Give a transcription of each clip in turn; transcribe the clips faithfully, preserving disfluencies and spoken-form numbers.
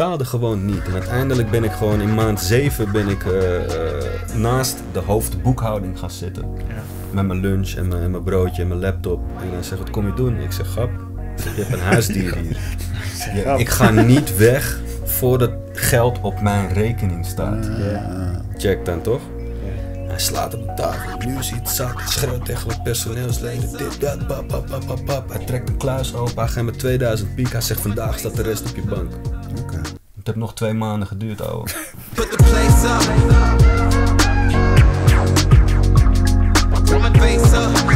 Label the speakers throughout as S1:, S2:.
S1: betaalde gewoon niet. En uiteindelijk ben ik gewoon in maand zeven ben ik uh, uh, naast de hoofdboekhouding gaan zitten. Ja. Met mijn lunch en mijn, en mijn broodje en mijn laptop. En hij zegt, wat kom je doen? Ik zeg, grap. Ik zeg, je hebt een huisdier hier. Ja, ik ga niet weg voordat geld op mijn rekening staat. Ja. Check dan toch? Hij slaat op de tafel, nu is hij het zat, hij schreeuwt tegen wat personeelsleden, dit, dat, bap, bap, bap, bap, bap. Hij trekt een kluis open, hij geeft me tweeduizend piek, hij zegt vandaag staat de rest op je bank. Oké. Okay. Het heeft nog twee maanden geduurd, ouwe. Put the place up. Put my face up.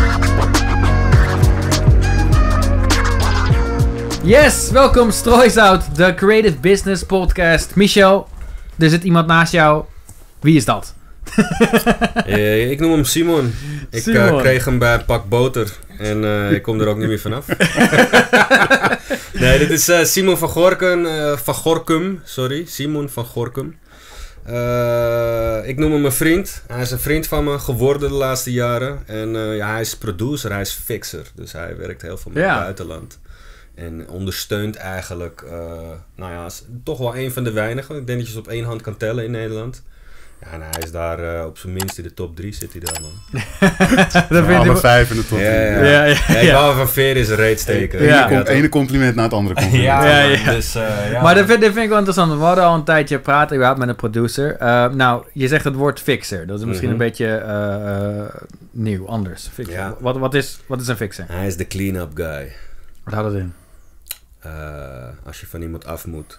S2: Yes, welkom Strooisout, de Creative Business Podcast. Michel, er zit iemand naast jou. Wie is dat?
S1: uh, ik noem hem Simon. Ik Simon. Uh, kreeg hem bij een pak boter en uh, ik kom er ook niet meer vanaf. Nee, dit is uh, Simon van Gorkum, uh, van Gorkum, sorry, Simon van Gorkum. Uh, ik noem hem een vriend. Hij is een vriend van me geworden de laatste jaren. En uh, ja, hij is producer, hij is fixer. Dus hij werkt heel veel met ja. het buitenland. En ondersteunt eigenlijk, uh, nou ja, toch wel een van de weinigen. Ik denk dat je ze op één hand kan tellen in Nederland. Ja, en hij is daar uh, op zijn minst in de top drie zit hij daar, man.
S3: Dat vind alle vijf in de top drie.
S1: Ja, ja. ja, ja, ja. Ik wou van veer is een reet steken.
S3: Ja. Het ene compliment na het andere compliment.
S1: ja, ja, ja. Dus, uh, ja.
S2: Maar dat vind, dat vind ik wel interessant. We hadden al een tijdje praten überhaupt met een producer. Uh, nou, je zegt het woord fixer. Dat is misschien mm-hmm. een beetje uh, uh, nieuw, anders. Ja. Wat, wat, is, wat is een fixer?
S1: Hij is de clean-up guy.
S2: Wat houdt dat in?
S1: Uh, als je van iemand af moet.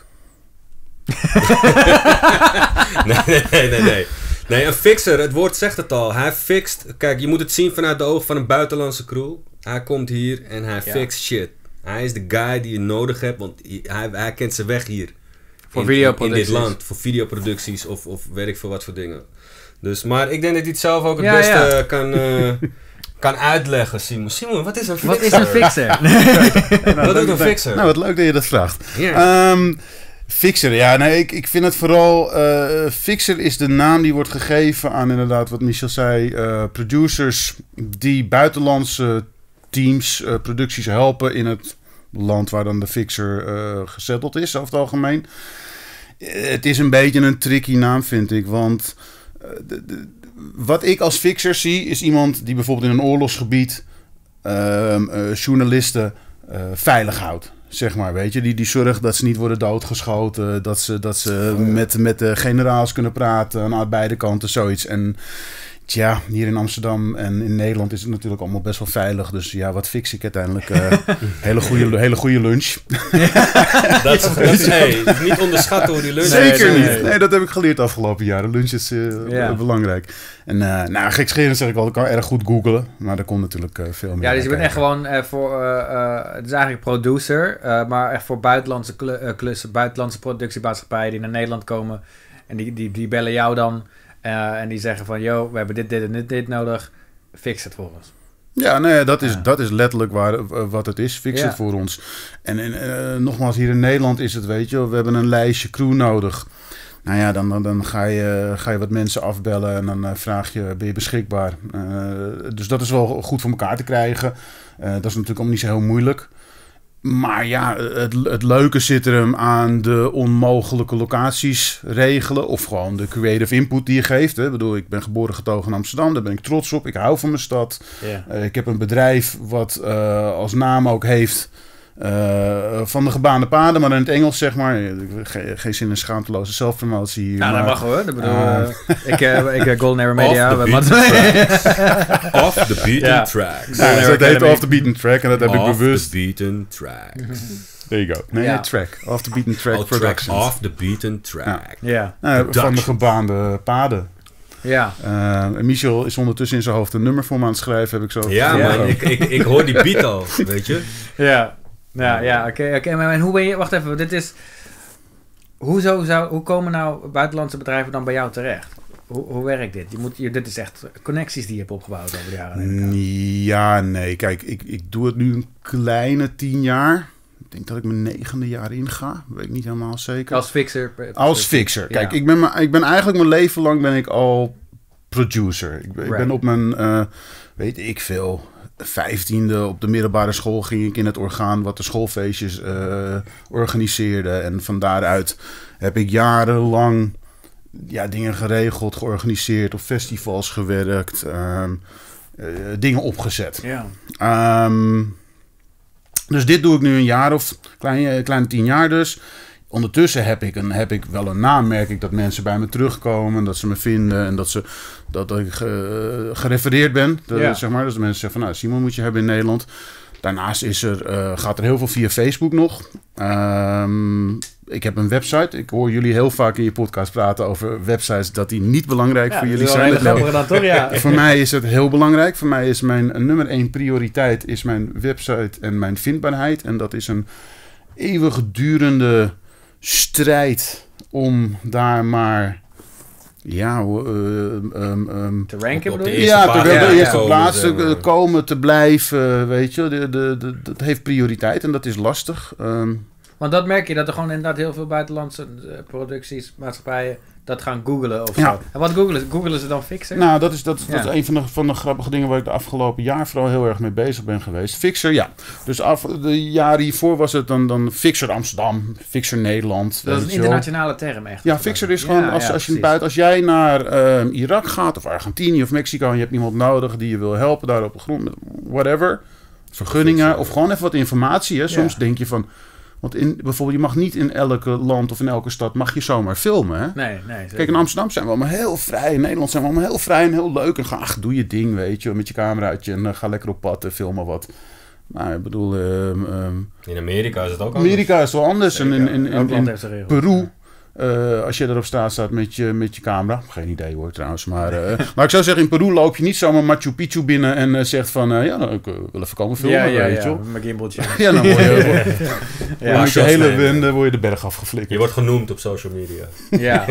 S1: nee, nee, nee, nee, nee. Nee, een fixer, het woord zegt het al. Hij fixt. Kijk, je moet het zien vanuit de ogen van een buitenlandse crew. Hij komt hier en hij ja. fixt shit. Hij is de guy die je nodig hebt, want hij, hij kent zijn weg hier.
S2: Voor in, videoproducties.
S1: In dit land, voor videoproducties of, of weet ik veel wat voor dingen. Dus, maar ik denk dat hij het zelf ook het ja, beste ja. kan... Uh, kan uitleggen, Simon. Simon, wat is een fixer?
S2: Wat is een fixer?
S3: nou,
S1: wat doet een fixer?
S3: Nou, wat leuk dat je dat vraagt. Yeah. Um, fixer, ja, nee, ik, ik vind het vooral... Uh, fixer is de naam die wordt gegeven aan inderdaad wat Michel zei. Uh, producers die buitenlandse teams, uh, producties helpen in het land waar dan de fixer uh, gezetteld is, over het algemeen. Uh, het is een beetje een tricky naam, vind ik, want... Uh, de, de, Wat ik als fixer zie, is iemand die bijvoorbeeld in een oorlogsgebied uh, uh, journalisten uh, veilig houdt. Zeg maar, weet je. Die, die zorgt dat ze niet worden doodgeschoten. Dat ze, dat ze met, met de generaals kunnen praten aan beide kanten, zoiets. En tja, hier in Amsterdam en in Nederland is het natuurlijk allemaal best wel veilig. Dus ja, wat fix ik uiteindelijk? Uh, hele goede hele goede lunch.
S1: dat is, dat is, hey, niet onderschatten hoe die lunch...
S3: Zeker
S1: nee,
S3: niet.
S1: Nee.
S3: nee, dat heb ik geleerd de afgelopen jaren. Lunch is uh, ja. belangrijk. En uh, nou, gekscherend zeg ik wel, ik kan erg goed googlen. Maar er komt natuurlijk uh, veel meer.
S2: Ja, dus je bent echt gewoon uh, voor... Uh, uh, het is eigenlijk producer. Uh, maar echt voor buitenlandse klu- uh, klussen, buitenlandse productiemaatschappijen die naar Nederland komen. En die, die, die bellen jou dan... Uh, en die zeggen van, yo, we hebben dit, dit en dit, dit nodig. Fix het voor ons.
S3: Ja, nee, dat is, ja. dat is letterlijk waar, uh, wat het is. Fix ja. het voor ons. En uh, nogmaals, hier in Nederland is het, weet je, we hebben een lijstje crew nodig. Nou ja, dan, dan, dan ga, je, ga je wat mensen afbellen en dan uh, vraag je, ben je beschikbaar? Uh, dus dat is wel goed voor elkaar te krijgen. Uh, dat is natuurlijk ook niet zo heel moeilijk. Maar ja, het, het leuke zit er hem aan de onmogelijke locaties regelen. Of gewoon de creative input die je geeft. Hè. Ik bedoel, ik ben geboren getogen in Amsterdam. Daar ben ik trots op. Ik hou van mijn stad. Yeah. Uh, ik heb een bedrijf wat uh, als naam ook heeft... Uh, van de gebaande paden, maar in het Engels zeg maar. Ge- geen zin in schaamteloze zelfpromotie hier.
S2: Nou,
S3: maar,
S2: dat mag hoor. Dat bedoel, uh, ik uh, ik uh, Golden Arrow Media.
S1: Off the beaten, off the beaten ja. tracks.
S3: Ja, dus dat heet Off the Beaten Track en dat heb
S1: off
S3: ik bewust.
S1: Off the beaten tracks.
S3: There you go. Nee, ja. track. Off the Beaten Track oh, Productions.
S1: Track off the beaten track.
S2: Ja.
S3: Nou, van de gebaande paden.
S2: Ja.
S3: Uh, Michel is ondertussen in zijn hoofd een nummer voor me aan het schrijven, heb ik zo.
S1: Ja, ja. man. Ik, ik, ik hoor die beat al, weet je.
S2: Ja. Ja, ja, oké, okay, oké. Okay. Maar hoe ben je... Wacht even, dit is... Hoezo zou, hoe komen nou buitenlandse bedrijven dan bij jou terecht? Hoe, hoe werkt dit? Je moet, je, dit is echt connecties die je hebt opgebouwd over de jaren.
S3: Ja, nee. Kijk, ik, ik doe het nu een kleine tien jaar. Ik denk dat ik mijn negende jaar inga. Weet ik niet helemaal zeker.
S2: Als fixer?
S3: Als fixer. Kijk, ja. ik, ben, ik ben eigenlijk mijn leven lang ben ik al producer. Ik, ik right. ben op mijn, uh, weet ik veel... vijftiende op de middelbare school ging ik in het orgaan wat de schoolfeestjes uh, organiseerde. En van daaruit heb ik jarenlang ja, dingen geregeld, georganiseerd, op festivals gewerkt, um, uh, dingen opgezet.
S2: Ja.
S3: Um, dus dit doe ik nu een jaar of klein, kleine tien jaar dus. Ondertussen heb ik, een, heb ik wel een naam, merk ik dat mensen bij me terugkomen, dat ze me vinden en dat, ze, dat ik ge, gerefereerd ben. De,
S2: Ja.
S3: zeg maar, dus de mensen zeggen van, nou, Simon moet je hebben in Nederland. Daarnaast is er, uh, gaat er heel veel via Facebook nog. Um, ik heb een website. Ik hoor jullie heel vaak in je podcast praten over websites, dat die niet belangrijk
S2: Ja,
S3: voor
S2: dat
S3: jullie
S2: is wel
S3: zijn.
S2: een hele grappige dan toch, ja.
S3: Voor mij is het heel belangrijk. Voor mij is mijn nummer één prioriteit is mijn website en mijn vindbaarheid. En dat is een eeuwigdurende strijd om daar maar ja, uh, um, um,
S2: te ranken
S1: op de
S2: bedoel je?
S1: eerste
S3: ja,
S1: pagina
S3: te, de
S2: ja,
S3: eerste
S1: komen,
S3: plaats
S1: zeg maar.
S3: te komen, te blijven, weet je. De, de, de, dat heeft prioriteit en dat is lastig. Um,
S2: Want dat merk je, dat er gewoon inderdaad heel veel buitenlandse uh, producties, maatschappijen, dat gaan googlen of
S3: Ja.
S2: zo. En wat googlen, googlen ze dan Fixer?
S3: Nou, dat is, dat, is- dat
S2: Ja.
S3: is een van de, van de grappige dingen waar ik de afgelopen jaar vooral heel erg mee bezig ben geweest. Fixer, ja. Dus af, de jaren hiervoor was het dan, dan Fixer Amsterdam, Fixer Nederland.
S2: dat is
S3: weet
S2: een
S3: je wel.
S2: internationale term echt.
S3: Ja, Fixer is gewoon,
S2: Ja,
S3: als,
S2: ja,
S3: als, je
S2: precies.
S3: buiten, als jij naar ehm, Irak gaat of Argentinië of Mexico en je hebt iemand nodig die je wil helpen daar op de grond, met whatever, vergunningen
S1: Fixer.
S3: of gewoon even wat informatie. Hè. Soms
S2: Ja.
S3: denk je van, want in, bijvoorbeeld je mag niet in elke land of in elke stad mag je zomaar filmen. Hè.
S2: Nee, nee.
S3: Kijk, in Amsterdam zijn we allemaal heel vrij. In Nederland zijn we allemaal heel vrij en heel leuk. En ga, ach, doe je ding, weet je, met je cameraatje. En uh, ga lekker op pad en film maar wat. Nou, ik bedoel, um, um,
S1: In Amerika is het ook
S3: Amerika is wel anders. En in, in, in,
S2: Elk land
S3: in
S2: heeft zijn regels.
S3: Peru, uh, als je er op straat staat met je, met je camera. Geen idee hoor, trouwens. Maar, uh, maar ik zou zeggen, in Peru loop je niet zomaar Machu Picchu binnen en uh, zegt van, uh, ja, nou, ik uh, wil even komen filmen,
S2: Ja, ja,
S3: weet
S2: ja.
S3: je wel.
S2: Mijn gimbaltje.
S3: Ja, dan word je, word,
S2: Ja.
S3: ja, met je
S1: shots
S3: hele
S1: nemen.
S3: wende word je de berg afgeflikkerd.
S1: Je wordt genoemd op social media.
S2: Ja.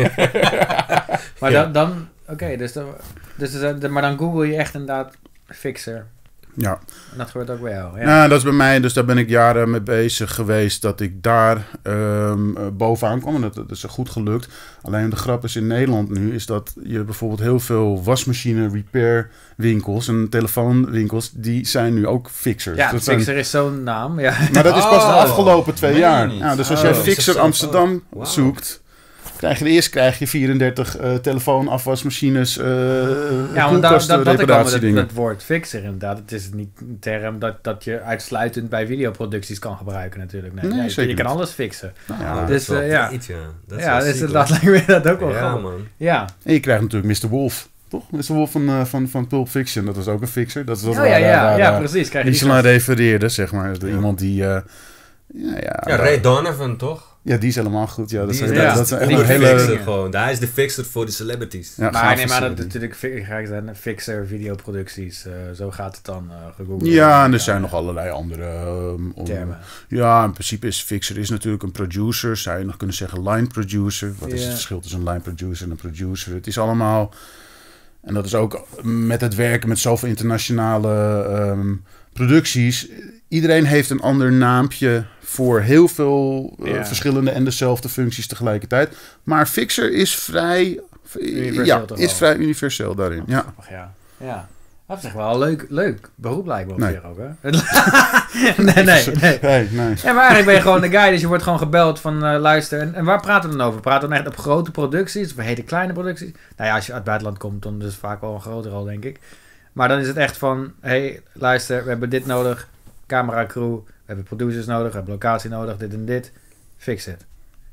S2: maar
S1: Ja.
S2: dan, dan oké, dus, dan, dus de, maar dan google je echt inderdaad Fixer.
S3: Ja.
S2: En dat gebeurt ook bij jou. Ja.
S3: Nou, dat is bij mij, dus daar ben ik jaren mee bezig geweest dat ik daar um, uh, bovenaan kwam. En dat, dat is goed gelukt. Alleen de grap is in Nederland nu, is dat je bijvoorbeeld heel veel wasmachine repair winkels en telefoonwinkels, die zijn nu ook fixers.
S2: Ja,
S3: dat zijn,
S2: Fixer is zo'n naam. Ja.
S3: maar dat is pas de
S1: Oh,
S3: afgelopen twee
S1: meen je
S3: jaar.
S1: niet?
S3: Ja, dus als
S2: Oh.
S3: jij
S1: Is
S3: Fixer
S1: het zo?
S3: Amsterdam
S1: Oh, wauw.
S3: zoekt, krijg je eerst krijg je vierendertig uh, telefoonafwasmachines, uh,
S2: Ja, want daar,
S3: koelkasten,
S2: dat, dat ik al met het,
S3: reparatiedingen.
S2: het woord Fixer inderdaad. Het is niet een term dat, dat je uitsluitend bij videoproducties kan gebruiken natuurlijk. Nee,
S3: Nee,
S2: ja, je,
S3: zeker
S2: je kan
S3: niet.
S2: alles fixen.
S3: Nou,
S1: Ja,
S3: ja.
S1: dat
S2: Dus,
S1: is wel
S2: eh, ja.
S1: iets, ja. Dat is
S2: Ja,
S1: wel
S2: dus
S1: ziek,
S2: het
S1: hoor.
S2: laat lijkt me dat ook wel
S1: Ja,
S2: grappig.
S1: man.
S2: Ja.
S3: En je krijgt natuurlijk mister Wolf. Toch? mister Wolf van, uh, van, van Pulp Fiction. Dat was ook een fixer. Dat is dat
S2: Oh ja,
S3: waar,
S2: ja,
S3: waar,
S2: ja,
S3: waar,
S2: precies. Krijg je die
S3: Michelin
S2: gast.
S3: refereerde, zeg maar. Dus
S1: Ja.
S3: iemand die... Uh, ja, ja,
S1: Ja, Ray Donovan, toch?
S3: ja, die is helemaal goed. Ja, dat
S1: Die
S3: zijn,
S1: is,
S2: ja,
S3: dat,
S1: dat
S3: dat
S1: is
S3: zijn
S1: de
S3: echt
S2: die
S3: een
S1: fixer
S3: hele...
S1: gewoon. Hij is de fixer voor de celebrities.
S3: Ja,
S2: Maar
S3: gaaf
S2: nee, maar dat
S3: serie.
S2: natuurlijk fi- ga ik zeggen, Fixer videoproducties. uh, zo gaat het dan uh, gegoogeld.
S3: Ja, en er zijn nog allerlei andere... Um, om-
S2: termen.
S3: ja, in principe is Fixer is natuurlijk een producer. Zou je nog kunnen zeggen line producer. Wat is
S2: Ja.
S3: het verschil tussen een line producer en een producer? Het is allemaal... En dat is ook met het werken met zoveel internationale um, producties. Iedereen heeft een ander naampje voor heel veel uh,
S2: Ja.
S3: verschillende en dezelfde functies tegelijkertijd. Maar Fixer is vrij...
S2: Universeel
S3: Ja,
S2: toch
S3: is
S2: wel.
S3: vrij universeel daarin. Ja.
S2: Grappig, ja. Ja. Dat is echt wel een leuk, leuk beroep lijkt me op
S3: Nee.
S2: zich ook, hè? nee, nee, nee.
S3: Nee, nee.
S2: Ja, maar eigenlijk ben je gewoon de guy, dus je wordt gewoon gebeld van uh, luister. En, en waar praten we dan over? Praten we dan echt op grote producties of hele kleine producties? Nou ja, als je uit het buitenland komt, dan is het vaak wel een grotere rol, denk ik. Maar dan is het echt van, hey, luister, we hebben dit nodig, camera crew, we hebben producers nodig, we hebben locatie nodig, dit en dit. Fix it.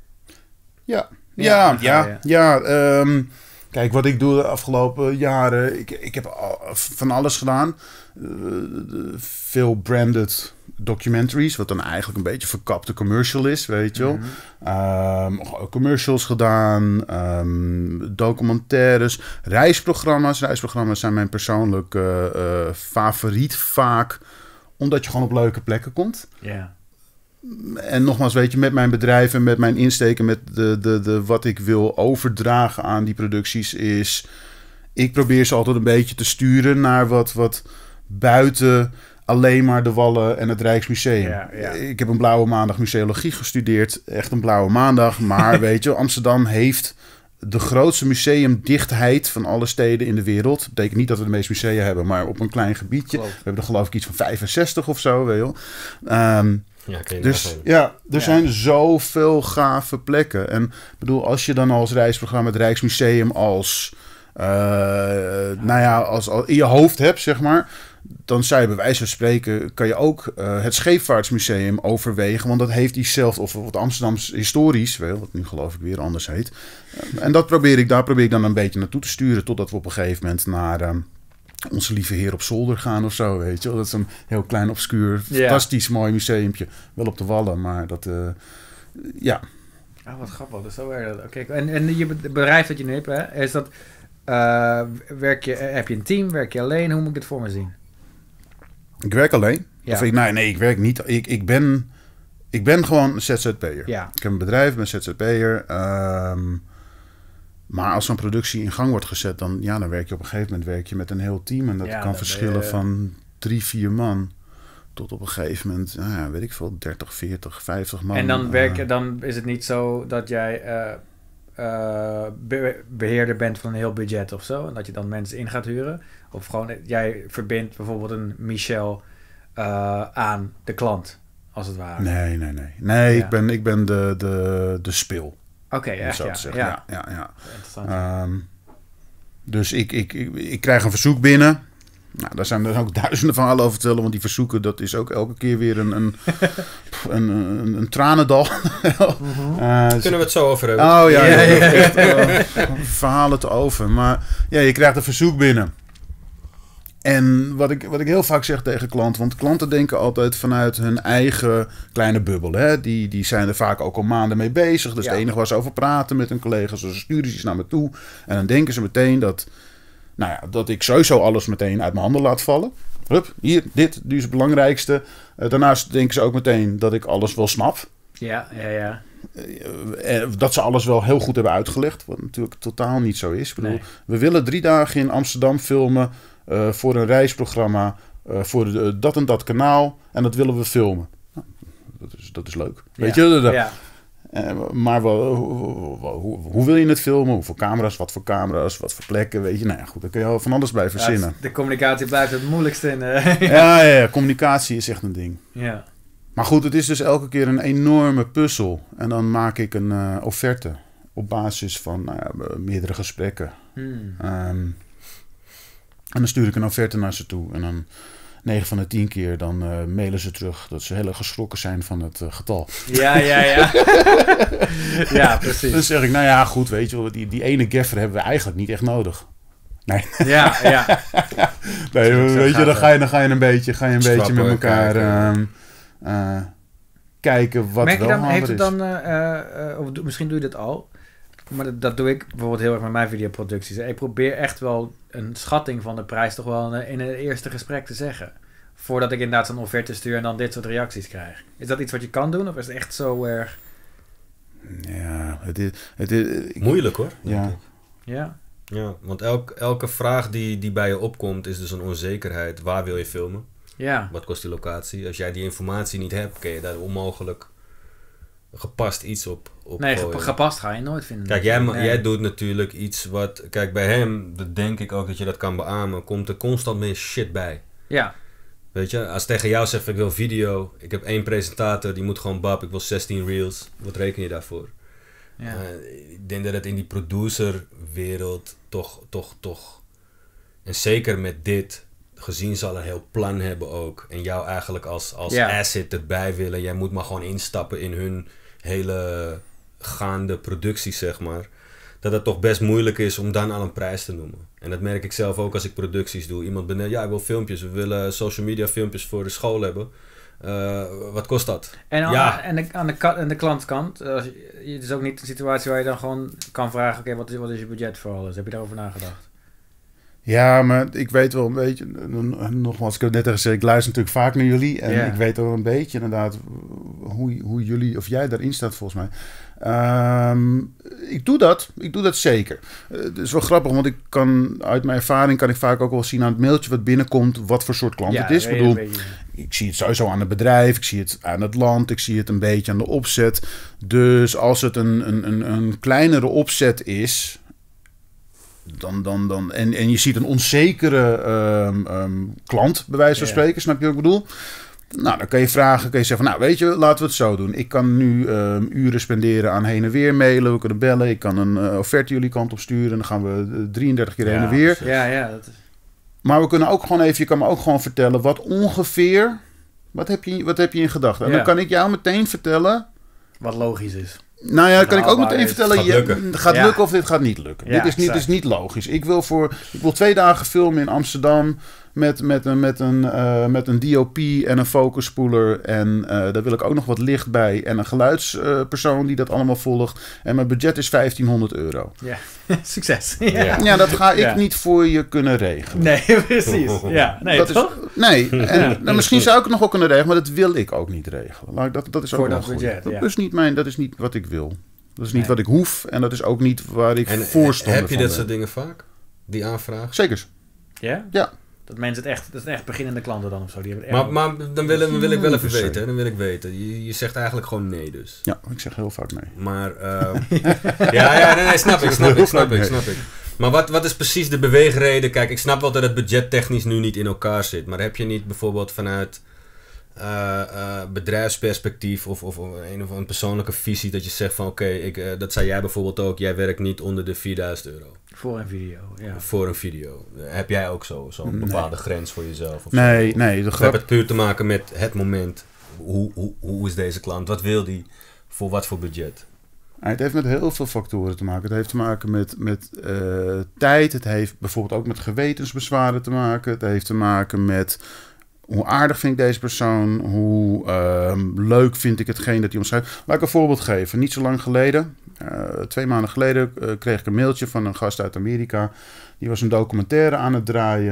S3: Ja,
S2: Ja,
S3: ja,
S2: dan ga
S3: ja.
S2: je-
S3: ja um, kijk, wat ik doe de afgelopen jaren... Ik, ik heb al, van alles gedaan. Uh, veel branded documentaries... wat dan eigenlijk een beetje verkapte commercial is, weet je wel.
S2: Mhm.
S3: Um, commercials gedaan, um, documentaires, reisprogramma's. Reisprogramma's zijn mijn persoonlijke uh, favoriet vaak... omdat je gewoon op leuke plekken komt.
S2: Ja.
S3: En nogmaals, weet je, met mijn bedrijf en met mijn insteken, met de, de, de, wat ik wil overdragen aan die producties is... Ik probeer ze altijd een beetje te sturen naar wat, wat buiten alleen maar de Wallen en het Rijksmuseum.
S2: Ja, ja.
S3: Ik heb een blauwe maandag museologie gestudeerd. Echt een blauwe maandag. Maar weet je, Amsterdam heeft de grootste museumdichtheid van alle steden in de wereld. Dat betekent niet dat we de meeste musea hebben, maar op een klein gebiedje. Klopt. We hebben er geloof ik iets van vijfenzestig of zo. Weet je wel. Um, ja, dus ja, er ja. zijn zoveel gave plekken. En ik bedoel, als je dan als reisprogramma het Rijksmuseum als, uh, nou ja, als, als in je hoofd hebt, zeg maar, dan zou je bij wijze van spreken, kan je ook uh, het Scheepvaartsmuseum overwegen. Want dat heeft diezelfde, of het Amsterdamse historisch, wel, wat nu geloof ik weer anders heet. Uh, en dat probeer ik, daar probeer ik dan een beetje naartoe te sturen, totdat we op een gegeven moment naar uh, Onze Lieve Heer op Zolder gaan of zo, weet je. Dat is een heel klein, obscuur, yeah. fantastisch mooi museumpje. Wel op de Wallen, maar dat, uh, ja.
S2: Ah, wat grappig, dat is zo erg. Okay. En, en je bedrijf dat je nu hebt, hè, is dat, uh, werk je, heb je een team, werk je alleen? Hoe moet ik dit voor me zien?
S3: Ik werk alleen. Ja. Of ik, nee, nee, ik werk niet. Ik, ik, ben, ik ben gewoon een Z Z P'er.
S2: Ja.
S3: Ik heb een bedrijf, ben Z Z P'er. Um, maar als zo'n productie in gang wordt gezet, dan, ja, dan werk je op een gegeven moment werk je met een heel team. En dat ja, kan dat verschillen je... van drie, vier man tot op een gegeven moment, nou ja, weet ik veel, dertig, veertig, vijftig man.
S2: En dan, werk, uh, dan is het niet zo dat jij uh, uh, be- beheerder bent van een heel budget of zo. En dat je dan mensen in gaat huren. Of gewoon, jij verbindt bijvoorbeeld een Michel uh, aan de klant, als het ware.
S3: Nee, nee, nee. Nee, ja. ik ben, ik ben de, de, de spil.
S2: Oké, okay, echt, ja.
S3: Ja. ja. ja, ja. Interessant. Um, dus ik, ik, ik, ik krijg een verzoek binnen. Nou, daar zijn er ook duizenden verhalen over te vertellen, want die verzoeken, dat is ook elke keer weer een, een, een, een, een tranendal.
S1: Mm-hmm. uh, Kunnen we het zo over hebben?
S3: Oh ja, ja, ja, ja. Echt, uh, verhalen te over. Maar ja, je krijgt een verzoek binnen. En wat ik, wat ik heel vaak zeg tegen klanten, want klanten denken altijd vanuit hun eigen kleine bubbel. Hè? Die, die zijn er vaak ook al maanden mee bezig. Dus ja. het enige waar ze over praten met hun collega's, dus ze sturen ze naar me toe. En dan denken ze meteen dat, nou ja, dat ik sowieso alles meteen uit mijn handen laat vallen. Hup, hier, dit, dit is het belangrijkste. Uh, daarnaast denken ze ook meteen dat ik alles wel snap.
S2: Ja, ja, ja.
S3: Uh, dat ze alles wel heel goed hebben uitgelegd, wat natuurlijk totaal niet zo is. Ik bedoel, nee. We willen drie dagen in Amsterdam filmen uh, voor een reisprogramma, uh, voor de, dat en dat kanaal. En dat willen we filmen. Nou, dat, is, dat is leuk. Ja. Weet je? Dat,
S2: ja.
S3: Uh, maar wel, hoe, hoe, hoe wil je het filmen? Hoeveel camera's? Wat voor camera's? Wat voor plekken? Weet je? Nou ja, goed, dan kun je al van alles bij verzinnen.
S2: Ja, de communicatie blijft het moeilijkste. In, uh,
S3: ja, ja, ja, communicatie is echt een ding.
S2: Ja.
S3: Maar goed, het is dus elke keer een enorme puzzel. En dan maak ik een uh, offerte op basis van nou ja, meerdere gesprekken. Hmm. Um, en dan stuur ik een offerte naar ze toe. En dan negen van de tien keer dan uh, mailen ze terug dat ze heel erg geschrokken zijn van het uh, getal.
S2: Ja, ja, ja. Ja, precies.
S3: Dan zeg ik, nou ja, goed, weet je wel, die, die ene gaffer hebben we eigenlijk niet echt nodig. Nee.
S2: Ja, ja.
S3: Nee, weet je, dan ga je, dan ga je een beetje, ga je een beetje met elkaar uh, uh, kijken wat
S2: Merk je
S3: wel
S2: dan,
S3: handig
S2: heeft het
S3: is.
S2: dan, uh, uh, of do, misschien doe je dat al, maar dat, dat doe ik bijvoorbeeld heel erg met mijn videoproducties. Ik probeer echt wel een schatting van de prijs toch wel in, in het eerste gesprek te zeggen. Voordat ik inderdaad zo'n offerte stuur en dan dit soort reacties krijg. Is dat iets wat je kan doen of is het echt zo erg...
S3: Ja, het is... Het is ik,
S1: moeilijk hoor.
S3: Ja.
S2: Ja.
S1: Ja, want elk, elke vraag die, die bij je opkomt is dus een onzekerheid. Waar wil je filmen?
S2: Ja.
S1: Wat kost die locatie? Als jij die informatie niet hebt, kun je daar onmogelijk gepast iets op, op
S2: Nee,
S1: gooien.
S2: gepast ga je nooit vinden.
S1: Kijk, jij,
S2: nee.
S1: jij doet natuurlijk iets wat... Kijk, bij hem, dat denk ik ook dat je dat kan beamen, komt er constant meer shit bij.
S2: Ja.
S1: Weet je, als tegen jou zegt ik wil video, ik heb één presentator, die moet gewoon bab, ik wil zestien reels. Wat reken je daarvoor?
S2: Ja.
S1: Uh, ik denk dat het in die producerwereld toch, toch, toch... En zeker met dit, gezien zal een heel plan hebben ook. En jou eigenlijk als, als ja. asset erbij willen. Jij moet maar gewoon instappen in hun hele gaande productie, zeg maar. Dat het toch best moeilijk is om dan al een prijs te noemen. En dat merk ik zelf ook als ik producties doe. Iemand beneden, ja, ik wil filmpjes. We willen social media filmpjes voor de school hebben. Uh, wat kost dat?
S2: En aan,
S1: ja.
S2: en de, aan, de, aan de klantkant, uh, het is ook niet een situatie waar je dan gewoon kan vragen, oké, okay, wat, is, wat is je budget voor alles? Heb je daarover nagedacht?
S3: Ja, maar ik weet wel een beetje, nogmaals, ik heb net gezegd, ik luister natuurlijk vaak naar jullie. En yeah. ik weet wel een beetje inderdaad hoe, hoe jullie, of jij daarin staat volgens mij. Um, ik doe dat, ik doe dat zeker. Uh, het is wel grappig, want ik kan uit mijn ervaring kan ik vaak ook wel zien aan het mailtje wat binnenkomt, wat voor soort klant
S2: ja,
S3: het is. Ik bedoel, ik zie het sowieso aan het bedrijf, ik zie het aan het land, ik zie het een beetje aan de opzet. Dus als het een, een, een, een kleinere opzet is, dan, dan, dan, en, en je ziet een onzekere um, um, klant, bij wijze van
S2: Ja.
S3: spreken, snap je wat ik bedoel? Nou, dan kan je vragen, kun je zeggen van, nou, weet je, laten we het zo doen. Ik kan nu um, uren spenderen aan heen en weer mailen, we kunnen bellen. Ik kan een uh, offerte jullie kant op sturen. Dan gaan we uh, drieëndertig keer
S2: Ja,
S3: heen en weer.
S2: Ja, ja. Dat is...
S3: Maar we kunnen ook gewoon even, je kan me ook gewoon vertellen wat ongeveer, wat heb je, wat heb je in gedachten? En
S2: Ja.
S3: dan kan ik jou meteen vertellen.
S2: Wat logisch is.
S3: Nou ja, dan kan ik ook
S2: Haalbaar
S3: meteen
S2: is.
S3: vertellen,
S1: Gaat
S3: je,
S1: lukken.
S3: het gaat
S2: Ja.
S3: lukken of dit gaat niet lukken.
S2: Ja,
S3: dit, is niet, dit
S2: exact.
S3: is niet logisch. Ik wil, voor, ik wil twee dagen filmen in Amsterdam met, met, een, met, een, uh, met een D O P en een focusspoeler. En uh, daar wil ik ook nog wat licht bij. En een geluidspersoon uh, die dat allemaal volgt. En mijn budget is vijftienhonderd euro.
S2: Ja, succes. Ja.
S1: Ja.
S3: Ja, dat ga ik
S2: Ja.
S3: niet voor je kunnen regelen.
S2: Nee, precies. Ja, nee,
S3: dat
S2: toch?
S3: Is, nee, en
S2: Ja.
S3: nou, misschien zou ik het nog wel kunnen regelen, maar dat wil ik ook niet regelen. Laat ik- Dat, dat is ook
S2: Voor
S3: wel
S2: dat
S3: goed.
S2: budget,
S3: Dat
S2: ja.
S3: is niet mijn, dat is niet wat ik wil. Dat is niet
S2: Nee.
S3: wat ik hoef en dat is ook niet waar ik
S1: En
S3: voorstander
S1: heb je
S3: van
S1: dit
S3: ben.
S1: soort dingen vaak? Die aanvraag?
S3: Zeker.
S2: Ja?
S3: Ja.
S2: Dat mensen het echt, dat zijn echt beginnende klanten dan of zo. Die hebben het echt
S1: Maar, maar dan, wil, dan wil ik wel even
S3: per se.
S1: weten. hè. Dan wil ik weten. Je, je zegt eigenlijk gewoon nee dus.
S3: Ja, ik zeg heel vaak nee.
S1: Maar, eh, ja, ja, nee, nee, snap ik, snap ik, snap ik, snap ik. Maar wat, wat is precies de beweegreden? Kijk, ik snap wel dat het budget technisch nu niet in elkaar zit. Maar heb je niet bijvoorbeeld vanuit uh, uh, bedrijfsperspectief of, of een of een persoonlijke visie dat je zegt van oké, ik uh, dat zei jij bijvoorbeeld ook, jij werkt niet onder de vierduizend euro
S2: voor een video. Ja.
S1: voor een video. Uh, heb jij ook zo, zo'n
S3: Nee.
S1: bepaalde grens voor jezelf? Of
S3: Nee,
S1: zo?
S3: nee. De
S1: Of heb
S3: grap,
S1: het puur te maken met het moment? Hoe, hoe, hoe is deze klant? Wat wil die? Voor wat voor budget?
S3: het heeft met heel veel factoren te maken. Het heeft te maken met, met uh, tijd. Het heeft bijvoorbeeld ook met gewetensbezwaren te maken. Het heeft te maken met hoe aardig vind ik deze persoon. Hoe uh, leuk vind ik hetgeen dat hij omschrijft. Laat ik een voorbeeld geven. Niet zo lang geleden, uh, twee maanden geleden, uh, kreeg ik een mailtje van een gast uit Amerika. Die was een documentaire aan het draaien.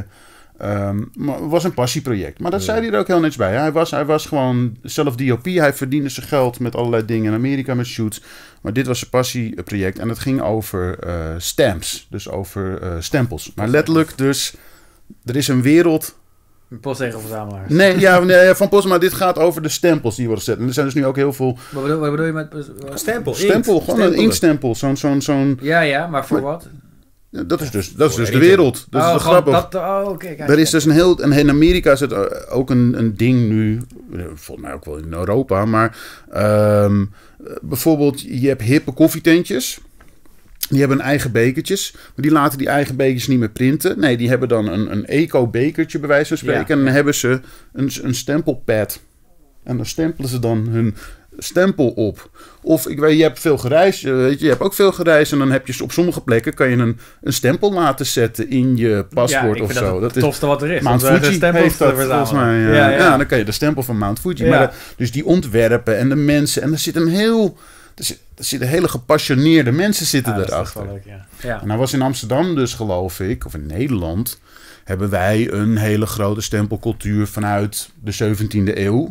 S3: Um, maar het was een passieproject. Maar dat
S1: Ja.
S3: zei hij er ook heel netjes bij. Hij was, hij was gewoon zelf D O P. Hij verdiende zijn geld met allerlei dingen in Amerika met shoots. Maar dit was een passieproject. En het ging over uh, stamps. Dus over uh, stempels. Maar letterlijk dus, er is een wereld.
S2: Postzegelverzamelaars.
S3: Nee, ja, nee, van post, maar dit gaat over de stempels die worden gezet. En er zijn dus nu ook heel veel
S2: Wat bedoel, wat bedoel je met...
S1: Stempel,
S3: stempel,
S1: inkt.
S3: gewoon
S1: Stempelen.
S3: een inkstempel. Zo'n, zo'n, zo'n,
S2: Ja, ja, maar voor
S3: Maar-
S2: wat?
S3: dat is dus, dat is
S1: Voor
S3: dus de
S1: editing.
S3: wereld. Dat is
S2: oh,
S3: de
S2: gewoon
S3: grappig.
S2: dat... Oh, oké. kijk,
S3: Er is
S2: kijk.
S3: dus een heel... En in Amerika is het uh, ook een, een ding nu. uh, Volgens mij ook wel in Europa. Maar um, uh, bijvoorbeeld, je hebt hippe koffietentjes. Die hebben een eigen bekertjes. Maar die laten die eigen bekertjes niet meer printen. Nee, die hebben dan een, een eco-bekertje bij wijze van spreken.
S2: Ja.
S3: En dan hebben ze een, een stempelpad. En dan stempelen ze dan hun stempel op. Of ik weet, je hebt veel gereisd, weet je, je hebt ook veel gereisd en dan heb je op sommige plekken kan je een, een stempel laten zetten in je paspoort
S2: ja, ik
S3: of
S2: vind
S3: zo.
S2: Dat
S3: Dat
S2: het
S3: is
S2: tofste wat er is.
S3: Mount
S2: om, uh, de
S3: Fuji
S2: stempels
S3: heeft
S2: te
S3: dat
S2: verzamelen.
S3: volgens mij. Ja,
S2: Ja,
S3: ja.
S2: ja.
S3: dan kan je de stempel van Mount Fuji.
S2: Ja.
S3: Maar dat, dus die ontwerpen en de mensen en er zit een heel, er, zit, er zitten hele gepassioneerde mensen zitten
S2: Ah, dat is
S3: erachter.
S2: wel leuk, ja. Ja.
S3: En hij was in Amsterdam dus, geloof ik, of in Nederland, hebben wij een hele grote stempelcultuur vanuit de zeventiende eeuw.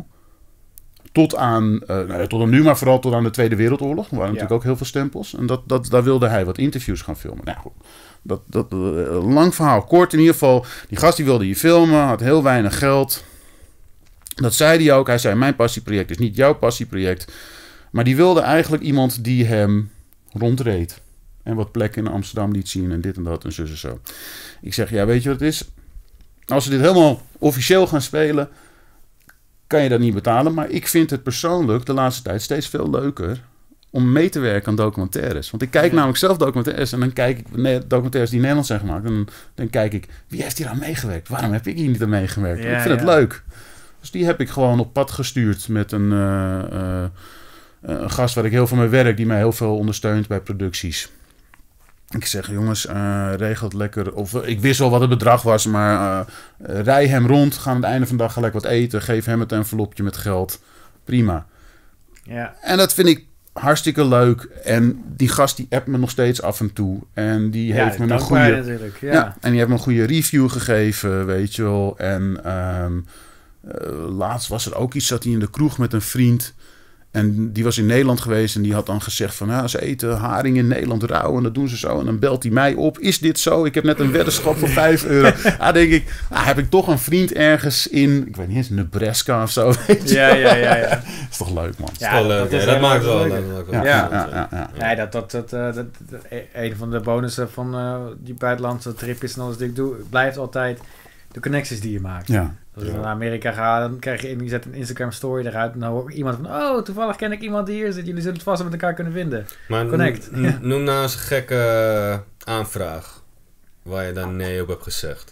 S3: Tot aan, uh, nou ja, tot aan nu, maar vooral tot aan de Tweede Wereldoorlog. Er waren natuurlijk ook heel veel stempels. En dat, dat, daar wilde hij wat interviews gaan filmen. Nou goed, dat, dat, uh, lang verhaal kort. In ieder geval, die gast die wilde hier filmen, had heel weinig geld. Dat zei hij ook. Hij zei, mijn passieproject is niet jouw passieproject. Maar die wilde eigenlijk iemand die hem rondreed. En wat plekken in Amsterdam liet zien en dit en dat en zus en zo. Ik zeg, ja, weet je wat het is? Als we dit helemaal officieel gaan spelen, kan je dat niet betalen. Maar ik vind het persoonlijk de laatste tijd steeds veel leuker om mee te werken aan documentaires. Want ik kijk
S2: Ja.
S3: namelijk zelf documentaires en dan kijk ik nee, documentaires die in Nederland zijn gemaakt. En dan, dan kijk ik, wie heeft hier aan meegewerkt? Waarom heb ik hier niet aan meegewerkt?
S2: Ja,
S3: ik vind
S2: ja.
S3: het leuk. Dus die heb ik gewoon op pad gestuurd met een, uh, uh, een gast waar ik heel veel mee werk, die mij heel veel ondersteunt bij producties. Ik zeg, jongens, uh, regel het lekker. Of uh, ik wist wel wat het bedrag was, maar uh, uh, rij hem rond. Ga aan het einde van de dag gelijk wat eten. Geef hem het envelopje met geld. Prima.
S2: Ja.
S3: En dat vind ik hartstikke leuk. En die gast die appt me nog steeds af en toe. En die
S2: Ja,
S3: heeft me een
S2: dankbaar
S3: goede...
S2: natuurlijk. Ja.
S3: Ja, en die heeft me een goede review gegeven, weet je wel. En um, uh, laatst was er ook iets, zat hij in de kroeg met een vriend. En die was in Nederland geweest en die had dan gezegd van... Ja, ze eten haring in Nederland rauw en dat doen ze zo. En dan belt hij mij op. Is dit zo? Ik heb net een weddenschap voor vijf euro. Ah, denk ik, ah, heb ik toch een vriend ergens in... Ik weet niet eens, Nebraska of zo. Weet je?
S2: Ja, ja, ja, ja.
S3: Is toch leuk, man?
S2: Ja,
S1: dat,
S2: dat,
S1: ja,
S2: is
S1: dat
S2: heel
S1: maakt wel.
S2: leuk.
S1: Dat maakt wel
S3: Ja,
S2: Ja.
S3: ja, ja, ja, ja.
S2: Nee, dat, dat, dat, dat, dat, dat- een van de bonussen van uh, die buitenlandse tripjes en alles die ik doe, blijft altijd de connecties die je maakt.
S3: Ja.
S2: Als ik
S1: Ja.
S2: naar Amerika ga, dan krijg je, je zet een Instagram story eruit en dan hoor ik iemand van, oh, toevallig ken ik iemand die hier zit. Jullie zullen het vast met elkaar kunnen vinden.
S1: Maar
S2: Connect.
S1: n- n- noem nou eens een gekke uh, aanvraag waar je dan nee op hebt gezegd.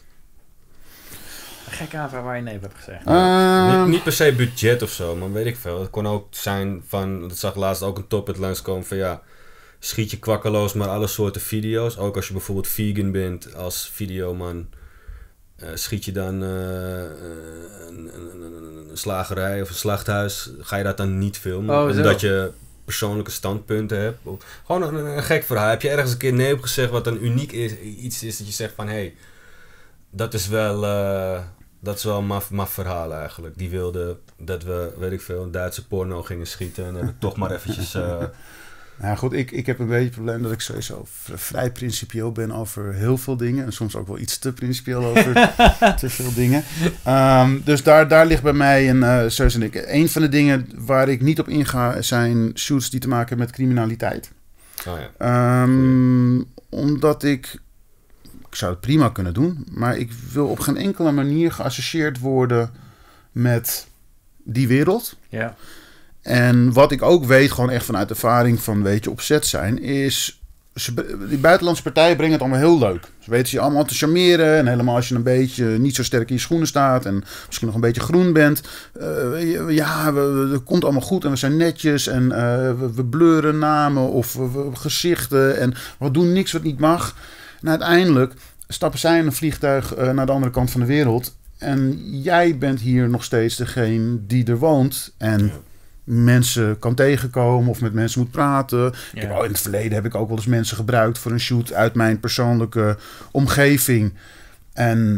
S2: Een gekke aanvraag waar je nee op hebt gezegd.
S3: Ehm,
S1: Niet, niet per se budget of zo, maar weet ik veel. Het kon ook zijn van, dat zag laatst ook een topic langskomen van ja, schiet je kwakkeloos maar alle soorten video's. Ook als je bijvoorbeeld vegan bent als videoman, uh, schiet je dan uh, een, een, een, een slagerij of een slachthuis, ga je dat dan niet filmen?
S2: Oh, zo.
S1: Omdat je persoonlijke standpunten hebt. Of, gewoon een, een gek verhaal. Heb je ergens een keer nee op gezegd wat dan uniek is, iets is dat je zegt van hé, hey, dat is wel... Uh, Dat is wel een maf, maf verhaal eigenlijk. Die wilde dat we, weet ik veel, een Duitse porno gingen schieten. En dan heb ik toch maar eventjes... Uh...
S3: Nou goed, ik, ik heb een beetje het probleem dat ik sowieso v- vrij principieel ben over heel veel dingen. En soms ook wel iets te principieel over te veel dingen. Um, dus daar, daar ligt bij mij een, uh, zoals en ik. Een van de dingen waar ik niet op inga zijn shoots die te maken hebben met criminaliteit.
S1: Oh ja.
S3: Um, omdat ik... Ik zou het prima kunnen doen, maar ik wil op geen enkele manier geassocieerd worden met die wereld.
S2: Ja.
S3: En wat ik ook weet, gewoon echt vanuit ervaring van weet je, opzet zijn, is... Ze, die buitenlandse partijen brengen het allemaal heel leuk. Ze weten je allemaal te charmeren. En helemaal als je een beetje niet zo sterk in je schoenen staat en misschien nog een beetje groen bent. Uh, ja, we, het komt allemaal goed en we zijn netjes. En uh, we, we blurren namen of we, we, gezichten. En we doen niks wat niet mag. En uiteindelijk stappen zij in een vliegtuig uh, naar de andere kant van de wereld. En jij bent hier nog steeds degene die er woont. En... Ja. mensen kan tegenkomen of met mensen moet praten.
S2: Ja.
S3: Ik heb, oh, in het verleden heb ik ook wel eens mensen gebruikt voor een shoot uit mijn persoonlijke omgeving. En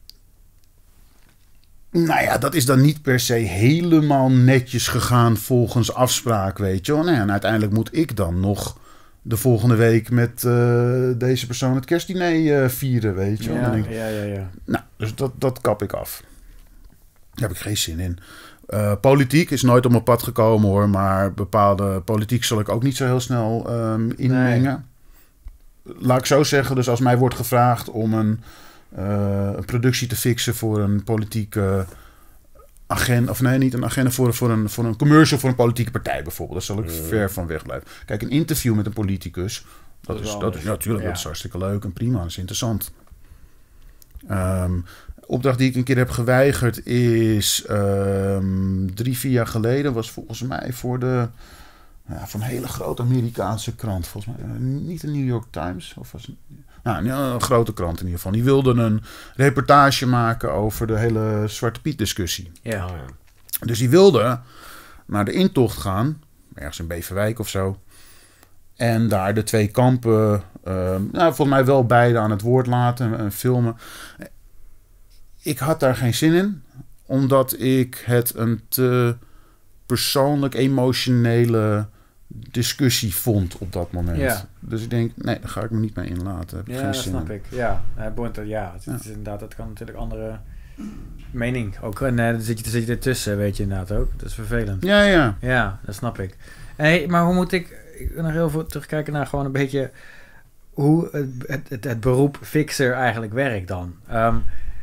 S3: nou ja, dat is dan niet per se helemaal netjes gegaan volgens afspraak, weet je wel. Nou ja, en uiteindelijk moet ik dan nog de volgende week met uh, deze persoon het kerstdiner uh, vieren, weet je wel.
S2: Ja,
S3: denk ik,
S2: ja, ja, ja.
S3: Nou, dus dat, dat kap ik af. Daar heb ik geen zin in. Uh, politiek is nooit op mijn pad gekomen hoor, maar bepaalde politiek zal ik ook niet zo heel snel um, inmengen. Nee. Laat ik zo zeggen, dus als mij wordt gevraagd om een, uh, een productie te fixen voor een politieke agenda, of nee, niet een agenda, voor, voor, een, voor een commercial voor een politieke partij bijvoorbeeld, daar zal ik mm. ver van weg blijven. Kijk, een interview met een politicus, dat, dat is, is dat is natuurlijk ja, dat is hartstikke leuk en prima, dat is interessant. Um, opdracht die ik een keer heb geweigerd is um, drie, vier jaar geleden. Was volgens mij voor de ja, voor een hele grote Amerikaanse krant. Volgens mij uh, niet de New York Times. Of was, nou, een grote krant in ieder geval. Die wilden een reportage maken over de hele Zwarte Piet discussie.
S2: Ja.
S3: Dus die wilden naar de intocht gaan. Ergens in Beverwijk of zo. En daar de twee kampen, uh, nou, volgens mij wel beide aan het woord laten en filmen. Ik had daar geen zin in, omdat ik het een te persoonlijk emotionele discussie vond op dat moment.
S2: Ja.
S3: Dus ik denk, nee, daar ga ik me niet mee inlaten. Heb ik
S2: ja,
S3: geen
S2: dat
S3: zin
S2: snap
S3: in.
S2: ik. Ja, uh, Boont, ja, het,
S3: Ja.
S2: het is inderdaad, het kan natuurlijk andere mening. Ook, en uh, dan zit je, dan zit je ertussen, weet je inderdaad ook. Dat is vervelend.
S3: Ja, ja.
S2: Ja, dat snap ik. Hey, maar hoe moet ik, ik wil nog heel veel terugkijken naar gewoon een beetje hoe het, het, het, het beroep fixer eigenlijk werkt dan. Um,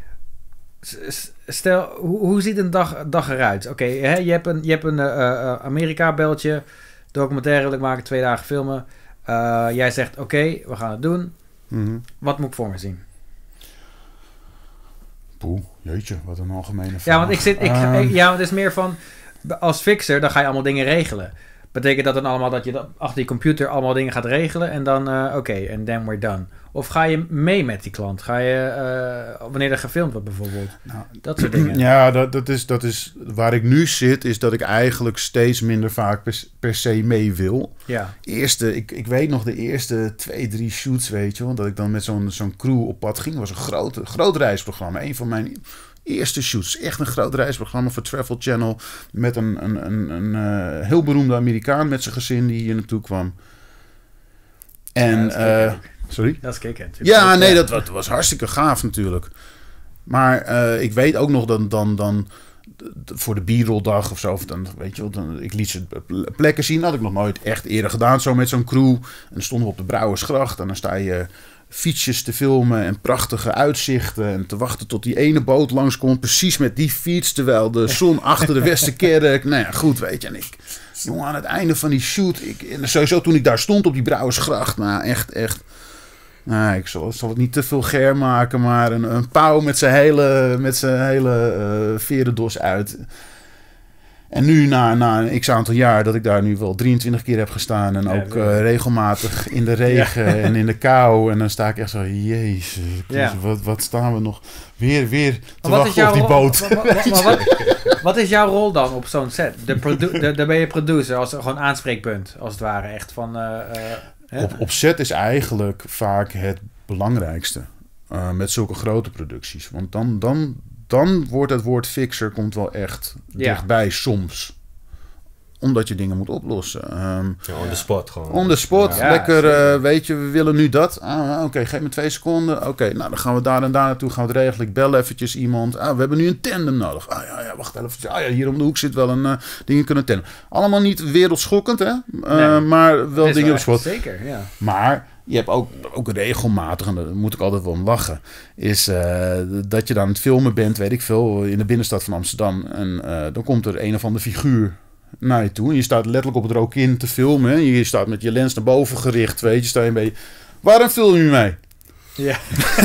S2: Stel, hoe, hoe ziet een dag, dag eruit? Oké, okay, je hebt een, je hebt een uh, uh, Amerika-beltje, documentaire wil ik maken, twee dagen filmen. Uh, jij zegt, oké, okay, we gaan het doen.
S3: Mm-hmm.
S2: Wat moet ik voor me zien?
S3: Poeh, jeetje, wat een algemene vraag.
S2: Ja, want ik zit, ik,
S3: um...
S2: ik, ja, want het is meer van, als fixer, dan ga je allemaal dingen regelen. Betekent dat dan allemaal dat je dan achter die computer allemaal dingen gaat regelen en dan, uh, oké, okay, and then we're done. Of ga je mee met die klant? Ga je, uh, wanneer er gefilmd wordt bijvoorbeeld? Nou, dat soort dingen.
S3: Ja, dat, dat, is, dat is waar ik nu zit, is dat ik eigenlijk steeds minder vaak per, per se mee wil.
S2: Ja.
S3: Eerste, ik, ik weet nog de eerste twee, drie shoots, weet je wel, dat ik dan met zo'n zo'n crew op pad ging. Dat was een groot, groot reisprogramma. Een van mijn eerste shoots. Echt een groot reisprogramma voor Travel Channel. Met een, een, een, een uh, heel beroemde Amerikaan met zijn gezin die hier naartoe kwam. En,
S2: ja,
S3: uh, sorry?
S2: Dat is kicken.
S3: Ja, nee, dat was, dat was hartstikke gaaf natuurlijk. Maar uh, ik weet ook nog dan, dan, dan voor de B-rolldag of zo, of dan, weet je wel, dan, ik liet ze plekken zien. Dat had ik nog nooit echt eerder gedaan, zo met zo'n crew. En dan stonden we op de Brouwersgracht en dan sta je fietsjes te filmen en prachtige uitzichten en te wachten tot die ene boot langskomt, precies met die fiets, terwijl de zon achter de Westerkerk. Nou ja, goed, weet je, en ik, jongen, aan het einde van die shoot, ik, en sowieso toen ik daar stond op die Brouwersgracht, nou echt, echt, nou, ik zal, zal het niet te vulgair maken, maar een, een pauw met zijn hele, met zijn hele uh, verendos uit. En nu, na, na een x-aantal jaar, dat ik daar nu wel drieëntwintig keer heb gestaan. En ja, ook uh, regelmatig in de regen ja. en in de kou. En dan sta ik echt zo, jezus, ja. wat, wat staan we nog weer, weer te wachten op die boot.
S2: Wat, wat, wat, wat, wat is jouw rol dan op zo'n set? De produ- de, daar ben je producer, als gewoon aanspreekpunt, als het ware. Echt van, uh, uh,
S3: op, op set is eigenlijk vaak het belangrijkste. Uh, met zulke grote producties. Want dan... dan Dan wordt het woord fixer komt wel echt ja. dichtbij soms. Omdat je dingen moet oplossen. Um,
S1: ja, on the spot gewoon.
S3: On the spot. Ja, lekker, uh, weet je, we willen nu dat. Ah, Oké, okay, geef me twee seconden. Oké, okay, nou dan gaan we daar en daar naartoe. Gaan we het regelen. Ik bel eventjes iemand. Ah, we hebben nu een tandem nodig. Ah ja, ja wacht even. Ah ja, hier om de hoek zit wel een uh, dingen kunnen tandem. Allemaal niet wereldschokkend, hè? Uh, nee, maar wel dingen op spot.
S2: Zeker, ja.
S3: Maar... Je hebt ook, ook regelmatig, en daar moet ik altijd wel om lachen, is uh, dat je dan aan het filmen bent, weet ik veel, in de binnenstad van Amsterdam. En uh, dan komt er een of andere figuur naar je toe. En je staat letterlijk op het Rokin te filmen. Hè? Je staat met je lens naar boven gericht, weet je, sta je een beetje... Waarom film je mee?
S2: Ja.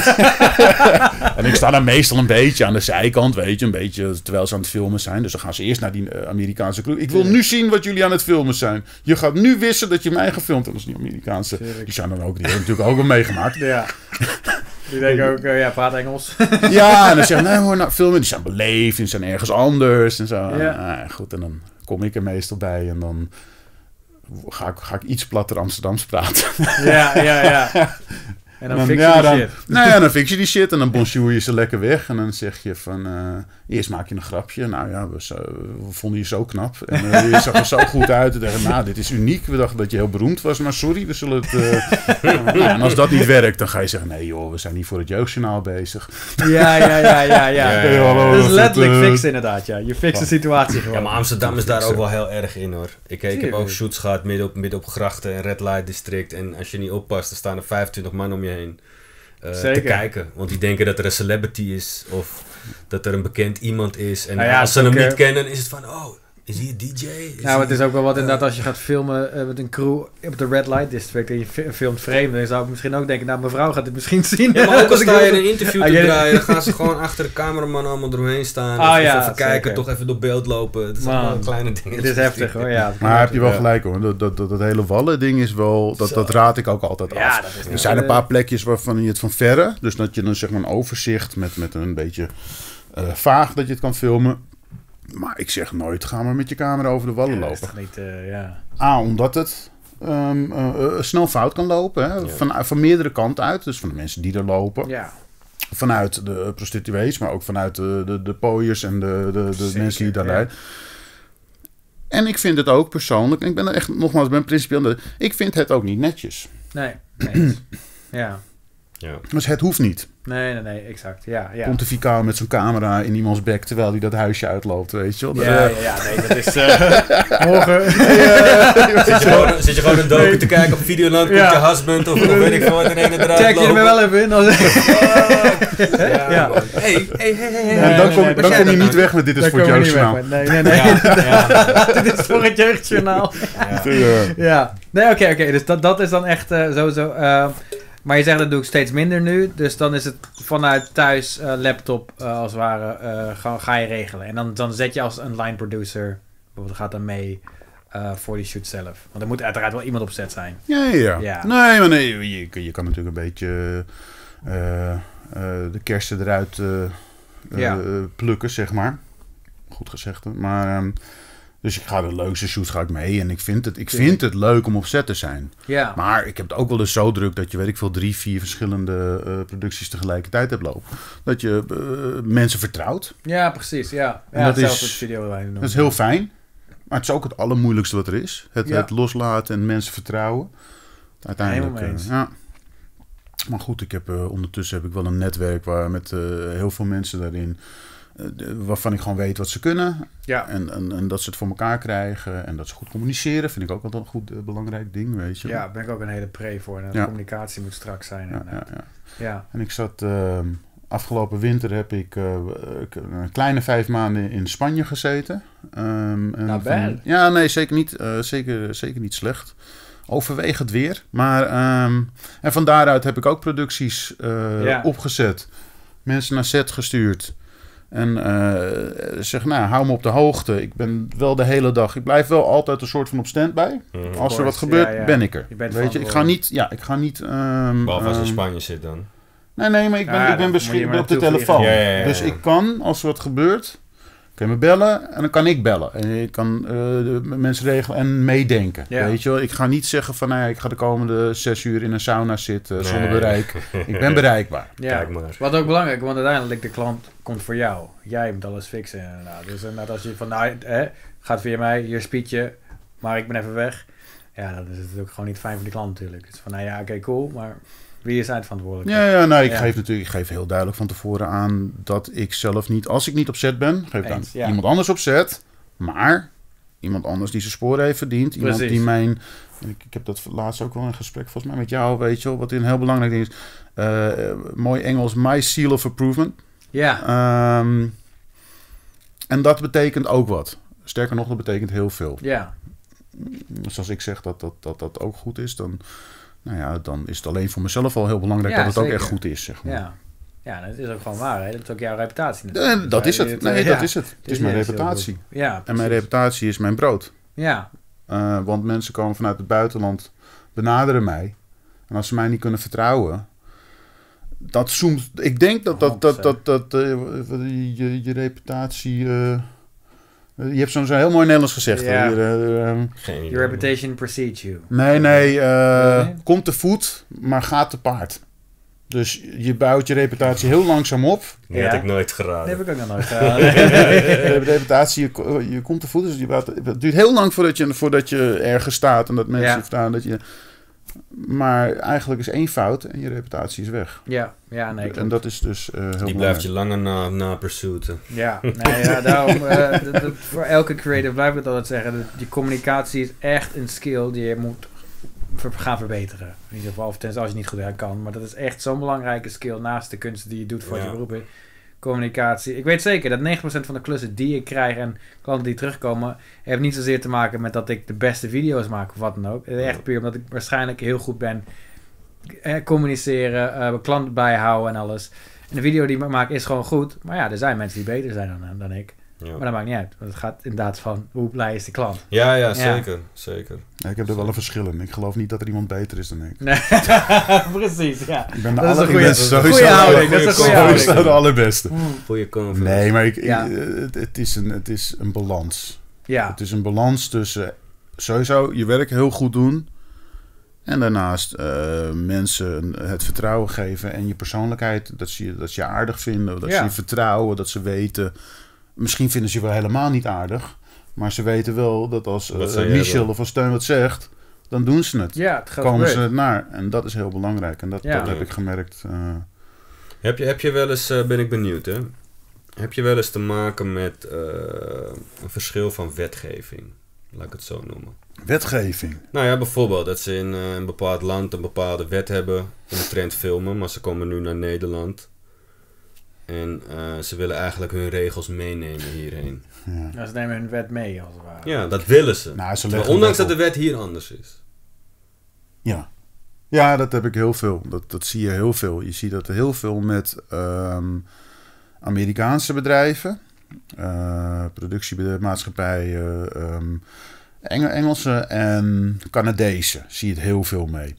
S3: En ik sta dan meestal een beetje aan de zijkant, weet je, een beetje terwijl ze aan het filmen zijn. Dus dan gaan ze eerst naar die uh, Amerikaanse crew. Ik wil nu zien wat jullie aan het filmen zijn. Je gaat nu wissen dat je mij gefilmd hebt. Dat is die Amerikaanse. Tuurlijk. Die zijn dan ook, die hebben natuurlijk ook wel meegemaakt.
S2: Ja. Die denken ook, uh, ja, praat Engels.
S3: Ja, en dan zeggen nee hoor, nou filmen, die zijn beleefd, die zijn ergens anders en zo. Ja. Uh, goed, en dan kom ik er meestal bij en dan ga ik, ga ik iets platter Amsterdams praten.
S2: Ja, ja, ja. En dan, dan fix je
S3: ja,
S2: die
S3: dan,
S2: shit.
S3: Nou ja, dan fix je die shit en dan bonjour je ze lekker weg. En dan zeg je van, uh, eerst maak je een grapje. Nou ja, we, zo, we vonden je zo knap. En uh, je zag er zo goed uit. En dachten, nou, dit is uniek. We dachten dat je heel beroemd was, maar sorry, we zullen het... Uh, nou, en als dat niet werkt, dan ga je zeggen, nee joh, we zijn niet voor het jeugdjournaal bezig.
S2: Ja, ja, ja, ja, ja. ja, ja, ja. Dat is letterlijk
S3: uh,
S2: fixen inderdaad, ja. Je fixt de situatie gewoon.
S1: Ja, maar Amsterdam is daar ook wel heel erg in hoor. Ik, ik heb ook shoots gehad midden op, midden op grachten en red light district. En als je niet oppast, dan staan er vijfentwintig man om je heen. Uh, te kijken. Want die denken dat er een celebrity is of dat er een bekend iemand is. En nou ja, als ze hem niet kennen, is het van, oh, is hij een D J? Is
S2: nou, het is ook wel wat inderdaad als je gaat filmen uh, met een crew op de Red Light District en je filmt vreemd, dan zou ik misschien ook denken, nou, mevrouw gaat dit misschien zien.
S1: Ja, maar ook als sta je een interview te draaien, dan gaan ze gewoon achter de cameraman allemaal eromheen staan.
S2: Ah,
S1: of
S2: ja,
S1: even kijken,
S2: zeker.
S1: toch even door beeld lopen. Het zijn wel kleine dingen.
S2: Het is heftig hoor, ja.
S3: Maar heb je wel gelijk hoor, dat, dat, dat, dat hele wallen ding is wel, dat, dat raad ik ook altijd
S2: ja,
S3: af.
S2: Dat is
S3: er zijn een paar plekjes waarvan je het van verre, dus dat je dan zeg maar een overzicht met, met een beetje uh, vaag dat je het kan filmen. Maar ik zeg nooit, ga maar met je camera over de wallen
S2: ja,
S3: lopen.
S2: Niet, uh, ja.
S3: A, omdat het um, uh, uh, snel fout kan lopen. Hè? Ja. Van, van meerdere kanten uit. Dus van de mensen die er lopen.
S2: Ja.
S3: Vanuit de prostituees, maar ook vanuit de, de, de pooiers en de, de, de Zeker, mensen die daar ja. rijden. En ik vind het ook persoonlijk, en ik ben er echt, nogmaals, ben principieel, ik vind het ook niet netjes.
S2: Nee, nee. Ja.
S1: Ja.
S3: Dus het hoeft niet.
S2: Nee, nee, nee, exact. Ja, ja.
S3: Pontificaal met zo'n camera in iemands bek terwijl hij dat huisje uitloopt, weet je wel.
S2: Ja, ja, ja, nee, dat is... Uh, morgen...
S1: ja. zit, je gewoon, zit je gewoon een docu nee. te kijken op Videoland, komt ja. je husband of, of weet ik veel wat in ene eruit
S2: check je er wel even in. Als...
S1: ja, ja. Hey, hey, hey, hey.
S3: En dan kom, nee, nee, dan kom je niet weg met dit is voor het jeugdjournaal.
S2: Nee, nee, nee. Ja, ja. Dit is voor het jeugdjournaal.
S3: Ja. Ja.
S2: ja. Nee, oké, okay, oké. Okay. Dus dat, dat is dan echt uh, sowieso... Uh, maar je zegt dat doe ik steeds minder nu. Dus dan is het vanuit thuis uh, laptop uh, als het ware uh, ga, ga je regelen. En dan, dan zet je als een line producer, bijvoorbeeld gaat dan mee uh, voor die shoot zelf. Want er moet uiteraard wel iemand op set zijn.
S3: Ja, ja. ja. Nee, maar nee, je, je kan natuurlijk een beetje uh, uh, de kersen eruit uh, ja. uh, plukken, zeg maar. Goed gezegd. Maar um, Dus ik ga de leukste shoots ga ik mee. En ik vind het, ik vind het leuk om op set te zijn.
S2: Ja.
S3: Maar ik heb het ook wel eens zo druk dat je, weet ik veel, drie, vier verschillende uh, producties tegelijkertijd hebt lopen. Dat je uh, mensen vertrouwt.
S2: Ja, precies. Ja,
S3: En
S2: ja
S3: dat, is,
S2: video
S3: dat is heel fijn. Maar het is ook het allermoeilijkste wat er is. Het,
S2: ja.
S3: het loslaten en mensen vertrouwen. Uiteindelijk. Uh, ja. Maar goed, ik heb, uh, ondertussen heb ik wel een netwerk waar met uh, heel veel mensen daarin. Uh, waarvan ik gewoon weet wat ze kunnen.
S2: Ja.
S3: En, en, en dat ze het voor elkaar krijgen. En dat ze goed communiceren. Vind ik ook altijd een goed uh, belangrijk ding, weet je.
S2: Ja, daar ben ik ook een hele pre voor. En
S3: ja.
S2: communicatie moet strak zijn.
S3: Ja, ja, ja.
S2: ja.
S3: En ik zat... Uh, afgelopen winter heb ik uh, een kleine vijf maanden in Spanje gezeten. Um, en
S2: nou,
S3: van, ja, nee, zeker niet, uh, zeker, zeker niet slecht. Overwegend weer. Maar, um, en van daaruit heb ik ook producties uh, ja. opgezet. Mensen naar set gestuurd. En uh, zeg, nou, hou me op de hoogte. Ik ben wel de hele dag... Ik blijf wel altijd een soort van op standby. Mm, als er wat gebeurt, ja, ja. ben ik er. Je Weet je, ik ga niet... Ja, ik ga niet... Um,
S1: Behalve als je in
S3: um,
S1: Spanje zit dan.
S3: Nee, nee, maar ik ben, ja, ik ben beschikbaar op de telefoon. Ja, ja, ja, ja. Dus ik kan, als er wat gebeurt, kan je me bellen en dan kan ik bellen. En ik kan uh, de mensen regelen en meedenken. Ja. Weet je wel? Ik ga niet zeggen van, nou ja, ik ga de komende zes uur in een sauna zitten nee. zonder bereik. Ik ben bereikbaar.
S2: Ja. Kijk maar. Wat ook belangrijk, want uiteindelijk de klant komt voor jou. Jij moet alles fixen inderdaad. Dus inderdaad als je van, nou, hè, gaat via mij, hier speedje, maar ik ben even weg. Ja, dan is het ook gewoon niet fijn voor die klant natuurlijk. Het is van, nou ja, oké, okay, cool, maar... Wie is eindverantwoordelijk?
S3: Ja, ja, nou, ik ja. geef natuurlijk, ik geef heel duidelijk van tevoren aan dat ik zelf niet, als ik niet op set ben, geef ik aan ja. iemand anders op set, maar iemand anders die zijn sporen heeft verdiend, iemand Precies. die mijn, ik, ik heb dat laatst ook wel in een gesprek volgens mij met jou, weet je wel, wat een heel belangrijk ding is, uh, mooi Engels, my seal of approval.
S2: Ja.
S3: Um, en dat betekent ook wat. Sterker nog, dat betekent heel veel.
S2: Ja.
S3: Dus als ik zeg dat dat, dat, dat ook goed is, dan... Nou ja, dan is het alleen voor mezelf al heel belangrijk ja, dat het zeker. ook echt goed is, zeg maar.
S2: Ja, ja, dat is ook gewoon waar. Hè? Dat is ook jouw reputatie.
S3: En dat is het. Nee, ja. dat is het. Het is, is mijn reputatie.
S2: Ja,
S3: en mijn reputatie is mijn brood.
S2: Ja.
S3: Uh, want mensen komen vanuit het buitenland, benaderen mij. En als ze mij niet kunnen vertrouwen, dat zoomt... Ik denk dat dat, dat, dat, dat, dat uh, je, je reputatie... Uh, Je hebt zo'n zo heel mooi Nederlands gezegd.
S2: Ja.
S3: Hier, uh, um,
S2: Your reputation precedes you.
S3: Nee, nee. Uh, nee. Komt te voet, maar gaat te paard. Dus je bouwt je reputatie heel langzaam op.
S1: Dat ja. had ik nooit geraden.
S2: Dat heb ik ook nog nooit geraden.
S3: De reputatie, je, je komt te voet. Dus je bouwt, het duurt heel lang voordat je, voordat je ergens staat. En dat mensen ja. verstaan dat je... Maar eigenlijk is één fout en je reputatie is weg.
S2: Ja, ja nee.
S3: En dat is dus uh, heel
S1: Die blijft je langer na, na pursuiten.
S2: Ja, nee, ja, daarom... Uh, dat, dat, voor elke creator blijf ik het altijd zeggen. Dat die communicatie is echt een skill die je moet ver, gaan verbeteren. In ieder geval, of tenzij als je niet goed uit kan. Maar dat is echt zo'n belangrijke skill naast de kunst die je doet voor ja. je beroep. Communicatie. Ik weet zeker dat negentig procent van de klussen die ik krijg en klanten die terugkomen, heeft niet zozeer te maken met dat ik de beste video's maak of wat dan ook. Het is echt puur omdat ik waarschijnlijk heel goed ben eh, communiceren, uh, klanten bijhouden en alles. En de video die ik maak is gewoon goed, maar ja, er zijn mensen die beter zijn dan, dan ik. Ja. Maar dat maakt niet uit, want het gaat inderdaad van hoe blij is de klant.
S1: Ja, ja, zeker. Ja. zeker.
S3: Ja, ik heb er wel een verschil in. Ik geloof niet dat er iemand beter is dan ik.
S2: Nee. Precies, ja.
S3: Ik ben de
S2: dat
S3: aller,
S2: is een goede houding. Dat is een goede houding.
S3: Sowieso de allerbeste.
S1: Goeie confidence.
S3: Nee, maar ik, ja. ik, het, het, is een, het is een balans.
S2: Ja.
S3: Het is een balans tussen sowieso je werk heel goed doen en daarnaast uh, mensen het vertrouwen geven en je persoonlijkheid, dat ze je, dat ze je aardig vinden, dat ja. ze je vertrouwen, dat ze weten... Misschien vinden ze je wel helemaal niet aardig. Maar ze weten wel dat als uh, Michel of als Steun wat zegt, dan doen ze het.
S2: Ja, het
S3: komen ze het naar. En dat is heel belangrijk. En dat, ja. dat heb ik gemerkt. Uh...
S1: Heb, je, heb je wel eens, uh, ben ik benieuwd hè, heb je wel eens te maken met uh, een verschil van wetgeving? Laat ik het zo noemen.
S3: Wetgeving?
S1: Nou ja, bijvoorbeeld dat ze in uh, een bepaald land een bepaalde wet hebben omtrent filmen. Maar ze komen nu naar Nederland. En uh, ze willen eigenlijk hun regels meenemen hierheen.
S2: Ja. Ja, ze nemen hun wet mee, als het ware.
S1: Ja, dat willen ze.
S3: Nou, ze
S1: maar ondanks dat de wet hier anders is.
S3: Ja. Ja, dat heb ik heel veel. Dat, dat zie je heel veel. Je ziet dat heel veel met um, Amerikaanse bedrijven, uh, productiemaatschappijen, um, Engel, Engelse en Canadezen zie je het heel veel mee.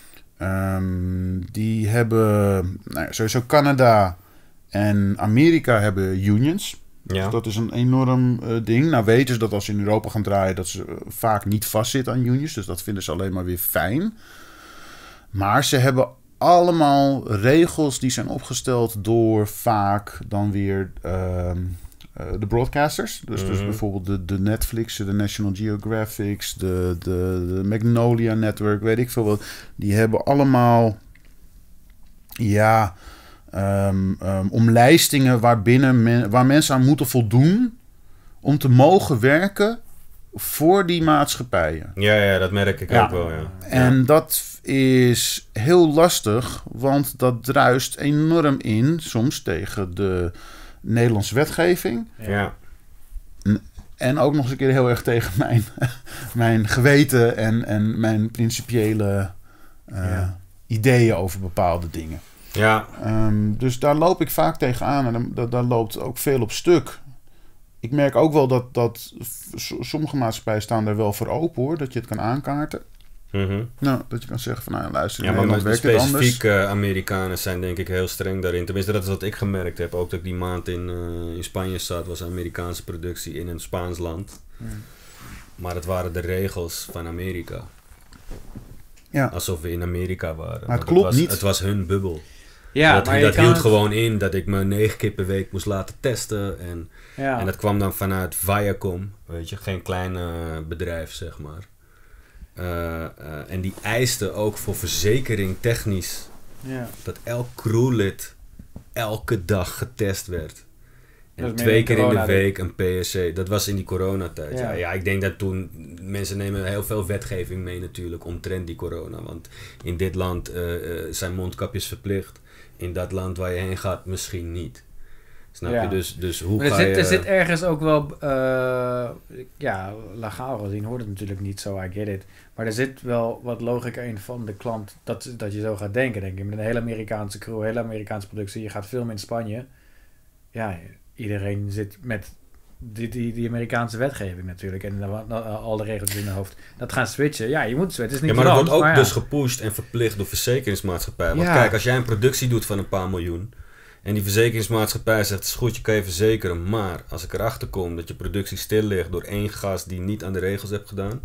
S3: Um, die hebben, nou ja, sowieso Canada... En Amerika hebben unions. Ja. Dus dat is een enorm uh, ding. Nou weten ze dat als ze in Europa gaan draaien... dat ze uh, vaak niet vastzitten aan unions. Dus dat vinden ze alleen maar weer fijn. Maar ze hebben allemaal regels die zijn opgesteld... door vaak dan weer uh, uh, de broadcasters. Dus, mm-hmm. dus bijvoorbeeld de, de Netflix, de National Geographics... De, de, de Magnolia Network, weet ik veel wat. Die hebben allemaal... ja... Um, um, omlijstingen waarbinnen men, waar mensen aan moeten voldoen om te mogen werken voor die maatschappijen.
S1: Ja, ja, dat merk ik ja. ook wel, ja.
S3: En ja. dat is heel lastig, want dat druist enorm in, soms tegen de Nederlandse wetgeving.
S1: Ja.
S3: En ook nog eens een keer heel erg tegen mijn, mijn geweten en, en mijn principiële uh, ja. ideeën over bepaalde dingen.
S1: Ja.
S3: Um, dus daar loop ik vaak tegenaan en daar, daar loopt ook veel op stuk. Ik merk ook wel dat, dat sommige maatschappijen staan daar wel voor open hoor, dat je het kan aankaarten.
S1: Mm-hmm.
S3: Nou, dat je kan zeggen van nou luister,
S1: ja, maar de specifieke Amerikanen zijn denk ik heel streng daarin. Tenminste, dat is wat ik gemerkt heb. Ook dat ik die maand in, uh, in Spanje zat, was een Amerikaanse productie in een Spaans land. Mm. Maar het waren de regels van Amerika.
S3: Ja.
S1: Alsof we in Amerika waren.
S3: Maar het klopt
S1: het was,
S3: niet.
S1: Het was hun bubbel.
S2: Ja,
S1: dat
S2: maar
S1: dat
S2: je
S1: hield
S2: het...
S1: gewoon in dat ik me negen keer per week moest laten testen. En,
S2: ja.
S1: en dat kwam dan vanuit Viacom, weet je, geen klein uh, bedrijf, zeg maar. Uh, uh, en die eisten ook voor verzekering technisch
S2: ja.
S1: dat elk crewlid elke dag getest werd. En twee keer in de week een P S C. Dat was in die coronatijd. Ja. Ja, ja, ik denk dat toen... Mensen nemen heel veel wetgeving mee natuurlijk omtrent die corona. Want in dit land uh, uh, zijn mondkapjes verplicht. In dat land waar je heen gaat misschien niet. Snap ja. je? Dus, dus hoe
S2: er
S1: ga
S2: zit,
S1: je...
S2: Er zit ergens ook wel... Uh, ja, legaal gezien hoort het natuurlijk niet zo, I get it. Maar er zit wel wat logica in van de klant... Dat, dat je zo gaat denken, denk ik. Met een hele Amerikaanse crew, een hele Amerikaanse productie. Je gaat filmen in Spanje. Ja... Iedereen zit met die, die, die Amerikaanse wetgeving natuurlijk. En uh, uh, al de regels in hun hoofd. Dat gaan switchen. Ja, je moet switchen. Het is niet
S1: ja, maar dat wordt ook
S2: maar
S1: dus
S2: ja.
S1: gepusht en verplicht door verzekeringsmaatschappijen. Want
S2: ja.
S1: kijk, als jij een productie doet van een paar miljoen... en die verzekeringsmaatschappij zegt... het is goed, je kan je verzekeren... maar als ik erachter kom dat je productie stil ligt... door één gast die niet aan de regels heeft gedaan...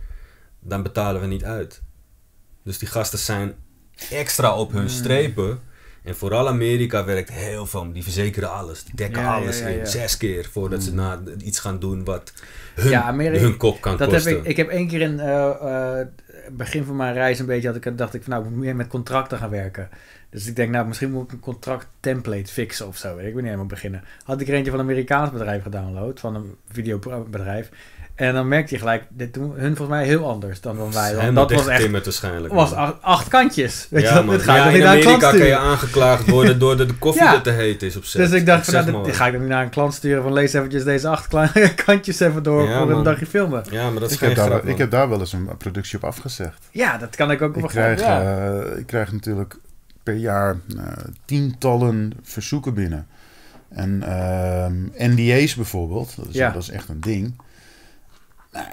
S1: dan betalen we niet uit. Dus die gasten zijn extra op hun mm. strepen... En vooral Amerika werkt heel veel. Die verzekeren alles. Die dekken ja, alles ja, ja, ja. in. Zes keer voordat mm. ze na iets gaan doen wat hun, ja, Amerika, hun kop kan
S2: dat
S1: kosten.
S2: Heb ik, ik heb één keer in uh, uh, begin van mijn reis een beetje... Had ik, dacht ik van nou, ik moet meer met contracten gaan werken. Dus ik denk nou, misschien moet ik een contract template fixen of zo. Ik weet niet helemaal beginnen. Had ik er eentje van een Amerikaans bedrijf gedownload. Van een videobedrijf. En dan merkte je gelijk, dit doen hun volgens mij heel anders dan van wij.
S1: Want
S2: dat was echt,
S1: waarschijnlijk.
S2: was acht, acht kantjes. Weet
S1: ja,
S2: je, dit ga
S1: ja,
S2: ik
S1: in
S2: niet
S1: Amerika
S2: naar een
S1: kan je aangeklaagd worden door de, de koffie ja. dat te heet is op zet.
S2: Dus ik dacht, van, nou, dit, ga ik dan niet naar een klant sturen van lees eventjes deze acht kantjes even door ja, voor man. een dagje filmen.
S1: Ja, maar dat is
S3: ik
S1: geen
S3: heb,
S1: grap,
S3: daar, ik heb daar wel eens een productie op afgezegd.
S2: Ja, dat kan ik ook
S3: ik krijg, ja. uh, ik krijg natuurlijk per jaar uh, tientallen verzoeken binnen. En uh, N D A's bijvoorbeeld, dat is, ja. dat is echt een ding. Nou,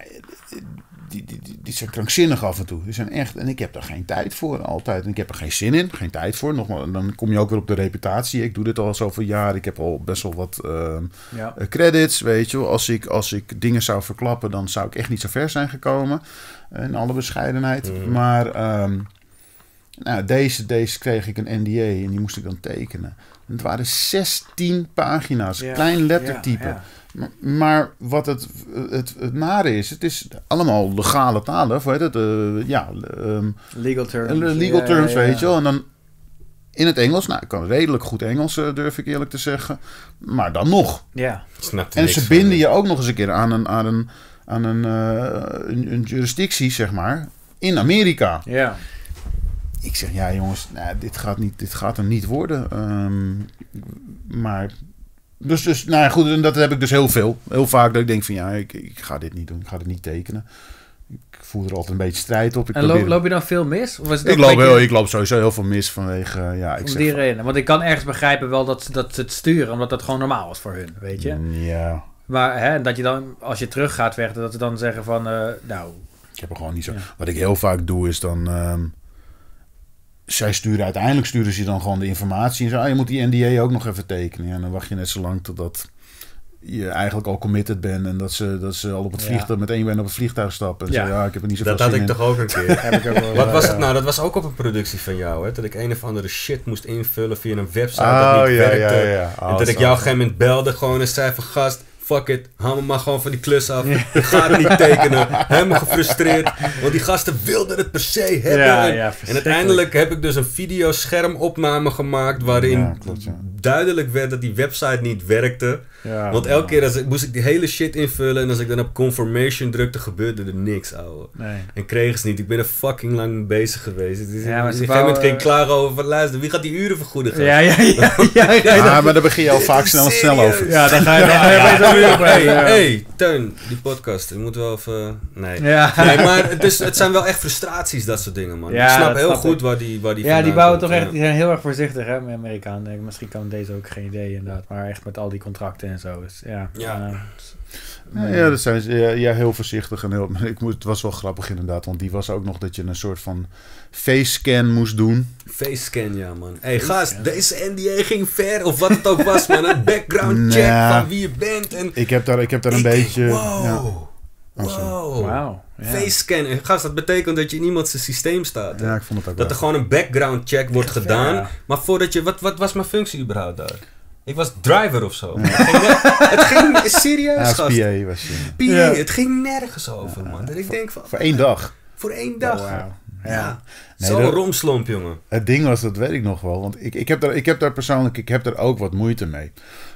S3: die, die, die, die zijn krankzinnig af en toe. Die zijn echt, en ik heb daar geen tijd voor altijd. En ik heb er geen zin in, geen tijd voor. Nogmaals, dan kom je ook weer op de reputatie. Ik doe dit al zoveel jaar. Ik heb al best wel wat uh, ja. credits, weet je wel. Als ik, als ik dingen zou verklappen, dan zou ik echt niet zo ver zijn gekomen. In alle bescheidenheid. Mm. Maar um, nou, deze, deze kreeg ik een N D A en die moest ik dan tekenen. En het waren zestien pagina's, ja. klein lettertype. Ja, ja. Maar wat het, het, het nare is, het is allemaal legale talen, of weet het, uh, ja, um,
S2: legal terms,
S3: legal
S2: ja,
S3: terms
S2: ja, ja,
S3: weet je wel. En dan in het Engels, nou, ik kan redelijk goed Engels, uh, durf ik eerlijk te zeggen, maar dan nog.
S2: Ja.
S3: En ze binden je ook nog eens een keer aan een, aan een, aan een, uh, een, een jurisdictie, zeg maar, in Amerika.
S2: Ja.
S3: Ik zeg, ja jongens, nou, dit, gaat niet, dit gaat er niet worden. Um, maar... Dus, dus, nou ja, goed, en dat heb ik dus heel veel. Heel vaak dat ik denk van, ja, ik, ik ga dit niet doen. Ik ga dit niet tekenen. Ik voel er altijd een beetje strijd op. Ik
S2: en loop, loop je dan veel mis? Of is het
S3: ik, loop heel, ik loop sowieso heel veel mis vanwege, uh, ja... Ik
S2: om die reden. Want ik kan ergens begrijpen wel dat, dat ze het sturen, omdat dat gewoon normaal is voor hun, weet je?
S3: Ja.
S2: Maar hè, dat je dan, als je terug gaat weg, dat ze dan zeggen van, uh, nou...
S3: Ik heb er gewoon niet zo... Ja. Wat ik heel vaak doe is dan... Um, zij sturen uiteindelijk sturen ze dan gewoon de informatie en zo. Ah, je moet die N D A ook nog even tekenen. En dan wacht je net zo lang totdat je eigenlijk al committed bent en dat ze, dat ze al op het
S2: Ja.
S3: vliegtuig meteen weer op het vliegtuig stappen. En
S2: Ja.
S3: zeggen, ja, ik heb er niet zoveel
S1: Dat had
S3: zin
S1: ik
S3: in.
S1: toch ook een keer.
S2: Heb ik ook wel,
S1: Wat was
S2: ja.
S1: het nou? Dat was ook op een productie van jou, hè? Dat ik een of andere shit moest invullen via een website
S3: Oh,
S1: dat niet
S3: ja,
S1: werkte.
S3: ja, ja. Oh,
S1: en dat ik
S3: zo.
S1: jou op een gegeven moment belde gewoon en zei van gast, fuck it, haal me maar gewoon van die klus af. Ik ga het niet tekenen. Helemaal gefrustreerd. Want die gasten wilden het per se hebben.
S2: Ja,
S1: en,
S2: ja,
S1: en
S2: verschrikkelijk.
S1: uiteindelijk heb ik dus een videoschermopname gemaakt waarin
S3: Ja, klopt, ja.
S1: duidelijk werd dat die website niet werkte.
S2: Ja,
S1: Want elke keer als ik, moest ik die hele shit invullen en als ik dan op confirmation drukte, gebeurde er niks, ouwe.
S2: Nee.
S1: En kreeg ze niet. Ik ben er fucking lang mee bezig geweest. Het is,
S2: Ja, maar
S1: op een
S2: ze
S1: gegeven moment
S2: bouwen-
S1: ging ik klagen over van luister, wie gaat die uren vergoeden? gast?
S2: Ja, ja, ja. ja, ja,
S3: Ja,
S2: dat-
S3: maar daar begin je al vaak snel, snel
S1: Serieus?
S3: over.
S2: ja, dan ga je dan ga je
S1: Ja,
S2: bij zo'n uur
S1: hey,
S2: bij. Ja.
S1: hey, Teun, die podcast, ik moet wel even... Nee.
S2: Ja.
S1: Nee, maar het, is, het zijn wel echt frustraties, dat soort dingen, man.
S2: Ja,
S1: ik snap
S2: dat
S1: heel
S2: snap
S1: goed
S2: ik.
S1: waar die waar die
S2: Ja, die
S1: vandaan
S2: bouwen
S1: komt,
S2: toch echt,
S1: ja.
S2: die zijn heel erg voorzichtig, hè, met Amerikanen. Misschien kan deze ook geen idee, inderdaad. Maar echt met al die contracten en zo. Dus, ja.
S1: Ja.
S2: eh,
S3: Ja, ja, dat zijn ze ja, ja, heel voorzichtig. En heel, ik moet, het was wel grappig inderdaad, want die was ook nog dat je een soort van face scan moest doen.
S1: Facescan, ja, man. Hé, hey, gast, deze N D A ging ver, of wat het ook was, man. Een background check
S3: Nou,
S1: van wie je bent. En
S3: Ik heb daar, ik heb daar een
S1: ik denk,
S3: beetje...
S1: wow,
S3: Ja. Oh, sorry.
S1: wow.
S2: Wauw. Ja.
S1: Facescan. En gast, dat betekent dat je in iemand zijn systeem staat. hè?
S3: Ja, ik vond het ook
S1: Dat er
S3: wel.
S1: gewoon een background check wordt
S2: Echt,
S1: gedaan.
S2: ja.
S1: Maar voordat je... Wat, wat was mijn functie überhaupt daar? Ik was driver of zo. Het, ging ne- het ging serieus,
S3: Ja, als
S1: gast.
S3: P A was je.
S1: P A,
S2: Ja.
S1: het ging nergens over, man. Dat ik denk van...
S3: Voor één dag.
S1: Voor één dag.
S2: Oh, wauw.
S1: Ja.
S2: Ja.
S3: Nee,
S1: Zo'n
S3: dat-
S1: romslomp, jongen.
S3: Het ding was, dat weet ik nog wel. Want ik, ik, heb, daar, ik heb daar persoonlijk ik heb daar ook wat moeite mee.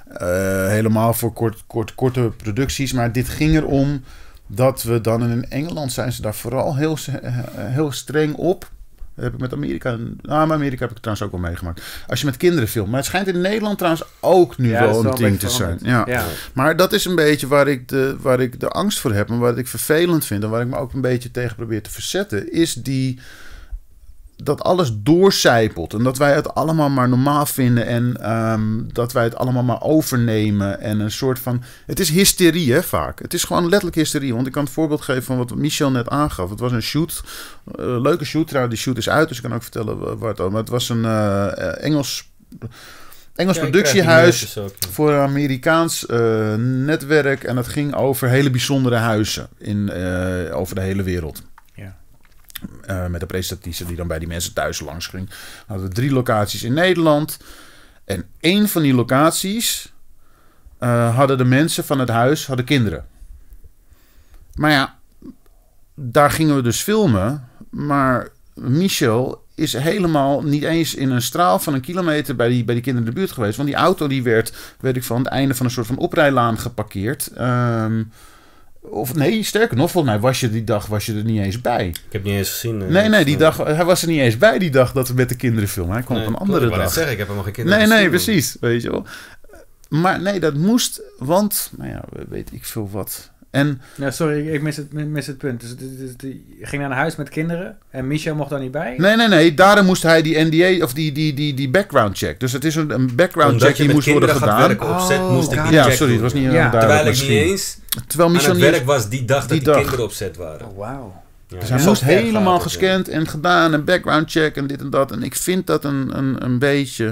S3: Uh, helemaal voor kort, kort, korte producties. Maar dit ging erom dat we dan... En in Engeland zijn ze daar vooral heel, heel streng op. Dat heb ik met Amerika... Nou, met Amerika heb ik het trouwens ook wel meegemaakt. Als je met kinderen filmt. Maar het schijnt in Nederland trouwens ook nu
S2: Ja, dat is
S3: wel een
S2: wel een
S3: ding te
S2: beetje
S3: zijn.
S2: veranderd.
S3: Ja.
S2: Ja.
S3: Maar dat is een beetje waar ik, de, waar ik de angst voor heb. En wat ik vervelend vind. En waar ik me ook een beetje tegen probeer te verzetten. Is die... dat alles doorcijpelt en dat wij het allemaal maar normaal vinden en um, dat wij het allemaal maar overnemen en een soort van... Het is hysterie, hè, vaak. Het is gewoon letterlijk hysterie, want ik kan het voorbeeld geven van wat Michel net aangaf. Het was een shoot, uh, leuke shoot, trouwens, die shoot is uit, dus ik kan ook vertellen waar het over... Maar het was een uh, Engels... Engels
S1: Ja,
S3: productiehuis voor een Amerikaans uh, netwerk en dat ging over hele bijzondere huizen in, uh, over de hele wereld. Uh, met de presentatrice die dan bij die mensen thuis langs ging. We hadden drie locaties in Nederland. En één van die locaties uh, hadden de mensen van het huis hadden kinderen. Maar ja, daar gingen we dus filmen. Maar Michel is helemaal niet eens in een straal van een kilometer bij die, bij die kinderen in de buurt geweest. Want die auto die werd, weet ik van, het einde van een soort van oprijlaan geparkeerd. Um, Of nee, sterker nog, volgens mij was je die dag was je er niet eens bij.
S1: Ik heb niet eens gezien.
S3: Nee, nee, nee die dag, hij was er niet eens bij die dag dat we met de kinderen filmen. Hij kwam
S1: nee,
S3: op een andere
S1: ik
S3: dag.
S1: Ik zeggen, ik heb helemaal geen kinderen
S3: Nee,
S1: gezien,
S3: nee, precies. Weet je wel. Maar nee, dat moest, want, nou ja, weet ik veel wat. En,
S2: ja, sorry, ik mis het, mis het punt. Dus, dus, dus, je ging naar een huis met kinderen en Michel mocht daar niet bij?
S3: Nee, nee, nee. Daarom moest hij die N D A of die, die, die, die background check. Dus het is een, een background
S1: Omdat
S3: check die moest worden gedaan.
S1: Op set,
S2: oh,
S1: moest ik die
S3: ja,
S1: check
S3: sorry, het was niet
S1: doen.
S3: helemaal
S2: Ja.
S3: duidelijk.
S1: Terwijl ik niet
S3: misschien.
S1: eens
S3: Terwijl Michel
S1: aan het
S3: niet
S1: werk was die dag dat
S3: die
S1: die,
S3: dag.
S1: kinderen op set waren.
S2: Oh, wauw.
S1: Ja,
S3: Dus hij
S1: zo
S3: moest
S1: ver
S3: helemaal
S1: gaat het,
S3: gescand en gedaan en background check en dit en dat. En ik vind dat een, een, een beetje...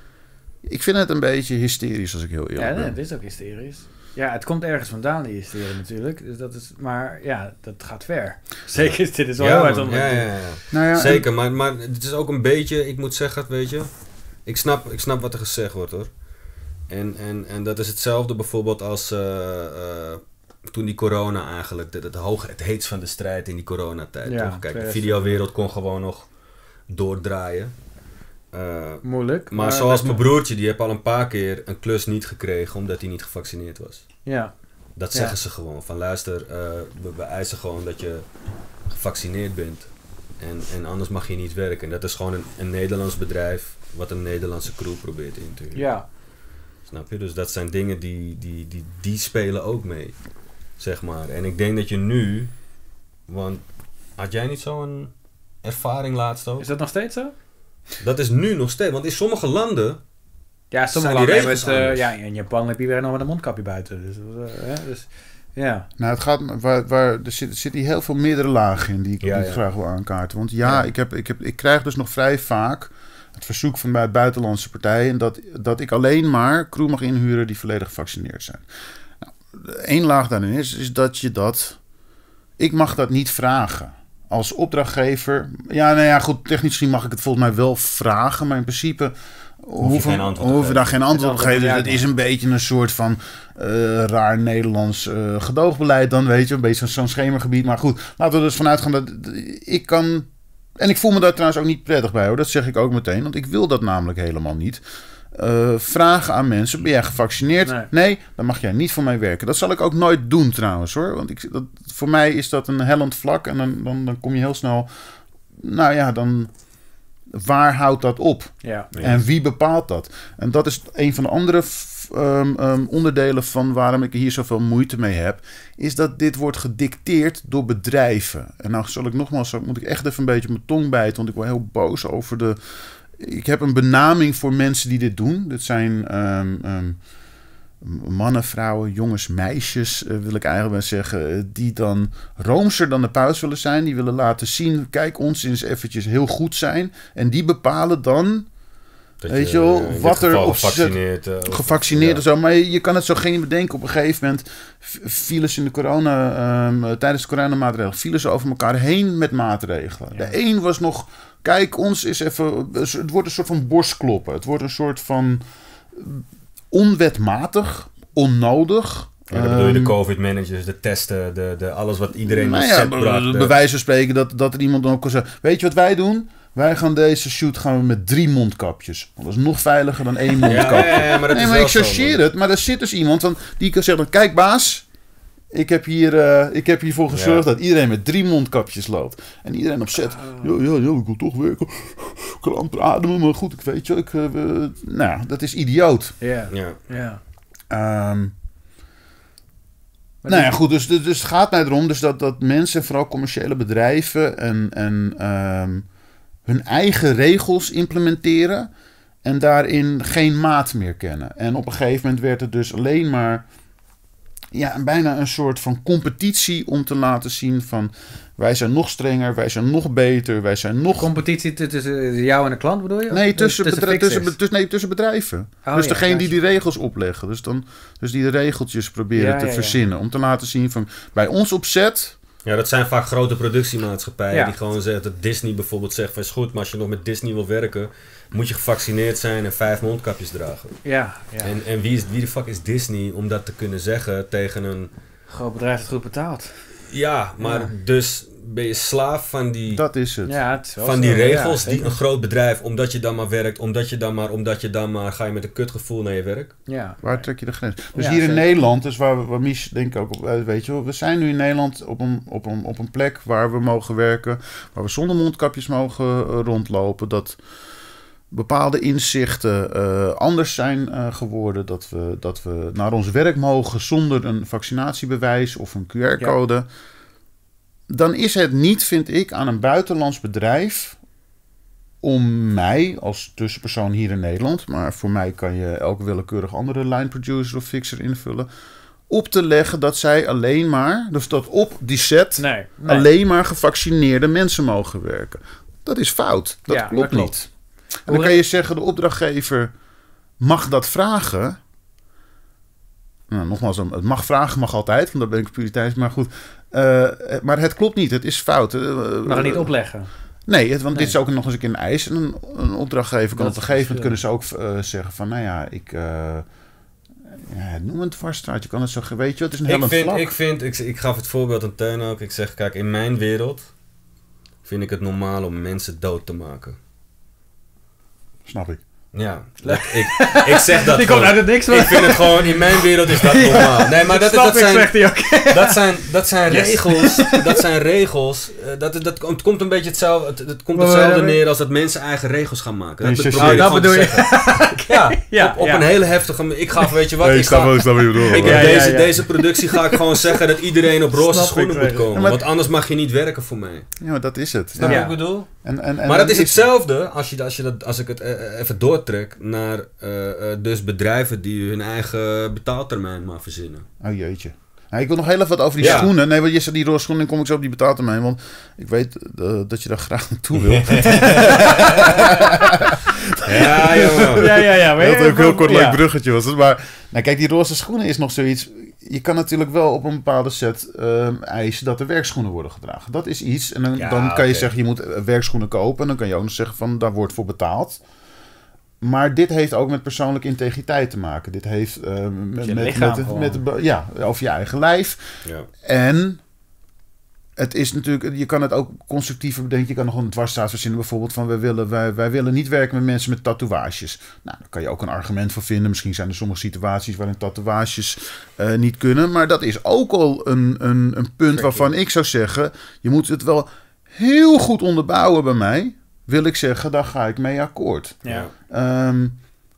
S3: Ik vind het een beetje hysterisch als ik heel eerlijk
S2: Ja,
S3: ben.
S2: nee, dit is ook hysterisch. Ja, het komt ergens vandaan, die hysterie natuurlijk. Dus dat is, maar ja, dat gaat ver. Zeker, is dit is wel
S1: ja,
S2: heel
S1: man.
S2: uitzonderlijk.
S1: ja, ja, ja.
S3: Nou ja,
S1: Zeker, maar, maar het is ook een beetje, ik moet zeggen, weet je, ik snap, ik snap wat er gezegd wordt, hoor. En, en, en dat is hetzelfde bijvoorbeeld als uh, uh, toen die corona eigenlijk, het, het, hoog, het heetst van de strijd in die coronatijd,
S2: Ja,
S1: toch? Kijk, de
S2: best.
S1: videowereld kon gewoon nog doordraaien. Uh,
S2: Moeilijk.
S1: maar zoals mijn broertje, die heeft al een paar keer een klus niet gekregen omdat hij niet gevaccineerd was.
S2: Ja.
S1: Dat
S2: Ja.
S1: zeggen ze gewoon. Van luister, uh, we, we eisen gewoon dat je gevaccineerd bent. En, en anders mag je niet werken. En dat is gewoon een, een Nederlands bedrijf wat een Nederlandse crew probeert in te huren.
S2: Ja.
S1: Snap je? Dus dat zijn dingen die, die, die, die spelen ook mee. Zeg maar. En ik denk dat je nu... Want had jij niet zo'n ervaring laatst ook?
S2: Is dat nog steeds zo?
S1: Dat is nu nog steeds. Want in sommige landen...
S2: Ja, sommige
S1: Zijn die
S2: landen hebben
S1: regels
S2: het... Uh,
S1: anders?
S2: ja, in Japan heb je weer nog met een mondkapje buiten. Dus, uh, ja, dus ja.
S3: Nou, het gaat, waar, waar, er zit, zit hier heel veel meerdere lagen in die ik,
S1: Ja,
S3: die ik
S1: ja.
S3: graag wil aankaarten. Want ja,
S1: Ja.
S3: Ik, heb, ik, heb, ik krijg dus nog vrij vaak het verzoek van bij buitenlandse partijen dat, dat ik alleen maar crew mag inhuren die volledig gevaccineerd zijn. één laag daarin is, is dat je dat... Ik mag dat niet vragen. Als opdrachtgever... Ja, nou ja, goed, technisch gezien mag ik het volgens mij wel vragen, maar in principe...
S1: Hoef je,
S3: hoef je daar geen antwoord op te geven. Dus het is een beetje een soort van uh, raar Nederlands uh, gedoogbeleid dan, weet je. Een beetje zo'n schemergebied. Maar goed, laten we dus vanuit gaan dat ik kan... En ik voel me daar trouwens ook niet prettig bij, hoor. Dat zeg ik ook meteen, want ik wil dat namelijk helemaal niet. Uh, vragen aan mensen, ben jij gevaccineerd? Nee. nee, dan mag jij niet voor mij werken. Dat zal ik ook nooit doen trouwens, hoor. Want ik, dat, voor mij is dat een hellend vlak. En dan, dan, dan kom je heel snel... Nou ja, dan... Waar houdt dat op?
S2: Ja.
S3: En wie bepaalt dat? En dat is een van de andere um, um, onderdelen van waarom ik hier zoveel moeite mee heb. Is dat dit wordt gedicteerd door bedrijven. En nou zal ik nogmaals, moet ik echt even een beetje mijn tong bijten. Want ik word heel boos over de... Ik heb een benaming voor mensen die dit doen. Dit zijn um, um, mannen, vrouwen, jongens, meisjes, uh, wil ik eigenlijk wel zeggen, die dan roomser dan de paus willen zijn. Die willen laten zien, kijk, ons eens eventjes heel goed zijn. En die bepalen dan, dat weet je wel, wat er op
S1: gevaccineerd, uh,
S3: gevaccineerd
S1: ja.
S3: en zo. Maar je, je kan het zo geen bedenken. Op een gegeven moment vielen ze in de corona, um, tijdens de coronamaatregelen, vielen ze over elkaar heen met maatregelen. Ja. De een was nog, kijk, ons is even, het wordt een soort van borstkloppen. Het wordt een soort van... onwetmatig, onnodig.
S1: Ja, dan bedoel je de COVID-managers, de testen, de, de, alles wat iedereen
S3: nou ja, bracht, de... bij wijze van spreken dat, dat er iemand dan ook kan zeggen... Weet je wat wij doen? Wij gaan deze shoot gaan we met drie mondkapjes. Dat is nog veiliger dan één mondkapje. Ja, ja, ja, maar dat nee, is maar ik chargeer het. Maar er zit dus iemand van, die kan zeggen... Kijk baas, ik heb, hier, uh, ik heb hiervoor gezorgd ja. dat iedereen met drie mondkapjes loopt. En iedereen opzet. Ja, ja, ja, ik wil toch werken. Ik kan amper ademen, maar goed, ik weet je. Ik, uh, uh, nou, dat is idioot.
S2: Ja,
S1: ja.
S2: ja.
S3: Um, nou ja, goed, dus, dus het gaat mij erom dus dat, dat mensen, vooral commerciële bedrijven... en, en um, hun eigen regels implementeren... en daarin geen maat meer kennen. En op een gegeven moment werd het dus alleen maar... Ja, bijna een soort van competitie om te laten zien van... wij zijn nog strenger, wij zijn nog beter, wij zijn nog...
S2: Competitie tussen jou en de klant bedoel je?
S3: Nee, tussen, tussen, bedrijf, tussen, tussen, nee, tussen bedrijven. Oh, dus ja, degene die die regels opleggen. Dus, dan, dus die de regeltjes proberen ja, te ja, verzinnen. Ja. Om te laten zien van, bij ons opzet...
S1: Ja, dat zijn vaak grote productiemaatschappijen ja. die gewoon zeggen... dat Disney bijvoorbeeld zegt van is goed, maar als je nog met Disney wil werken... moet je gevaccineerd zijn en vijf mondkapjes dragen.
S2: Ja, ja.
S1: En, en wie, is, wie de fuck is Disney om dat te kunnen zeggen tegen een...
S2: Groot bedrijf dat goed betaalt.
S1: Ja, maar ja. dus ben je slaaf van die...
S3: Dat is het.
S2: Ja, het is
S1: van die regels ja, die een groot bedrijf... omdat je dan maar werkt, omdat je dan maar... omdat je dan maar ga je met een kutgevoel naar je werk.
S2: Ja.
S3: Waar trek je de grens? Dus ja, hier in zeker. Nederland, dus waar, waar Mies denk ik ook op... weet je wel, we zijn nu in Nederland op een, op, een, op een plek waar we mogen werken... waar we zonder mondkapjes mogen uh, rondlopen... dat bepaalde inzichten uh, anders zijn uh, geworden... Dat we, dat we naar ons werk mogen zonder een vaccinatiebewijs of een Q R-code... Ja. Dan is het niet, vind ik, aan een buitenlands bedrijf... om mij als tussenpersoon hier in Nederland... maar voor mij kan je elke willekeurig andere line producer of fixer invullen... op te leggen dat zij alleen maar... dus dat op die set
S2: nee, nee.
S3: alleen maar gevaccineerde mensen mogen werken. Dat is fout. Dat ja, klopt, dat klopt niet. En dan kan je zeggen, de opdrachtgever mag dat vragen... Nou, nogmaals, het mag vragen, mag altijd, want dat ben ik puriteins, maar goed. Uh, maar het klopt niet, het is fout. Uh,
S2: mag het niet opleggen?
S3: Nee, het, want nee. dit is ook nog eens een keer een eis. En een, een opdrachtgever kan dat op een gegeven moment kunnen ze ook uh, zeggen van, nou ja, ik... Uh, ja, noem het vaststraat, je kan het zo, weet je, het is een hele vlak.
S1: Ik vind, ik, ik gaf het voorbeeld aan Teun ook, ik zeg, kijk, in mijn wereld vind ik het normaal om mensen dood te maken.
S3: Snap ik.
S1: Ja, dat, ik, ik zeg dat
S2: die komt uit het niks.
S1: Ik vind het gewoon, in mijn wereld is dat normaal. Nee, maar dat, dat, dat, zijn, dat, zijn, dat zijn yes. regels, dat zijn regels, uh, dat, dat, het komt een beetje hetzelfde, het, het komt hetzelfde neer als dat mensen eigen regels gaan maken. Dat,
S3: nee,
S1: probeer ik
S2: oh, dat bedoel je.
S1: ja, ja, op, op ja. een hele heftige, ik ga, weet je wat,
S3: nee,
S1: ik ga,
S3: ik snap je bedoel,
S1: ik, ja, ja, deze, ja. deze productie ga ik gewoon zeggen dat iedereen op roze snap schoenen moet komen, ja, maar, want anders mag je niet werken voor mij.
S3: Ja, maar dat is het.
S1: Snap je
S3: ja.
S1: wat ik bedoel?
S3: En, en, en,
S1: maar dat is hetzelfde als, je, als, je dat, als ik het uh, even doortrek naar uh, uh, dus bedrijven die hun eigen betaaltermijn maar verzinnen.
S3: Oh jeetje. Nou, ik wil nog heel even wat over die ja. schoenen. Nee, want je zei die roze schoenen, kom ik zo op die betaaltermijn. Want ik weet uh, dat je daar graag naartoe wil.
S1: ja, jongen.
S2: Ja, ja, ja.
S3: Maar dat ook een heel kort ja. leuk bruggetje was het. Maar nou, kijk, die roze schoenen is nog zoiets... je kan natuurlijk wel op een bepaalde set uh, eisen dat er werkschoenen worden gedragen. Dat is iets. En dan, ja, dan kan okay. je zeggen, je moet werkschoenen kopen. En dan kan je ook nog zeggen van, daar wordt voor betaald. Maar dit heeft ook met persoonlijke integriteit te maken. Dit heeft uh, met, met, lichaam, met, met, ja, over je eigen lijf. Ja. En het is natuurlijk, je kan het ook constructiever bedenken. Je kan nog een dwarsstraat verzinnen, bijvoorbeeld van wij willen, wij, wij willen niet werken met mensen met tatoeages. Nou, daar kan je ook een argument voor vinden. Misschien zijn er sommige situaties waarin tatoeages uh, niet kunnen. Maar dat is ook al een, een, een punt waarvan ik zou zeggen, je moet het wel heel goed onderbouwen bij mij. Wil ik zeggen, daar ga ik mee akkoord. Ja. Um,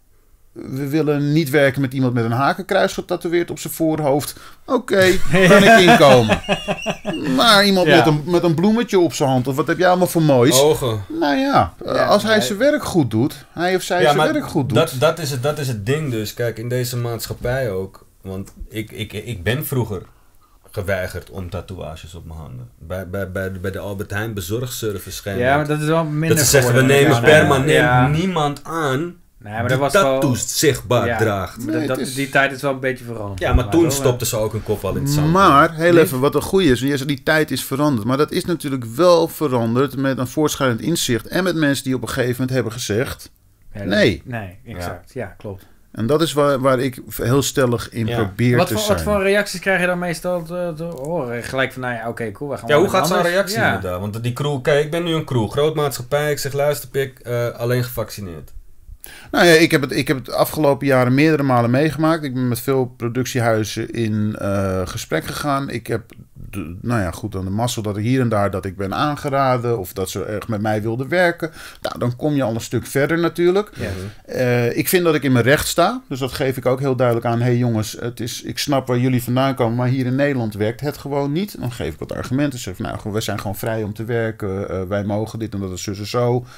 S3: we willen niet werken met iemand met een hakenkruis getatoeëerd op zijn voorhoofd. Oké, okay, kan ik inkomen. Maar iemand ja. met, een, met een bloemetje op zijn hand. Of wat heb jij allemaal voor moois?
S1: Ogen.
S3: Nou ja, ja als hij nee. zijn werk goed doet. Hij of zij ja, zijn werk goed doet.
S1: Dat, dat, is het, dat is het ding dus. Kijk, in deze maatschappij ook. Want ik, ik, ik ben vroeger geweigerd om tatoeages op mijn handen. Bij, bij, bij, bij de Albert Heijn bezorgservice.
S2: Ja, maar dat is wel minder.
S1: Dat ze zeggen, we nemen permanent ja. niemand aan...
S2: Nee, maar
S1: die
S2: dat was
S1: tattoos
S2: wel,
S1: zichtbaar
S2: ja,
S1: draagt.
S2: Nee, dat, is... Die tijd is wel een beetje veranderd.
S1: Ja, maar, maar toen wel, stopten ze ook een kop al in het zand.
S3: Maar, heel nee. even, wat een goeie is. Je zegt, die tijd is veranderd. Maar dat is natuurlijk wel veranderd met een voortschrijdend inzicht. En met mensen die op een gegeven moment hebben gezegd... Ja, nee.
S2: Nee, exact. Ja, ja klopt.
S3: En dat is waar, waar ik heel stellig in ja. probeer
S2: wat
S3: te
S2: voor,
S3: zijn.
S2: Wat voor reacties krijg je dan meestal te, te horen? Gelijk van, nou ja, oké, okay, cool. We gaan
S1: ja, hoe gaat zo'n reactie
S2: ja.
S1: inderdaad? Want die crew, kijk, ik ben nu een crew. Groot maatschappij. Ik zeg, luister pik, uh, alleen gevaccineerd.
S3: Nou ja, ik heb, het, ik heb het afgelopen jaren meerdere malen meegemaakt. Ik ben met veel productiehuizen in uh, gesprek gegaan. Ik heb, de, nou ja, goed, dan de mazzel dat ik hier en daar dat ik ben aangeraden. Of dat ze erg met mij wilden werken. Nou, dan kom je al een stuk verder natuurlijk. Ja. Uh, ik vind dat ik in mijn recht sta. Dus dat geef ik ook heel duidelijk aan. Hé hey jongens, het is, ik snap waar jullie vandaan komen. Maar hier in Nederland werkt het gewoon niet. Dan geef ik wat argumenten. Zeg van, nou, we zijn gewoon vrij om te werken. Uh, wij mogen dit en dat is zus en zo.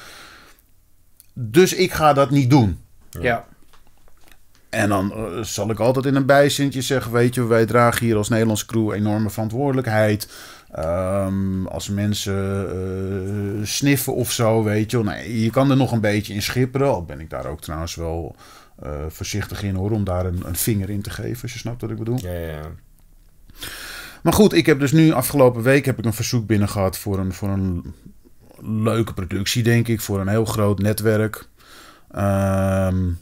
S3: Dus ik ga dat niet doen.
S2: Ja.
S3: En dan uh, zal ik altijd in een bijzintje zeggen... weet je, wij dragen hier als Nederlandse crew enorme verantwoordelijkheid. Um, als mensen uh, sniffen of zo, weet je. Nee, je kan er nog een beetje in schipperen. Al ben ik daar ook trouwens wel uh, voorzichtig in, hoor. Om daar een, een vinger in te geven, als je snapt wat ik bedoel.
S1: Ja, ja.
S3: Maar goed, ik heb dus nu afgelopen week... heb ik een verzoek binnen gehad voor een... Voor een leuke productie, denk ik, voor een heel groot netwerk. Um,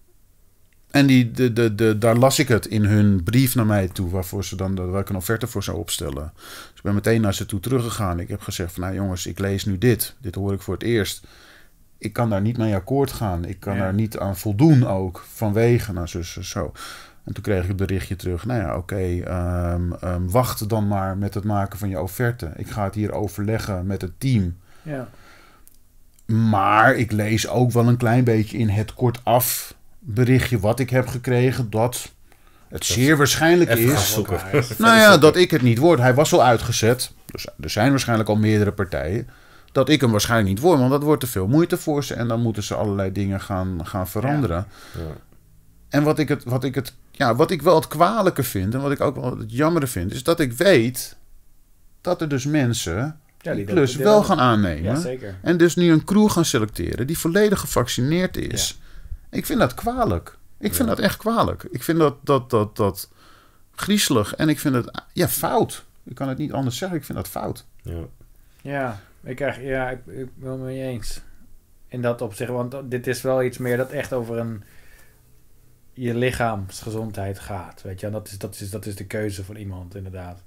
S3: en die, de, de, de, daar las ik het in hun brief naar mij toe, waarvoor ze dan, waar ik een offerte voor zou opstellen. Dus ik ben meteen naar ze toe teruggegaan. Ik heb gezegd van, nou jongens, ik lees nu dit. Dit hoor ik voor het eerst. Ik kan daar niet mee akkoord gaan. Ik kan ja. daar niet aan voldoen ook, vanwege, nou zo, zo, zo. En toen kreeg ik het berichtje terug. Nou ja, oké, okay, um, um, wacht dan maar met het maken van je offerte. Ik ga het hier overleggen met het team.
S2: Ja.
S3: Maar ik lees ook wel een klein beetje in het kortaf berichtje wat ik heb gekregen, dat het zeer waarschijnlijk is. Nou ja, dat ik het niet word. Hij was al uitgezet. Dus er zijn waarschijnlijk al meerdere partijen. Dat ik hem waarschijnlijk niet word, want dat wordt te veel moeite voor ze. En dan moeten ze allerlei dingen gaan, gaan veranderen. Ja. Ja. En wat ik, het, wat, ik het, ja, wat ik wel het kwalijke vind, en wat ik ook wel het jammere vind, is dat ik weet dat er dus mensen... Ja, die klus wel dat, gaan aannemen.
S2: Ja, zeker.
S3: En dus nu een crew gaan selecteren die volledig gevaccineerd is. Ja. Ik vind dat kwalijk. Ik vind ja. dat echt kwalijk. Ik vind dat, dat, dat, dat griezelig. En ik vind het ja, fout. Ik kan het niet anders zeggen. Ik vind dat fout.
S1: Ja,
S2: ja, ik, krijg, ja ik, ik ben het mee eens. In dat opzicht. Want dit is wel iets meer dat echt over een je lichaamsgezondheid gaat. Weet je? En dat is, dat is, dat is de keuze van iemand, inderdaad.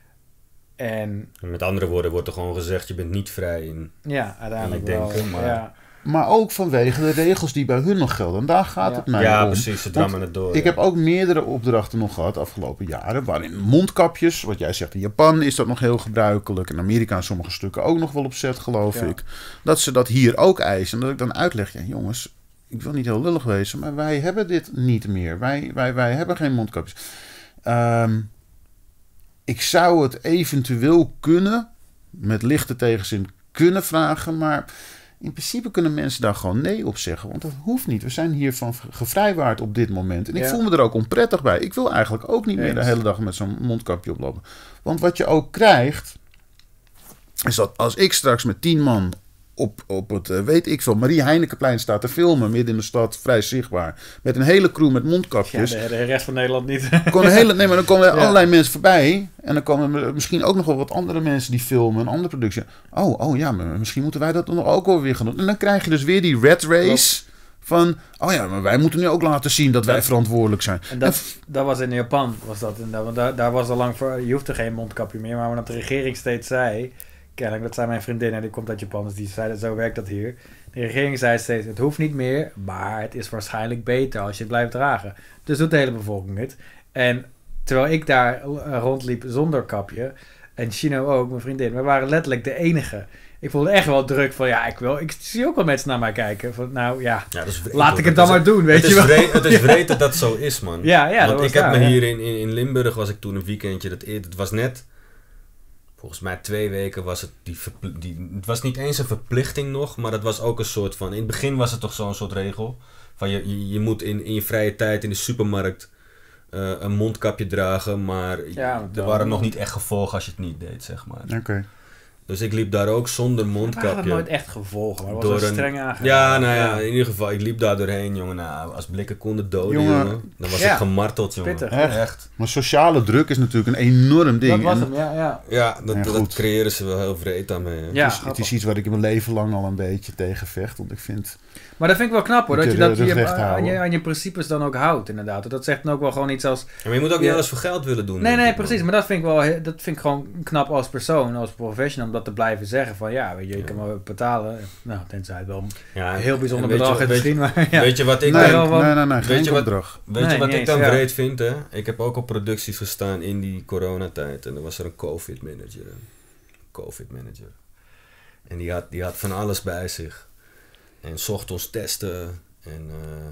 S2: En,
S1: met andere woorden wordt er gewoon gezegd, je bent niet vrij in,
S2: ja, uiteindelijk
S1: in denken.
S2: Wel,
S1: maar...
S2: Ja.
S3: maar ook vanwege de regels die bij hun nog gelden. En daar gaat
S2: ja.
S3: het mij
S1: ja,
S3: om.
S1: Precies, ze drammen het door.
S3: Ik
S1: ja.
S3: heb ook meerdere opdrachten nog gehad afgelopen jaren. Waarin mondkapjes, wat jij zegt in Japan is dat nog heel gebruikelijk. In Amerika in sommige stukken ook nog wel op zet, geloof ja. ik. Dat ze dat hier ook eisen. En dat ik dan uitleg, ja jongens, ik wil niet heel lullig wezen, maar wij hebben dit niet meer. Wij, wij, wij hebben geen mondkapjes. Um, Ik zou het eventueel kunnen, met lichte tegenzin kunnen vragen, maar in principe kunnen mensen daar gewoon nee op zeggen, want dat hoeft niet. We zijn hiervan gevrijwaard op dit moment. En ik ja. voel me er ook onprettig bij. Ik wil eigenlijk ook niet meer de hele dag met zo'n mondkapje oplopen. Want wat je ook krijgt, is dat als ik straks met tien man op, op het, uh, weet ik veel, Marie Heinekenplein staat te filmen, midden in de stad, vrij zichtbaar. Met een hele crew met mondkapjes.
S2: Ja, de, de rest van Nederland niet.
S3: Kon een hele, nee, maar dan komen er
S2: Ja.
S3: allerlei mensen voorbij. En dan komen er misschien ook nog wel wat andere mensen die filmen, een andere productie. Oh, oh ja, maar misschien moeten wij dat dan ook wel weer gaan doen. En dan krijg je dus weer die red race van, oh ja, maar wij moeten nu ook laten zien dat wij
S2: Ja.
S3: verantwoordelijk zijn.
S2: En dat, dat was in Japan, was dat. En daar, daar, daar was al lang voor, je hoeft er geen mondkapje meer. Maar wat de regering steeds zei, kennelijk, dat zei mijn vriendin, en die komt uit Japan, dus die zei dat zo werkt dat hier. De regering zei steeds, het hoeft niet meer, maar het is waarschijnlijk beter als je het blijft dragen. Dus doet de hele bevolking het. En terwijl ik daar rondliep zonder kapje, en Chino ook, mijn vriendin, we waren letterlijk de enige. Ik voelde echt wel druk van, ja, ik wil, ik zie ook wel mensen naar mij kijken. Van, nou ja,
S1: Ja, dat is vreed,
S2: laat
S1: hoor.
S2: ik het
S1: Dat
S2: dan
S1: is-
S2: maar doen, weet
S1: het
S2: je
S1: is
S2: wel.
S1: vreed, het is vreed dat dat zo is, man.
S2: Ja, ja, dat
S1: Want
S2: was
S1: ik heb
S2: daar,
S1: me
S2: ja.
S1: hier in, in, in Limburg, was ik toen een weekendje, dat, het was net, volgens mij twee weken was het, die, verpl- die, het was niet eens een verplichting nog, maar dat was ook een soort van, in het begin was het toch zo'n soort regel, van je, je, je moet in, in je vrije tijd in de supermarkt uh, een mondkapje dragen, maar
S2: Ja,
S1: er
S2: dan-
S1: waren nog niet echt gevolgen als je het niet deed, zeg maar.
S3: Oké.
S1: Dus ik liep daar ook zonder
S2: Er waren
S1: mondkapje.
S2: nooit echt gevolgen, maar het
S1: Door
S2: was wel
S1: een-
S2: streng aangegeven.
S1: Ja, nou ja, in ieder geval, ik liep daar doorheen, jongen. Nou, als blikken konden doden,
S3: Jongen.
S1: jongen, dan was
S2: Ja.
S1: ik gemarteld, jongen.
S2: Pittig.
S3: Echt?
S1: Echt.
S3: Maar sociale druk is natuurlijk een enorm ding.
S2: Dat was
S3: En
S2: hem, ja, ja.
S1: Ja, dat,
S3: Ja,
S1: dat
S3: goed.
S1: creëren ze wel heel vreed aan mee. hè.
S2: Ja,
S3: het, is, het
S2: grappig.
S3: is iets waar ik in mijn leven lang al een beetje tegen vecht. Want ik vind...
S2: Maar dat vind ik wel knap hoor,
S3: Moet
S2: dat je
S3: je
S2: dat
S3: de
S2: je,
S3: rug recht
S2: aan, je,
S3: houden.
S2: aan je principes dan ook houdt inderdaad. Dat zegt dan ook wel gewoon iets als...
S1: Maar je moet ook niet
S2: Ja.
S1: alles voor geld willen doen.
S2: Nee,
S1: denk
S2: nee,
S1: ik, man.
S2: precies. Maar dat vind ik wel he- dat vind ik gewoon knap als persoon, als professional, om dat te blijven zeggen van ja, weet je, je
S1: Ja.
S2: kan me betalen. Nou, tenzij het wel
S1: Ja,
S2: een heel bijzonder
S1: en weet je-
S2: bedrag is
S1: weet je-
S2: misschien, maar ja.
S1: Weet je wat ik
S3: nee,
S1: denk?
S2: wel wat-
S3: nee, nee, nee,
S1: weet
S3: geen
S1: je wat-
S3: bedrag.
S1: Weet
S2: Nee,
S1: je wat
S2: niet
S1: ik dan
S2: eens, ja.
S1: breed vind, hè? Ik heb ook op producties gestaan in die coronatijd. En er was er een COVID manager. Een COVID manager. En die had, die had van alles bij zich. En zocht ons testen. En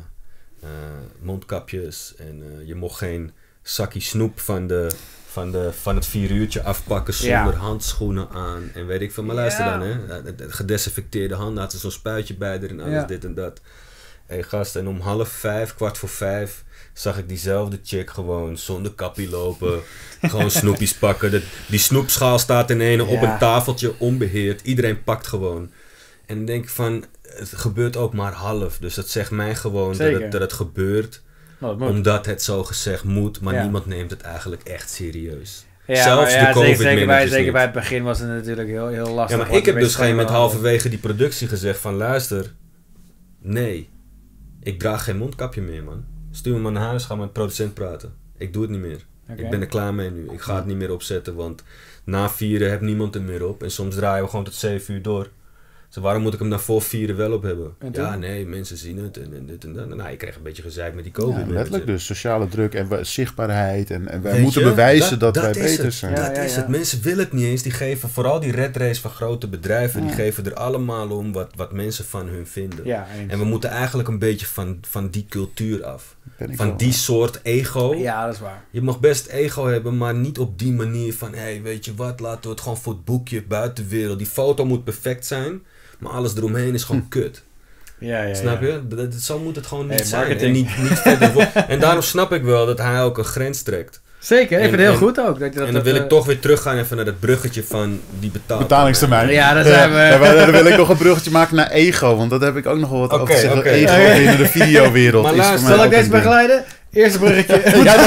S1: eh, eh, mondkapjes. En eh, je mocht geen zakje snoep van, de, van, de, van het vier uurtje afpakken zonder
S2: Ja.
S1: handschoenen aan. En weet ik veel. Maar luister
S2: Ja.
S1: dan, hè. De- de Gedesinfecteerde handen, had ze zo'n spuitje bij er en alles,
S2: Ja.
S1: dit en dat. Hé hey, gast, en om half vijf, kwart voor vijf, zag ik diezelfde chick gewoon zonder kappie lopen. Gewoon snoepjes pakken. De, die snoepschaal staat in ene op
S2: Ja.
S1: een tafeltje, onbeheerd. Iedereen pakt gewoon. En dan denk ik van, het gebeurt ook maar half. Dus dat zegt mij gewoon dat
S2: Zeker.
S1: het, dat het gebeurt.
S2: Nou, dat moet.
S1: Omdat het zo gezegd moet. Maar
S2: Ja.
S1: niemand neemt het eigenlijk echt serieus.
S2: Ja,
S1: Zelfs
S2: maar ja,
S1: de
S2: zeker, zeker, bij,
S1: COVID-managers
S2: zeker
S1: niet.
S2: bij het begin was het natuurlijk heel, heel lastig.
S1: Ja, maar
S2: want
S1: ik heb
S2: je
S1: dus
S2: weet
S1: geen
S2: gewoon
S1: met
S2: wel-
S1: halverwege die productie gezegd van luister, nee, ik draag geen mondkapje meer, man. Stuur me maar naar huis, ga met de producent praten. Ik doe het niet meer.
S2: Oké.
S1: Ik ben er klaar mee nu. Ik ga het niet meer opzetten, want na vieren heb niemand er meer op. En soms draaien we gewoon tot zeven uur door. Dus waarom moet ik hem dan voor vieren wel op hebben?
S2: En toen?
S1: Ja, nee, mensen zien het en, en dit en dat. Nou, je krijgt een beetje gezeik met die
S3: Ja,
S1: COVID.
S3: letterlijk dus. Sociale druk en we- zichtbaarheid. En, en wij
S1: Weet
S3: moeten
S1: je,
S3: bewijzen dat, wij
S1: is
S3: beter
S1: het.
S3: zijn.
S2: Ja,
S1: Dat
S2: ja,
S1: is
S2: ja.
S1: het. Mensen willen het niet eens. Die geven vooral die red race van grote bedrijven. Die
S3: Ja.
S1: geven er allemaal om wat, wat mensen van hun vinden.
S2: Ja, eens.
S1: En we moeten eigenlijk een beetje van, van die cultuur af.
S3: Ben ik
S1: Van
S3: wel.
S1: die soort ego.
S2: ja, dat is waar.
S1: Je mag best ego hebben, maar niet op die manier van... Hé, hey, weet je wat, laten we het gewoon voor het boekje buitenwereld. Die foto moet perfect zijn, maar alles eromheen is gewoon kut.
S2: Ja, ja,
S1: Snap
S2: ja.
S1: je? Dat, dat- zo moet het gewoon niet
S2: Hey,
S1: zijn. En,
S2: marketing.
S1: niet, niet verder voor- en daarom snap ik wel dat hij ook een grens trekt.
S2: Zeker, ik
S1: En-
S2: vind het heel
S1: en-
S2: goed ook. Dat, je dat,
S1: en dan wil
S2: dat,
S1: ik toch weer teruggaan even naar dat bruggetje van die betaal.
S3: Betalingstermijn.
S2: Ja, daar zijn we.
S3: Ja, maar dan wil ik nog een bruggetje maken naar ego. Want dat heb ik ook nog wel wat
S1: Oké,
S3: over te zeggen.
S1: oké.
S3: Ego
S2: Oké.
S3: binnen de videowereld
S1: Maar
S3: is
S1: luister,
S3: voor mij
S2: Zal ik
S3: ook
S2: deze
S3: een ding.
S2: begeleiden? Eerste bruggetje.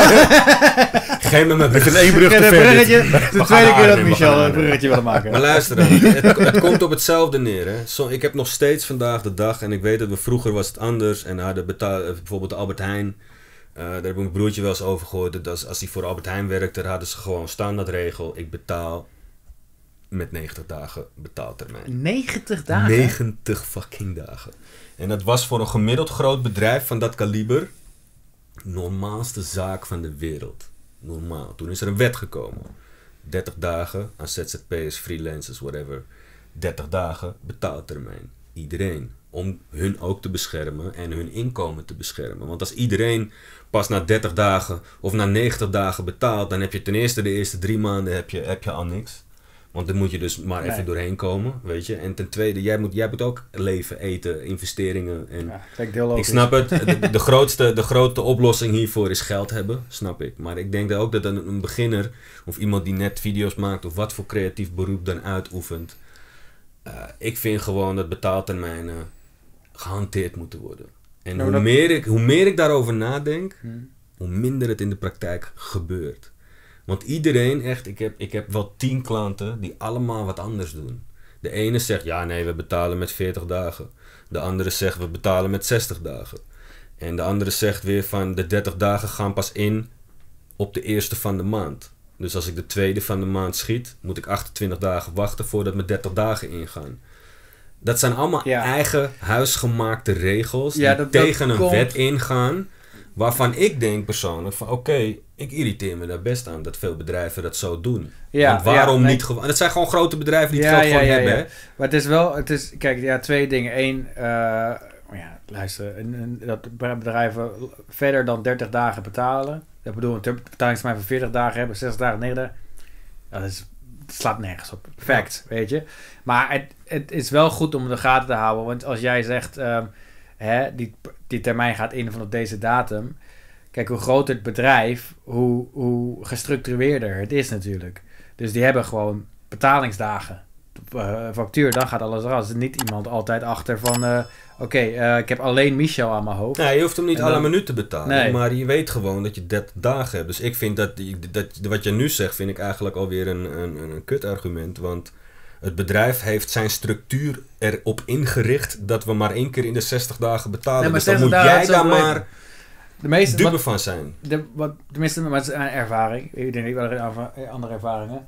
S1: Geef me mijn
S3: Ik vind één brug
S2: Ja,
S3: te
S2: de
S3: ver. dit.
S2: bruggetje. De
S1: gaan
S2: tweede keer
S1: aarden,
S2: dat
S1: we
S2: Michel
S1: gaan
S2: een
S1: aarden.
S2: bruggetje wil maken.
S1: Maar luister dan, het, het komt op hetzelfde neer. Hè. Zo, ik heb nog steeds vandaag de dag, en ik weet dat we vroeger was het anders. En hadden betaal, bijvoorbeeld de Albert Heijn. Uh, daar heb ik mijn broertje wel eens over gehoord. Dat als, als hij voor Albert Heijn werkte, hadden ze gewoon standaardregel. Ik betaal met negentig dagen betaaltermijn.
S2: negentig dagen?
S1: negentig fucking dagen. En dat was voor een gemiddeld groot bedrijf van dat kaliber normaalste zaak van de wereld. Normaal. Toen is er een wet gekomen. dertig dagen aan Z Z P'ers, freelancers, whatever. dertig dagen betaaltermijn. Iedereen. Om hun ook te beschermen en hun inkomen te beschermen. Want als iedereen pas na dertig dagen of na negentig dagen betaalt, dan heb je ten eerste de eerste drie maanden heb je, heb je al niks. Want dan moet je dus maar even
S2: Nee.
S1: doorheen komen, weet je. En ten tweede, jij moet, jij moet ook leven, eten, investeringen. En
S2: Ja, klinkt heel logisch.
S1: ik snap het. De, de, grootste, de grote oplossing hiervoor is geld hebben, snap ik. Maar ik denk dat ook dat een, een beginner of iemand die net video's maakt of wat voor creatief beroep dan uitoefent, Uh, ik vind gewoon dat betaaltermijnen gehanteerd moeten worden. En
S2: ja,
S1: hoe,
S2: dat...
S1: meer ik, hoe meer ik daarover nadenk,
S2: hmm.
S1: hoe minder het in de praktijk gebeurt. Want iedereen echt, ik heb, ik heb wel tien klanten die allemaal wat anders doen. De ene zegt, ja nee, we betalen met veertig dagen. De andere zegt, we betalen met zestig dagen. En de andere zegt weer van, de dertig dagen gaan pas in op de eerste van de maand. Dus als ik de tweede van de maand schiet, moet ik achtentwintig dagen wachten voordat mijn dertig dagen ingaan. Dat zijn allemaal ja. eigen huisgemaakte regels
S2: ja,
S1: die
S2: dat,
S1: tegen
S2: dat
S1: een
S2: komt...
S1: wet ingaan. Waarvan ik denk persoonlijk van oké, okay, ik irriteer me daar best aan dat veel bedrijven dat zo doen.
S2: Ja,
S1: Want waarom
S2: ja, nee.
S1: niet gewoon... Dat zijn gewoon grote bedrijven die het
S2: ja,
S1: geld
S2: ja,
S1: gewoon
S2: ja,
S1: hebben.
S2: Ja.
S1: Hè?
S2: Maar het is wel, het is, kijk, ja, twee dingen. Eén, uh, ja, luister, een, een, dat bedrijven verder dan dertig dagen betalen. Ik bedoel, een betalingstermijn van veertig dagen hebben, zestig dagen, negentig dagen. Ja, dat is, het slaat nergens op. Fact, ja. weet je. Maar het, het is wel goed om in de gaten te houden. Want als jij zegt, um, hè, die, die termijn gaat in vanaf deze datum. Kijk, hoe groter het bedrijf, hoe, hoe gestructureerder het is natuurlijk. Dus die hebben gewoon betalingsdagen. Uh, factuur, dan gaat alles eraf. Er is niet iemand altijd achter van... Uh, Oké, okay, uh, ik heb alleen Michel aan mijn hoofd.
S1: Nee, je hoeft hem niet
S2: en
S1: alle
S2: dan...
S1: minuut te betalen.
S2: Nee.
S1: Maar je weet gewoon dat je dertig dagen hebt. Dus ik vind dat, die, dat... Wat je nu zegt, vind ik eigenlijk alweer een, een, een kut argument. Want het bedrijf heeft zijn structuur erop ingericht... dat we maar één keer in de zestig dagen betalen.
S2: Nee,
S1: dus dan moet jij daar maar...
S2: De meeste,
S1: dupe
S2: wat,
S1: van zijn.
S2: De, wat, tenminste, met een ervaring. Ik denk niet wel andere ervaringen.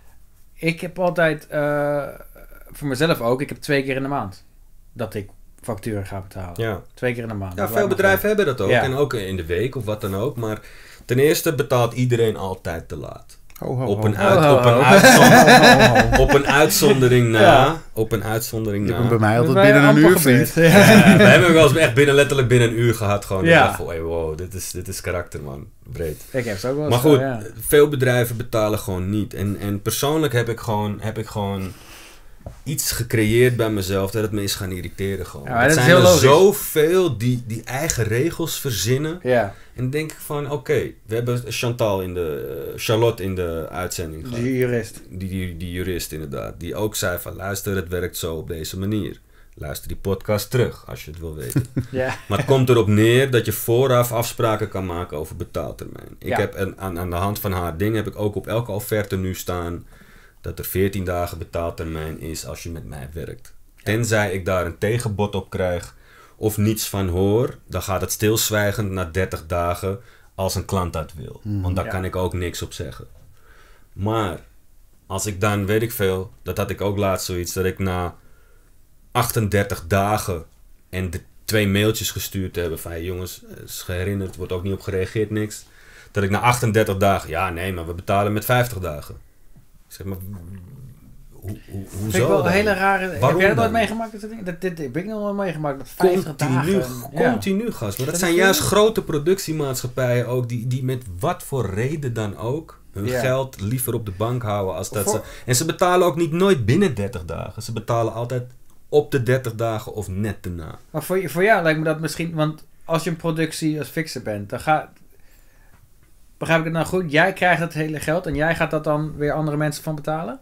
S2: Ik heb altijd, uh, voor mezelf ook, ik heb twee keer in de maand dat ik facturen ga betalen.
S1: Ja.
S2: Twee keer in de maand.
S1: Ja, veel bedrijven hebben dat ook.
S2: Ja.
S1: En ook in de week of wat dan ook. Maar ten eerste betaalt iedereen altijd te laat.
S3: Ho, ho,
S1: op, een
S3: ho.
S1: uit,
S2: Ho, ho,
S1: op, een
S2: ho.
S1: uitzondering, op een uitzondering na. Ja. Op een uitzondering na.
S3: Je bij mij altijd
S2: bij
S3: binnen een uur,
S2: gebeurd.
S3: vriend.
S1: Ja, we hebben wel eens echt binnen, letterlijk binnen een uur gehad. Gewoon.
S2: Ja.
S1: Ja. Van, hey, wow, dit is, dit is karakter, man. Breed.
S2: Ik heb ze ook wel
S1: Maar
S2: zo,
S1: goed,
S2: ja.
S1: veel bedrijven betalen gewoon niet. En, en persoonlijk heb ik gewoon... Heb ik gewoon iets gecreëerd bij mezelf dat het me is gaan irriteren gewoon.
S2: Ja,
S1: er
S2: dat
S1: zijn
S2: is heel
S1: er
S2: logisch.
S1: zoveel die, die eigen regels verzinnen.
S2: Ja,
S1: En dan denk ik van, oké, okay, we hebben Chantal in de... Uh, Charlotte in de uitzending gehad.
S2: die jurist.
S1: Die, die, die jurist inderdaad. Die ook zei van, luister, het werkt zo op deze manier. Luister die podcast terug, als je het wil weten.
S2: Ja.
S1: Maar het komt erop neer dat je vooraf afspraken kan maken over betaaltermijn. Ik
S2: Ja.
S1: heb een, aan, aan de hand van haar ding heb ik ook op elke offerte nu staan... dat er veertien dagen betaaltermijn is als je met mij werkt. Tenzij ik daar een tegenbod op krijg of niets van hoor... dan gaat het stilzwijgend na dertig dagen als een klant dat wil.
S3: Hmm.
S1: Want daar
S2: Ja.
S1: kan ik ook niks op zeggen. Maar als ik dan, weet ik veel... dat had ik ook laatst zoiets... dat ik na achtendertig dagen en de twee mailtjes gestuurd heb... van hey, jongens, is geherinnerd, wordt ook niet op gereageerd, niks... dat ik na achtendertig dagen... ja, nee, maar we betalen met vijftig dagen... Zeg maar, hoe, hoe, hoezo
S2: Vind ik wel
S1: dan?
S2: een hele rare...
S1: Waarom
S2: heb jij dat nooit
S1: dan?
S2: meegemaakt? Dat, dat, dit heb ik nog nooit meegemaakt. Dat vijftig
S1: Continu,
S2: dagen. Ja.
S1: continu gast. Maar dat,
S2: Dat
S1: zijn
S2: is
S1: juist
S2: heel-
S1: grote productiemaatschappijen ook... Die, die met wat voor reden dan ook... hun
S2: Ja.
S1: geld liever op de bank houden als dat
S2: Voor-
S1: ze... En ze betalen ook niet nooit binnen dertig dagen. Ze betalen altijd op de dertig dagen of net daarna.
S2: Maar voor, voor jou lijkt me dat misschien... Want als je een productie als fixer bent, dan gaat... Begrijp ik het nou goed? Jij krijgt het hele geld en jij gaat dat dan weer andere mensen van betalen?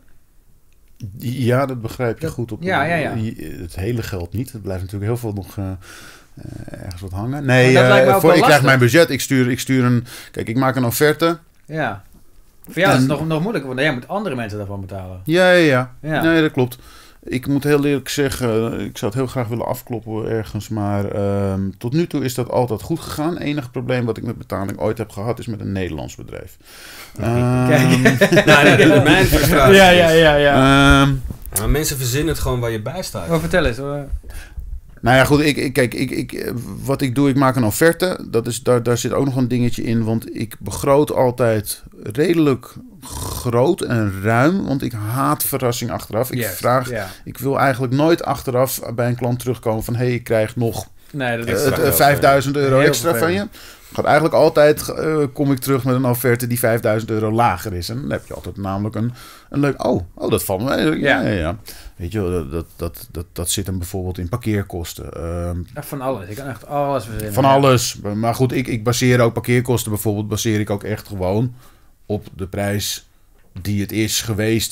S3: Ja, dat begrijp je
S2: Dat-
S3: goed. Op,
S2: ja, ja, ja.
S3: Het hele geld niet. Het blijft natuurlijk heel veel nog uh, uh, ergens wat hangen. Nee,
S2: Maar dat lijkt me
S3: uh,
S2: ook
S3: voor,
S2: wel
S3: ik krijg
S2: lastig.
S3: mijn budget. Ik stuur, ik stuur een... Kijk, ik maak een offerte.
S2: Ja. Voor jou is het
S3: En-
S2: nog, nog moeilijker, want jij moet andere mensen daarvan betalen.
S3: Ja, ja, ja.
S2: Ja.
S3: Nee, dat klopt. Ik moet heel eerlijk zeggen, ik zou het heel graag willen afkloppen ergens, maar um, tot nu toe is dat altijd goed gegaan. Het enige probleem wat ik met betaling ooit heb gehad is met een Nederlands bedrijf. Um,
S2: Kijk.
S1: nou, dat is mijn frustratie.
S2: Ja, ja, ja, ja.
S3: um,
S1: Ja, maar mensen verzinnen het gewoon waar je bij staat.
S2: Maar vertel eens. Hoor.
S3: Nou ja, goed, ik, ik, kijk, ik, ik, wat ik doe, ik maak een offerte. Dat is, daar, daar zit ook nog een dingetje in, want ik begroot altijd redelijk groot en ruim, want ik haat verrassing achteraf. Ik
S2: Yes,
S3: vraag,
S2: ja.
S3: ik wil eigenlijk nooit achteraf bij een klant terugkomen van, hé, hey, ik krijg nog
S2: Nee, dat
S3: uh,
S2: is...
S1: Extra
S3: uh,
S1: geld,
S3: vijfduizend euro
S2: Heel
S3: extra van je.
S2: vervelend.
S3: Gaat eigenlijk altijd, uh, kom ik terug met een offerte die vijfduizend euro lager is. En dan heb je altijd namelijk een, een leuk, oh, oh, dat valt me. Ja, ja,
S2: Ja.
S3: ja. Weet je, wel, dat, dat, dat, dat, dat zit hem bijvoorbeeld in parkeerkosten. Um,
S2: Echt van alles. Ik kan echt alles verzinnen.
S3: van
S2: Ja.
S3: alles. Maar goed, ik, ik baseer ook parkeerkosten bijvoorbeeld, baseer ik ook echt gewoon op de prijs die het is geweest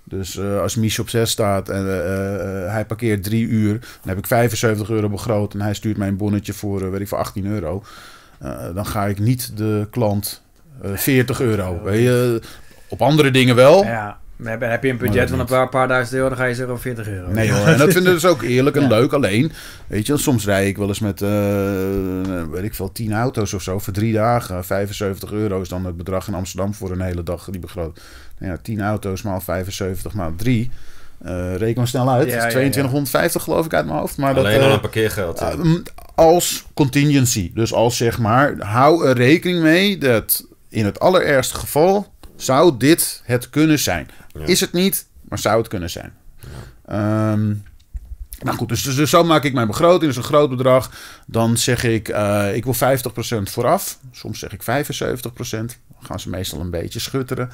S3: Dus uh, als Mich op zes staat en uh, uh, hij parkeert drie uur, dan heb ik vijfenzeventig euro begroot en hij stuurt mij een bonnetje voor, uh, weet ik, voor achttien euro. Uh, dan ga ik niet de klant uh, veertig euro. Weet je, op andere dingen wel.
S2: Ja. Heb, heb je een budget van een paar, paar duizend euro, dan ga je zo over veertig euro.
S3: Nee hoor, en dat vinden we dus ook eerlijk en ja. leuk. Alleen, weet je, soms rij ik wel eens met, uh, weet ik veel, tien auto's of zo voor drie dagen. vijfenzeventig euro is dan het bedrag in Amsterdam voor een hele dag die begroot. Nou ja, tien auto's maal vijfenzeventig maal drie. Uh, reken maar snel uit. Ja, tweeëntwintighonderdvijftig ja, ja. geloof ik uit mijn hoofd. Maar
S1: alleen
S3: dat,
S1: al
S3: uh,
S1: een parkeergeld. Ja.
S3: Uh, als contingency. Dus als zeg maar, hou er rekening mee dat in het allerergste geval zou dit het kunnen zijn. Ja. Is het niet, maar zou het kunnen zijn. Ja. Um, nou goed, dus, dus, dus zo maak ik mijn begroting. Dus een groot bedrag. Dan zeg ik, uh, ik wil vijftig procent vooraf. Soms zeg ik vijfenzeventig procent. Dan gaan ze meestal een beetje schutteren.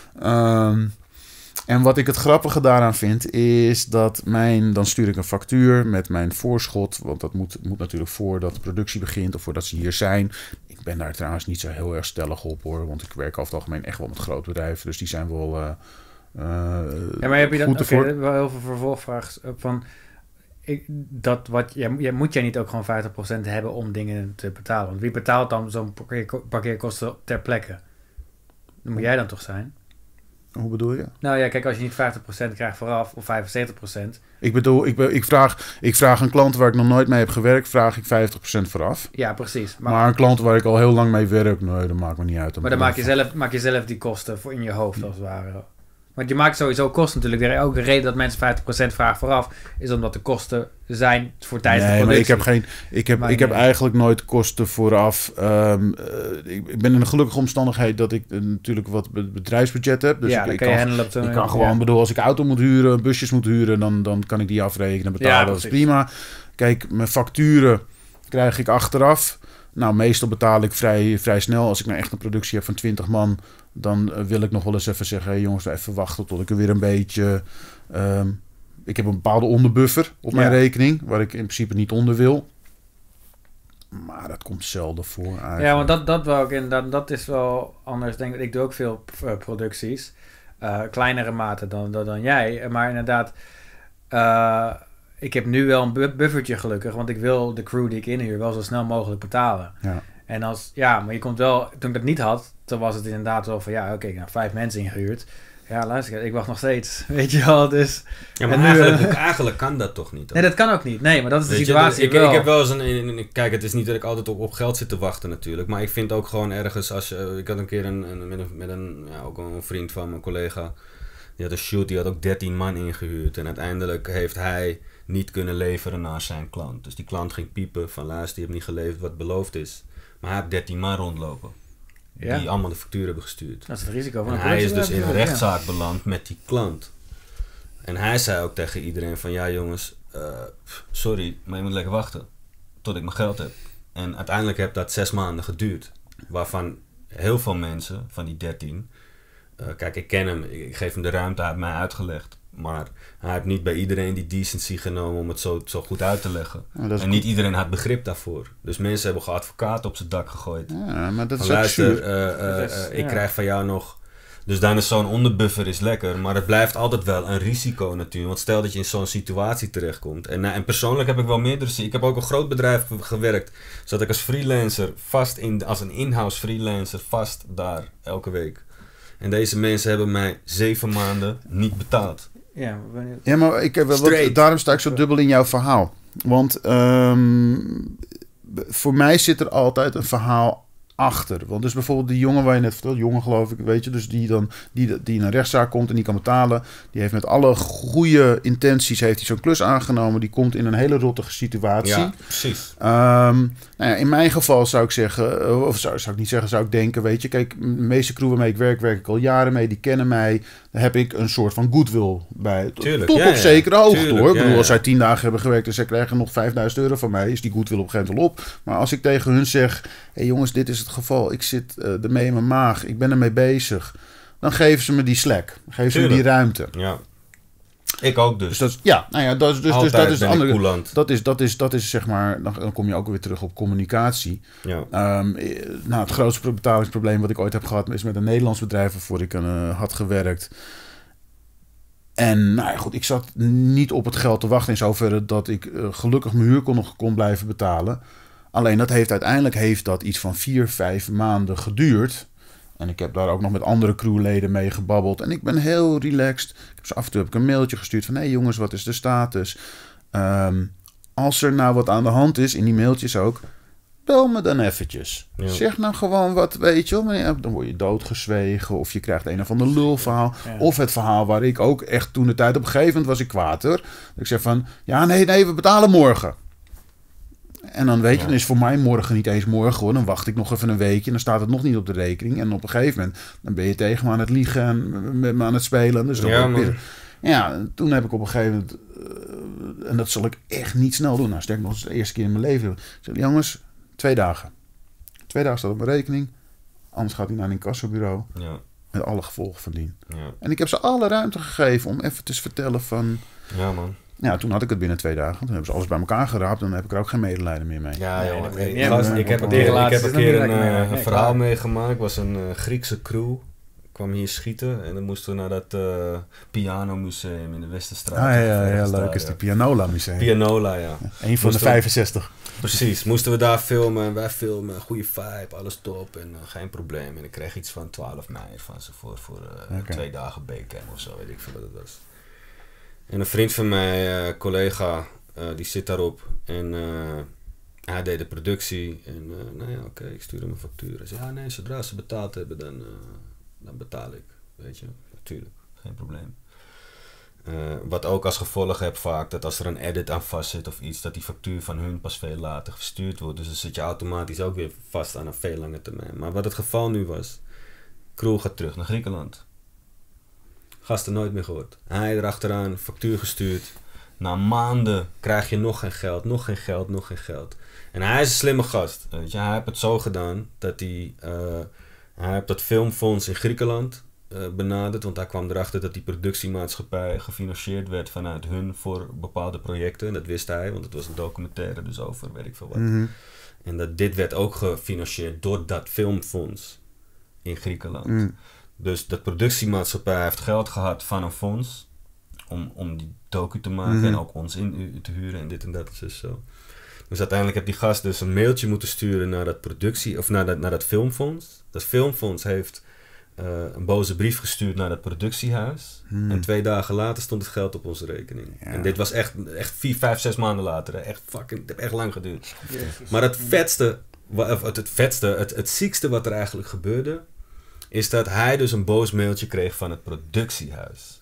S3: Um, en wat ik het grappige daaraan vind, is dat mijn... Dan stuur ik een factuur met mijn voorschot. Want dat moet, moet natuurlijk voordat de productie begint of voordat ze hier zijn. Ik ben daar trouwens niet zo heel erg stellig op hoor. Want ik werk over het algemeen echt wel met grote bedrijven. Dus die zijn wel... Uh, Uh,
S2: ja, maar heb je dan ook okay, wel heel veel vervolgvraag van ik, dat wat jij, jij moet jij niet ook gewoon vijftig procent hebben om dingen te betalen? Want wie betaalt dan zo'n parkeer, parkeerkosten ter plekke? Dat moet jij dan toch zijn?
S3: Hoe bedoel je?
S2: Nou ja, kijk, als je niet vijftig procent krijgt vooraf of vijfenzeventig procent.
S3: Ik bedoel, ik, ik, vraag, ik vraag een klant waar ik nog nooit mee heb gewerkt, vraag ik vijftig procent vooraf.
S2: Ja, precies. Maar,
S3: maar een klant waar ik al heel lang mee werk, nee, dat maakt me niet uit. Dan
S2: maar dan maak je, zelf, maak je zelf die kosten voor in je hoofd als het ware. Want je maakt sowieso kosten natuurlijk. De ook reden dat mensen vijftig procent vragen vooraf is omdat de kosten zijn voor tijdens
S3: nee,
S2: de productie.
S3: Maar ik heb, geen, ik heb, ik heb eigenlijk nooit kosten vooraf. Um, uh, ik ben in een gelukkige omstandigheid dat ik uh, natuurlijk wat bedrijfsbudget heb. Dus
S2: ja,
S3: ik, ik
S2: kan
S3: kan,
S2: je handelen op de,
S3: ik kan gewoon, ja. bedoel, als ik auto moet huren, busjes moet huren, dan, dan kan ik die afrekenen, betalen. Ja, dat is prima. Kijk, mijn facturen krijg ik achteraf. Nou, meestal betaal ik vrij, vrij snel. Als ik nou echt een productie heb van twintig man, dan uh, wil ik nog wel eens even zeggen, hey, jongens, even wachten tot ik er weer een beetje... Um, ik heb een bepaalde onderbuffer op mijn ja. rekening, waar ik in principe niet onder wil. Maar dat komt zelden voor eigenlijk.
S2: Ja, want dat, dat, wel, dat, dat is wel anders. Denk ik, ik doe ook veel uh, producties. Uh, kleinere mate dan, dan, dan jij. Maar inderdaad, uh, ik heb nu wel een buffertje gelukkig, want ik wil de crew die ik inhuur wel zo snel mogelijk betalen.
S3: Ja.
S2: En als, ja, maar je komt wel, toen ik dat niet had, toen was het inderdaad wel van, ja, oké, okay, nou, vijf mensen ingehuurd. Ja, luister, ik wacht nog steeds, weet je wel, dus...
S1: Ja, maar eigenlijk, nu, uh, eigenlijk kan dat toch niet?
S2: Nee, dat kan ook niet. Nee, maar dat is de
S1: weet
S2: situatie
S1: je, ik,
S2: wel.
S1: ik heb wel eens een... Kijk, het is niet dat ik altijd op, op geld zit te wachten natuurlijk, maar ik vind ook gewoon ergens als je... Ik had een keer een, een, met een, met een ja, ook een vriend van mijn collega, die had een shoot, die had ook dertien man ingehuurd. En uiteindelijk heeft hij niet kunnen leveren naar zijn klant. Dus die klant ging piepen van, luister, die heeft niet geleverd wat beloofd is. Maar hij heeft dertien man rondlopen. Ja. Die allemaal de factuur hebben gestuurd.
S2: Dat is het risico van
S1: en hij is dus in een rechtszaak ja. beland met die klant. En hij zei ook tegen iedereen van, ja jongens, uh, sorry, maar je moet lekker wachten tot ik mijn geld heb. En uiteindelijk heeft dat zes maanden geduurd. Waarvan heel veel mensen, van die dertien... Uh, kijk, ik ken hem, ik geef hem de ruimte, hij heeft mij uitgelegd. Maar hij heeft niet bij iedereen die decency genomen om het zo, zo goed uit te leggen. Ja, en goed. Niet iedereen had begrip daarvoor. Dus mensen hebben gewoon advocaten op zijn dak gegooid.
S3: Ja, maar dat is
S1: van,
S3: ook
S1: luister,
S3: zuur.
S1: Uh, uh,
S2: is,
S1: uh,
S2: ja.
S1: ik krijg van jou nog... Dus dan is zo'n onderbuffer is lekker. Maar het blijft altijd wel een risico natuurlijk. Want stel dat je in zo'n situatie terechtkomt. En, uh, en persoonlijk heb ik wel meerdere... Ik heb ook een groot bedrijf gewerkt. Zodat ik als freelancer vast in... Als een in-house freelancer vast daar elke week. En deze mensen hebben mij zeven maanden niet betaald.
S2: Ja,
S3: ja, maar ik heb wel wat, daarom sta ik zo dubbel in jouw verhaal. Want um, voor mij zit er altijd een verhaal achter. Want dus bijvoorbeeld die jongen waar je net vertelde, jongen geloof ik, weet je, dus die dan die, die in een rechtszaak komt en die kan betalen, die heeft met alle goede intenties heeft hij zo'n klus aangenomen, die komt in een hele rottige situatie.
S1: Ja, precies.
S3: Um, nou ja, in mijn geval zou ik zeggen, of zou, zou ik niet zeggen, zou ik denken, weet je, kijk, de meeste crew waarmee ik werk, werk ik al jaren mee, die kennen mij, daar heb ik een soort van goodwill bij.
S1: Tuurlijk,
S3: tot
S1: ja,
S3: op zekere hoogte
S1: tuurlijk,
S3: hoor. Ik
S1: ja,
S3: bedoel,
S1: ja.
S3: als zij tien dagen hebben gewerkt en zij krijgen nog vijfduizend euro van mij, is die goodwill op een gegeven moment wel op. Maar als ik tegen hun zeg, hé hey jongens, dit is het geval, ik zit uh, ermee in mijn maag, ik ben ermee bezig, dan geven ze me die slack, geven ze me die ruimte.
S1: Ja. Ik ook dus.
S3: dus dat, ja, nou ja, dat is, dus, dus dat is de andere.
S1: Koelant.
S3: Dat is, dat is, dat is zeg maar, dan, dan kom je ook weer terug op communicatie.
S1: Ja.
S3: Um, nou, het grootste betalingsprobleem wat ik ooit heb gehad is met een Nederlands bedrijf waarvoor ik uh, had gewerkt. En nou ja, goed, ik zat niet op het geld te wachten in zoverre dat ik uh, gelukkig mijn huur kon, nog kon blijven betalen. Alleen dat heeft uiteindelijk heeft dat iets van vier, vijf maanden geduurd. En ik heb daar ook nog met andere crewleden mee gebabbeld. En ik ben heel relaxed. Ik heb ze af en toe heb ik een mailtje gestuurd van... hé hey jongens, wat is de status? Um, als er nou wat aan de hand is, in die mailtjes ook... bel me dan eventjes. Ja. Zeg nou gewoon wat, weet je wel. Dan word je doodgezwegen of je krijgt een of ander lulverhaal. Ja. Of het verhaal waar ik ook echt toen de tijd... op een gegeven moment was ik kwaad hoor. Ik zeg van, ja nee, nee, we betalen morgen. En dan weet je, ja. dan is voor mij morgen niet eens morgen hoor. Dan wacht ik nog even een weekje en dan staat het nog niet op de rekening. En op een gegeven moment, dan ben je tegen me aan het liegen en met me aan het spelen. Dus dan ja, weer... ja, toen heb ik op een gegeven moment... Uh, en dat zal ik echt niet snel doen. Nou, sterk nog eens de eerste keer in mijn leven. Ik zeg, jongens, twee dagen. Twee dagen staat op mijn rekening. Anders gaat hij naar een incassobureau. Ja. Met alle gevolgen van dien. Ja. En ik heb ze alle ruimte gegeven om even te vertellen van...
S1: Ja, man.
S3: Ja, toen had ik het binnen twee dagen. Toen hebben ze alles bij elkaar geraapt. Dan heb ik er ook geen medelijden meer mee.
S1: Ja, joh. Nee, nee, ja, ik, heb een keer, ik heb een keer een, uh, een verhaal meegemaakt. Het was een uh, Griekse crew. Ik kwam hier schieten. En dan moesten we naar dat uh, pianomuseum in de Westerstraat.
S3: Ah, ja, ja, ja leuk is die Pianola Museum.
S1: Pianola, ja.
S3: ja een van moesten de vijfenzestig.
S1: We, precies. Moesten we daar filmen. Wij filmen. Goede vibe. Alles top. En uh, geen probleem. En ik kreeg iets van twaalf mei van ze voor, voor uh, okay. twee dagen B-cam of zo. Weet ik veel wat het was. En een vriend van mij, uh, collega, uh, die zit daarop. En uh, hij deed de productie. En uh, nou ja, oké, okay, ik stuurde mijn factuur. Hij zei, ja nee, zodra ze betaald hebben, dan, uh, dan betaal ik. Weet je, natuurlijk, geen probleem. Uh, wat ook als gevolg heb vaak, dat als er een edit aan vast zit of iets, dat die factuur van hun pas veel later verstuurd wordt. Dus dan zit je automatisch ook weer vast aan een veel lange termijn. Maar wat het geval nu was, crew gaat terug naar Griekenland. Gasten nooit meer gehoord. Hij erachteraan, factuur gestuurd. Na maanden krijg je nog geen geld, nog geen geld, nog geen geld. En hij is een slimme gast. Weet je. Hij heeft het zo gedaan dat hij... Uh, hij heeft dat filmfonds in Griekenland uh, benaderd. Want hij kwam erachter dat die productiemaatschappij gefinancierd werd vanuit hun voor bepaalde projecten. En dat wist hij, want het was een documentaire dus over weet ik veel wat. Mm-hmm. En dat dit werd ook gefinancierd door dat filmfonds in Griekenland. Mm. Dus de productiemaatschappij heeft geld gehad van een fonds om, om die docu te maken mm-hmm. en ook ons in te huren en dit en dat dus zo. Dus uiteindelijk heeft die gast dus een mailtje moeten sturen naar dat productie of naar dat, naar dat filmfonds. Dat filmfonds heeft uh, een boze brief gestuurd naar dat productiehuis. Mm. En twee dagen later stond het geld op onze rekening. Ja. En dit was echt, echt vier, vijf, zes maanden later. Hè. Echt fucking, het heeft echt lang geduurd. Yes. Maar het vetste, of het, het vetste, het, het ziekste wat er eigenlijk gebeurde, is dat hij dus een boos mailtje kreeg van het productiehuis.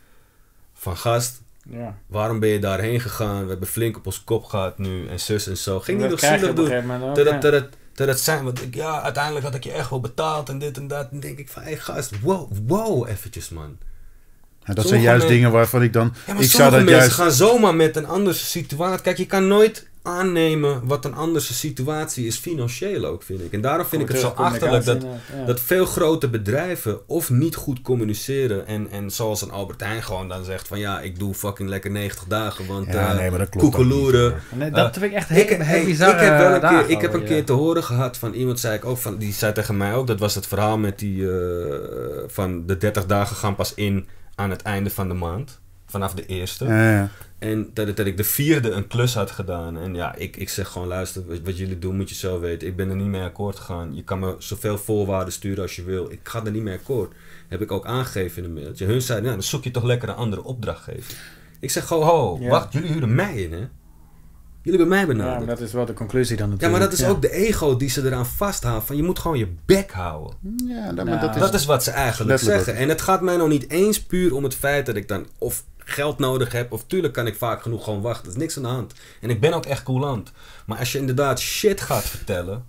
S1: Van gast, ja. waarom ben je daarheen gegaan? We hebben flink op ons kop gehad nu en zus en zo. Ging niet nog zielig doen. Dat het, dat, het, dat het zijn, want ik, ja, uiteindelijk had ik je echt wel betaald en dit en dat. En denk ik van, hé hey, gast, wow, wow, eventjes man.
S3: Ja, dat sommige zijn juist men... dingen waarvan ik dan...
S1: Ja, maar
S3: ik
S1: zou dat mensen
S3: juist...
S1: gaan zomaar met een andere situatie... Kijk, je kan nooit aannemen wat een andere situatie is, financieel ook, vind ik. En daarom vind Kom ik het zo achterlijk dat, ja. dat veel grote bedrijven of niet goed communiceren en, en zoals een Albert Heijn gewoon dan zegt van ja, ik doe fucking lekker negentig dagen, want ja, uh, nee, maar dat klopt koekeloeren.
S2: Nee, dat uh, vind ik echt heel, ik, heel bizar.
S1: Ik heb wel een keer, ik heb een keer te horen gehad van iemand, zei ik ook, van, die zei tegen mij ook, dat was het verhaal met die uh, van de dertig dagen gaan pas in aan het einde van de maand. Vanaf de eerste. Ja, ja. En dat, dat ik de vierde een klus had gedaan. En ja, ik, ik zeg gewoon, luister, wat, wat jullie doen moet je zo weten. Ik ben er niet mee akkoord gegaan. Je kan me zoveel voorwaarden sturen als je wil. Ik ga er niet mee akkoord. Heb ik ook aangegeven in een mailtje. Hun zeiden, nou, dan zoek je toch lekker een andere opdrachtgever. Ik zeg gewoon, ho, ja. wacht, jullie huren mij in, hè? Jullie hebben mij benaderd.
S2: Ja, maar dat is wel de conclusie dan natuurlijk.
S1: Ja, maar dat is ja. ook de ego die ze eraan vasthouden. Van je moet gewoon je bek houden.
S3: Ja, dat,
S1: nou,
S3: dat, is,
S1: dat is wat ze eigenlijk zeggen. En het gaat mij nog niet eens puur om het feit dat ik dan of geld nodig heb. Of tuurlijk kan ik vaak genoeg gewoon wachten. Er is niks aan de hand. En ik ben ook echt coulant. Maar als je inderdaad shit gaat vertellen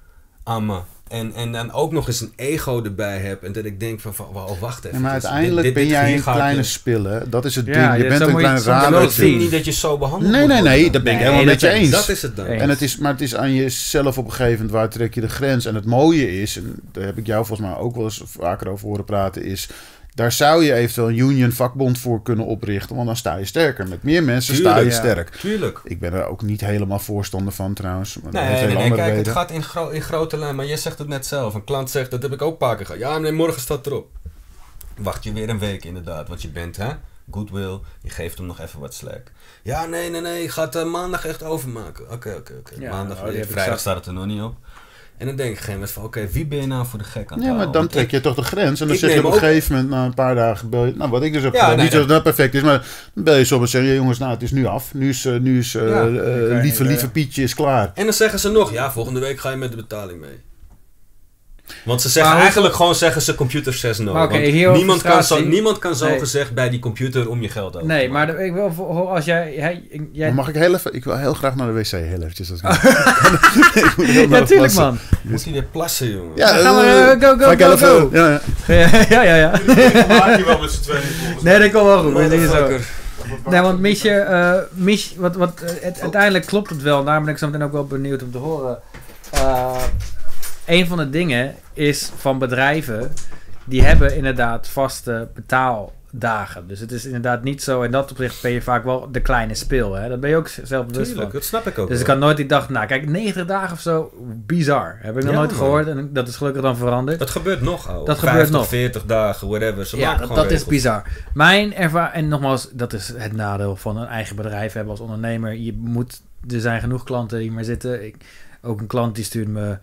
S1: aan me. En, en dan ook nog eens een ego erbij heb. En dat ik denk van, van oh, wacht even.
S3: Ja, maar uiteindelijk dit, dit, ben jij een kleine spiller. Dat is het
S2: ja,
S3: ding. Je
S2: ja,
S3: bent een kleine raar.
S1: Ik vind niet dat je zo behandeld
S3: Nee, nee, nee. Dat ben ik nee, helemaal met je eens.
S1: Dat is het dan.
S3: En het is, maar het is aan jezelf op een gegeven moment. Waar trek je de grens? En het mooie is, en daar heb ik jou volgens mij ook wel eens vaker over horen praten, is... Daar zou je eventueel een union vakbond voor kunnen oprichten. Want dan sta je sterker. Met meer mensen tuurlijk, sta je ja. sterk.
S1: Tuurlijk.
S3: Ik ben er ook niet helemaal voorstander van trouwens. Maar
S1: nee, nee, nee kijk, reden. Het gaat in, gro- in grote lijn. Maar jij zegt het net zelf. Een klant zegt, dat heb ik ook een paar keer gehad. Ja, nee, morgen staat erop. Wacht je weer een week inderdaad. Want je bent hè, goodwill, je geeft hem nog even wat slack. Ja, nee, nee, nee, je gaat uh, maandag echt overmaken. Oké, okay, oké, okay, oké. Okay. Maandag, oh, vrijdag staat het er nog niet op. En dan denk ik geen moment van, oké, okay, wie ben je nou voor de gek aan het
S3: Ja, maar dan
S1: Want
S3: trek
S1: ik,
S3: je toch de grens. En dan zeg je op een ook... gegeven moment, na een paar dagen, bel je... Nou, wat ik dus heb
S1: ja,
S3: gedaan,
S1: nee,
S3: niet dat dat perfect is, maar dan bel je zo en zeg je, jongens, nou, het is nu af. Nu is, uh, nu is uh, ja, uh, okay, lieve, lieve ja. Pietje is klaar.
S1: En dan zeggen ze nog, ja, volgende week ga je met de betaling mee. Want ze zeggen maar eigenlijk gewoon zeggen ze computer zes nul. Okay, niemand, kan zo, niemand kan zo nee. gezegd bij die computer om je geld over
S2: Nee, maar de, ik wil voor, als jij... jij, jij...
S3: Mag ik heel even... Ik wil heel graag naar de wc, heel eventjes. Als ik
S2: ik moet heel ja, tuurlijk man.
S1: Moet je weer plassen, jongen.
S2: Ja, dan gaan we... Uh, go, go, go, go.
S3: Ja,
S2: ja, ja. ja, ja.
S4: Maak je wel met z'n tweeën volgens
S2: Nee, dat komt wel goed. Maar zo. Nee, want Miesje... Uh, Mies, wat, wat, uh, het, uiteindelijk klopt het wel. Daar ben ik zo meteen ook wel benieuwd om te horen. Uh, Een van de dingen is van bedrijven, die hebben inderdaad vaste betaaldagen. Dus het is inderdaad niet zo, in dat opzicht ben je vaak wel de kleine speel. Hè? Dat ben je ook zelf bewust
S1: Tuurlijk,
S2: van.
S1: Dat snap ik ook.
S2: Dus
S1: wel.
S2: ik had nooit die dag, nou kijk, negentig dagen of zo, bizar. Heb ik nog ja, nooit man. gehoord en dat is gelukkig dan veranderd.
S1: Dat gebeurt nog, ouwe.
S2: Dat gebeurt nog.
S1: veertig dagen, whatever. Ze
S2: ja,
S1: dat,
S2: dat regels. is bizar. Mijn ervaring, en nogmaals, dat is het nadeel van een eigen bedrijf hebben als ondernemer. Je moet, er zijn genoeg klanten die maar zitten. Ik, ook een klant die stuurt me...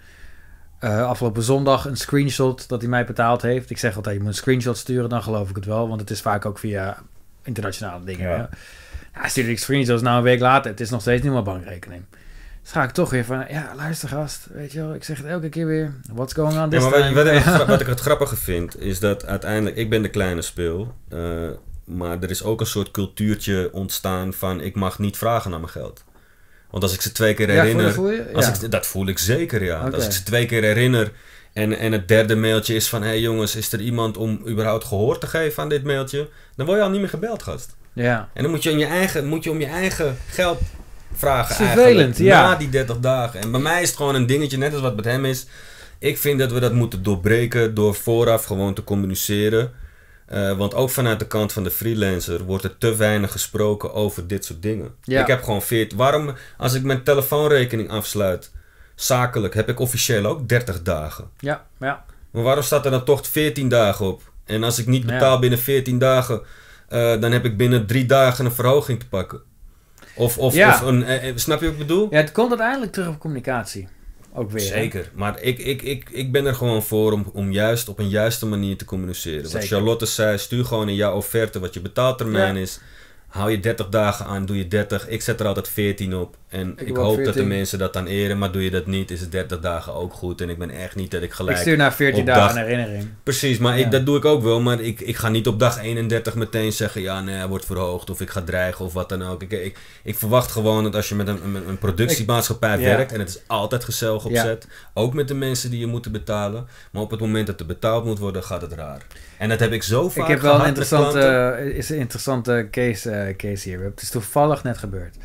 S2: Uh, afgelopen zondag een screenshot dat hij mij betaald heeft. Ik zeg altijd, je moet een screenshot sturen, dan geloof ik het wel. Want het is vaak ook via internationale dingen. Ja. Ja, stuurde ik screenshots, nou een week later, het is nog steeds niet mijn bankrekening. Dus ga ik toch weer van, ja, luister gast, weet je wel, ik zeg het elke keer weer. What's going on this
S1: ja, maar
S2: time?
S1: Wat, wat, wat, wat ik het grappige vind, is dat uiteindelijk, ik ben de kleine speel. Uh, maar er is ook een soort cultuurtje ontstaan van, ik mag niet vragen naar mijn geld. Want als ik ze twee keer herinner...
S2: Ja, voel je, voel je?
S1: Als
S2: ja.
S1: ik, dat voel ik zeker, ja.
S2: Okay.
S1: Als ik ze twee keer herinner en, en het derde mailtje is van... Hé hey jongens, is er iemand om überhaupt gehoor te geven aan dit mailtje? Dan word je al niet meer gebeld, gast.
S2: Ja.
S1: En dan moet je, om je, eigen, moet je om je eigen geld vragen
S2: Vervelend, ja.
S1: na die dertig dagen. En bij mij is het gewoon een dingetje, net als wat met hem is. Ik vind dat we dat moeten doorbreken door vooraf gewoon te communiceren... Uh, want ook vanuit de kant van de freelancer wordt er te weinig gesproken over dit soort dingen. Ja. Ik heb gewoon veertien... Waarom, als ik mijn telefoonrekening afsluit, zakelijk, heb ik officieel ook dertig dagen.
S2: Ja, ja.
S1: Maar waarom staat er dan toch veertien dagen op? En als ik niet betaal ja. binnen veertien dagen, uh, dan heb ik binnen drie dagen een verhoging te pakken. Of, of,
S2: ja.
S1: of een... Uh, snap je wat ik bedoel?
S2: Ja, het komt uiteindelijk terug op communicatie. Ook weer.
S1: Zeker, hè? Maar ik, ik, ik, ik ben er gewoon voor om, om juist op een juiste manier te communiceren. Zeker. Wat Charlotte zei, stuur gewoon in jouw offerte wat je betaaltermijn ja. is. Hou je dertig dagen aan, doe je dertig. Ik zet er altijd veertien op. En ik, ik hoop veertien. Dat de mensen dat dan eren. Maar doe je dat niet, is het dertig dagen ook goed. En ik ben echt niet dat ik gelijk...
S2: Ik stuur na veertien dagen dag... een herinnering.
S1: Precies, maar ja. ik, dat doe ik ook wel. Maar ik, ik ga niet op dag eenendertig meteen zeggen... Ja, nee, hij wordt verhoogd. Of ik ga dreigen of wat dan ook. Ik, ik, ik verwacht gewoon dat als je met een, een, een productiemaatschappij ik, werkt... Ja. En het is altijd gezellig opzet. Ja. Ook met de mensen die je moeten betalen. Maar op het moment dat er betaald moet worden, gaat het raar. En dat heb ik zo vaak
S2: Ik heb wel een interessante, uh, is een interessante case, uh, case hier. Het is toevallig net gebeurd.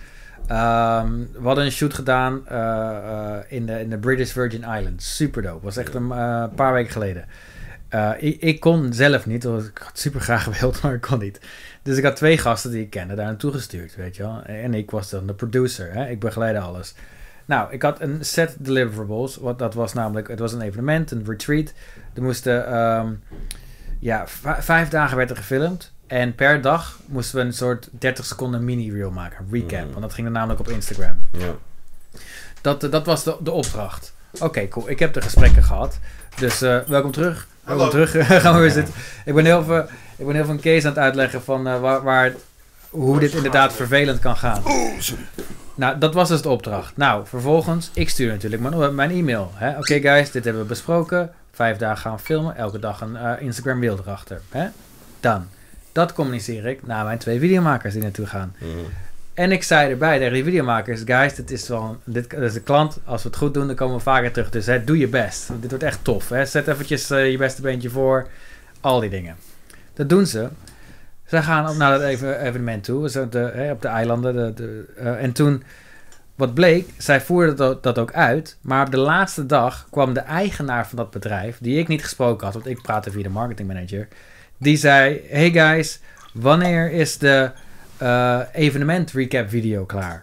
S2: Um, we hadden een shoot gedaan uh, uh, in, de, in de British Virgin Islands. Super dope. Was echt een uh, paar weken geleden. Uh, ik, ik kon zelf niet. Ik had super graag gewild, maar ik kon niet. Dus ik had twee gasten die ik kende daar naartoe gestuurd. Weet je wel? En ik was dan de producer. Hè? Ik begeleidde alles. Nou, ik had een set deliverables. Wat, dat was namelijk... Het was een evenement, een retreat. Er moesten... Um, ja, v- vijf dagen werd er gefilmd. En per dag moesten we een soort dertig seconden mini-reel maken. Een recap. Mm. Want dat ging er namelijk op Instagram.
S1: Ja.
S2: Dat, dat was de, de opdracht. Oké, okay, cool. Ik heb de gesprekken gehad. Dus uh, welkom terug. Welkom Hallo. terug. Gaan we weer zitten. Ik ben heel veel, ik ben heel veel een case aan het uitleggen van uh, waar, waar, hoe dit inderdaad vervelend kan gaan. Nou, dat was dus de opdracht. Nou, vervolgens, ik stuur natuurlijk mijn, mijn e-mail. Oké okay guys, dit hebben we besproken. Vijf dagen gaan we filmen. Elke dag een uh, Instagram beeld erachter. Hè? Dan. Dat communiceer ik naar mijn twee videomakers die naartoe gaan. Mm-hmm. En ik zei erbij tegen die videomakers... Guys, dit is, wel, dit, dit is de klant. Als we het goed doen, dan komen we vaker terug. Dus hè, doe je best. Dit wordt echt tof. Hè? Zet eventjes uh, je beste beentje voor. Al die dingen. Dat doen ze. Zij gaan op naar dat even, evenement toe. Zo de, hè, op de eilanden. De, de, uh, en toen... Wat bleek, zij voerden dat, dat ook uit. Maar op de laatste dag kwam de eigenaar van dat bedrijf... die ik niet gesproken had, want ik praatte via de marketingmanager... die zei, hey guys, wanneer is de uh, evenement recap video klaar?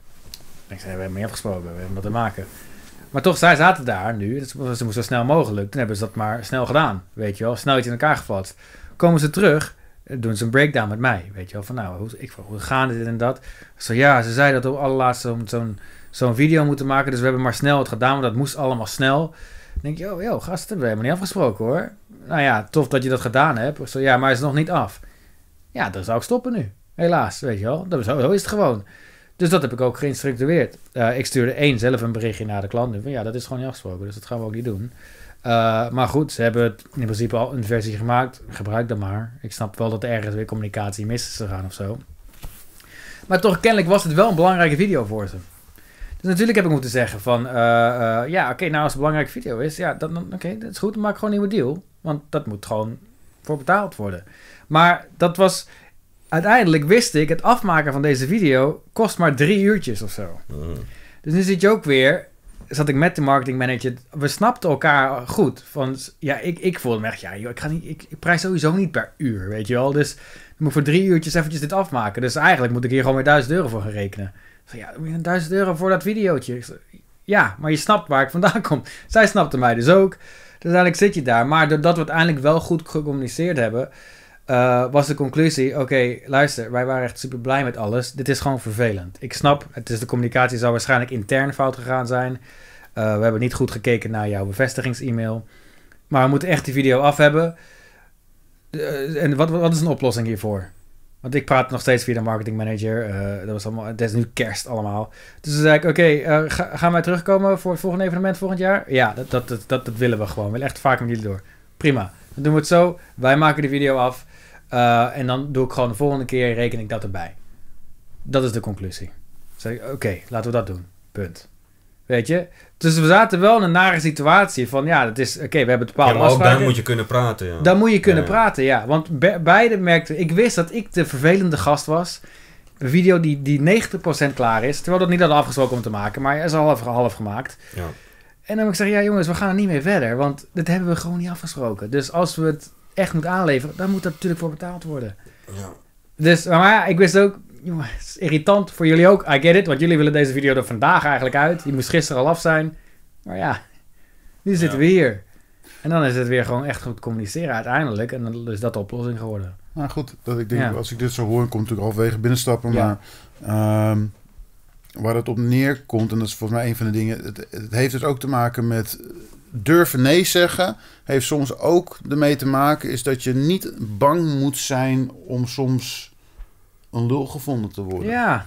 S2: Ik zei, we hebben niet afgesproken, we hebben wat te maken. Maar toch, zij zaten daar nu, ze moesten zo snel mogelijk. Toen hebben ze dat maar snel gedaan, weet je wel. Snel iets in elkaar gevat. Komen ze terug, doen ze een breakdown met mij. Weet je wel, van nou, hoe, ik, hoe gaan dit en dat? Zo ja, ze zeiden dat we op allerlaatst zo'n zo'n zo'n video moeten maken, dus we hebben maar snel het gedaan, want dat moest allemaal snel. Dan denk je, oh, yo, gast, dat hebben we helemaal niet afgesproken hoor. Nou ja, tof dat je dat gedaan hebt. Zo ja, maar het is nog niet af. Ja, dan zou ik stoppen nu. Helaas, weet je wel. Dat, zo, zo is het gewoon. Dus dat heb ik ook geïnstructueerd. Uh, ik stuurde één zelf een berichtje naar de klant. Van ja, dat is gewoon niet afgesproken, dus dat gaan we ook niet doen. Uh, maar goed, ze hebben het in principe al een versie gemaakt. Gebruik dat maar. Ik snap wel dat er ergens weer communicatie mis is gegaan of zo. Maar toch, kennelijk was het wel een belangrijke video voor ze. Dus natuurlijk heb ik moeten zeggen van... Uh, uh, ja, oké, okay, nou als het een belangrijke video is... Ja, dan, dan oké, okay, dat is goed. Dan maak ik gewoon een nieuwe deal. Want dat moet gewoon voor betaald worden. Maar dat was... Uiteindelijk wist ik, het afmaken van deze video kost maar drie uurtjes of zo. Mm. Dus nu zit je ook weer... Zat ik met de marketingmanager... We snapten elkaar goed. Van, ja, ik, ik voelde me echt... Ja, joh, ik, ga niet, ik, ik prijs sowieso niet per uur, weet je wel. Dus ik moet voor drie uurtjes eventjes dit afmaken. Dus eigenlijk moet ik hier gewoon weer duizend euro voor gaan rekenen. Zo, ja, dan moet je een duizend euro voor dat videootje. Ja, maar je snapt waar ik vandaan kom. Zij snapte mij dus ook. Dus uiteindelijk zit je daar. Maar doordat we uiteindelijk wel goed gecommuniceerd hebben... Uh, was de conclusie, oké, okay, luister, wij waren echt super blij met alles. Dit is gewoon vervelend. Ik snap, het is de communicatie zou waarschijnlijk intern fout gegaan zijn. Uh, we hebben niet goed gekeken naar jouw bevestigings-e-mail. Maar we moeten echt die video af hebben. Uh, en wat, wat is een oplossing hiervoor? Want ik praat nog steeds via de marketingmanager. Uh, dat was allemaal, het is nu kerst allemaal. Dus toen zei ik, oké, okay, uh, ga, gaan wij terugkomen voor het volgende evenement volgend jaar? Ja, dat, dat, dat, dat, dat willen we gewoon. We willen echt vaak met jullie door. Prima, dan doen we het zo. Wij maken de video af. Uh, en dan doe ik gewoon de volgende keer, reken ik dat erbij. Dat is de conclusie. Dan zeg ik, oké, okay, laten we dat doen. Punt. Weet je? Dus we zaten wel in een nare situatie van, ja, dat is, oké, okay, we hebben bepaalde
S1: ja, maar
S2: afspraken.
S1: ook daar moet je kunnen praten, ja.
S2: Dan moet je kunnen
S1: ja, ja.
S2: praten, ja. Want be- beide merkten, ik wist dat ik de vervelende gast was. Een video die, die negentig procent klaar is, terwijl we dat niet hadden afgesproken om te maken, maar hij is al half, half gemaakt.
S1: Ja.
S2: En dan moet ik zeggen, ja jongens, we gaan er niet mee verder, want dit hebben we gewoon niet afgesproken. Dus als we het echt moet aanleveren, dan moet er natuurlijk voor betaald worden. Ja. Dus, maar ja, ik wist ook, jongen, het is irritant voor jullie ook. I get it, want jullie willen deze video er vandaag eigenlijk uit. Die moest gisteren al af zijn. Maar ja, nu zitten ja. we hier. En dan is het weer gewoon echt goed communiceren uiteindelijk. En dan is dat de oplossing geworden.
S3: Nou goed, dat ik denk, ja. als ik dit zo hoor, komt natuurlijk halverwege binnenstappen.
S2: Ja.
S3: Maar um, waar het op neerkomt, en dat is volgens mij een van de dingen, het, het heeft dus ook te maken met durven nee zeggen, heeft soms ook ermee te maken, is dat je niet bang moet zijn om soms een lul gevonden te worden.
S2: Ja.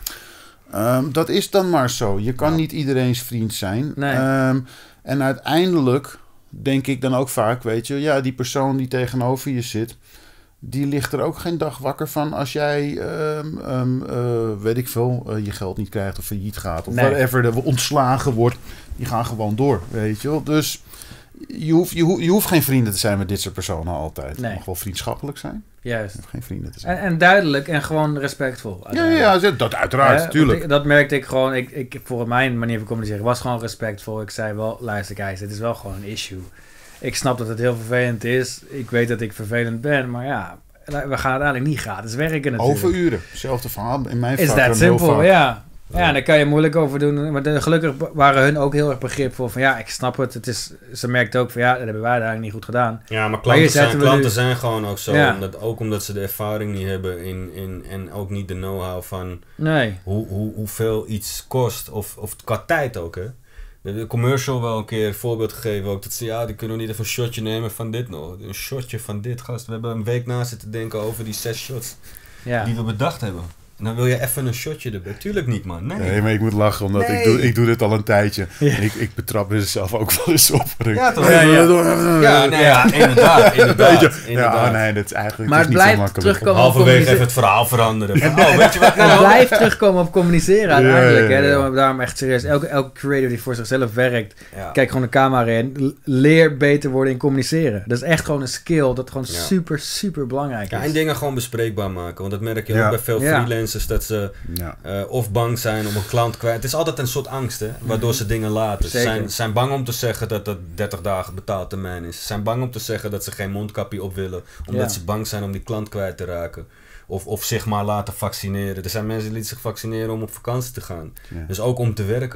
S3: Um, dat is dan maar zo. Je kan ja. niet iedereen's vriend zijn.
S2: Nee.
S3: Um, en uiteindelijk denk ik dan ook vaak, weet je, ja, die persoon die tegenover je zit, die ligt er ook geen dag wakker van als jij, um, um, uh, weet ik veel, uh, je geld niet krijgt of failliet gaat. Of nee. whatever, er ontslagen wordt. Die gaan gewoon door, weet je wel. Dus je hoeft, je, hoeft, je hoeft geen vrienden te zijn met dit soort personen altijd.
S2: Nee.
S3: Het mag wel vriendschappelijk zijn.
S2: Juist.
S3: Geen vrienden te zijn.
S2: En, en duidelijk en gewoon respectvol.
S3: Ja, ja, dat uiteraard, natuurlijk.
S2: Uh, dat merkte ik gewoon. Ik, ik, voor mijn manier van communiceren was gewoon respectvol. Ik zei wel, luister guys, het is wel gewoon een issue. Ik snap dat het heel vervelend is. Ik weet dat ik vervelend ben, maar ja, we gaan uiteindelijk niet gratis werken natuurlijk.
S3: Overuren. Hetzelfde verhaal in mijn vak.
S2: Is dat simpel, ja. Ja, daar kan je moeilijk over doen. Maar de, gelukkig waren hun ook heel erg begripvol van ja, ik snap het. Het is, ze merkte ook van ja, dat hebben wij eigenlijk niet goed gedaan.
S1: Ja, maar klanten, maar zijn, klanten nu... zijn gewoon ook zo. Ja. Omdat, ook omdat ze de ervaring niet hebben in, in, en ook niet de know-how van
S2: nee.
S1: hoe, hoe, hoeveel iets kost. Of, of qua tijd ook, hè. De, de commercial wel een keer een voorbeeld gegeven ook. Dat ze ja, die kunnen we niet even een shotje nemen van dit nog. Een shotje van dit, gast. We hebben een week na zitten denken over die zes shots ja. die we bedacht hebben. En dan wil je even een shotje erbij. Tuurlijk niet, man. Nee,
S3: nee maar ik moet lachen, omdat nee. ik, doe, ik doe dit al een tijdje. Ja. Ik, ik betrap mezelf ook wel eens op.
S1: Ja, toch? Ja, ja. ja, nee, ja inderdaad. inderdaad, inderdaad.
S3: Ja, nee, dat is eigenlijk
S2: maar het
S3: is
S2: blijft
S3: niet zo
S2: terugkomen
S1: op halverwege even het verhaal veranderen. Van, oh, weet je wat nou?
S2: Het blijft terugkomen op communiceren uiteindelijk. Ja, ja, ja. Hè? Daarom echt serieus. Elke, elke creator die voor zichzelf werkt, ja. kijk gewoon de camera in. Leer beter worden in communiceren. Dat is echt gewoon een skill dat gewoon ja. super, super belangrijk is.
S1: Ja, en dingen gewoon bespreekbaar maken. Want dat merk je ja. ook bij veel ja. freelancers, dat ze Ja. Uh, of bang zijn om een klant kwijt. Het is altijd een soort angst, hè, waardoor mm-hmm. ze dingen laten. Ze zijn, zijn bang om te zeggen dat dat dertig dagen betaald termijn is. Ze zijn bang om te zeggen dat ze geen mondkapje op willen. Omdat ja. ze bang zijn om die klant kwijt te raken. Of, of zich maar laten vaccineren. Er zijn mensen die lieten zich vaccineren om op vakantie te gaan. Ja. Dus ook om te werken.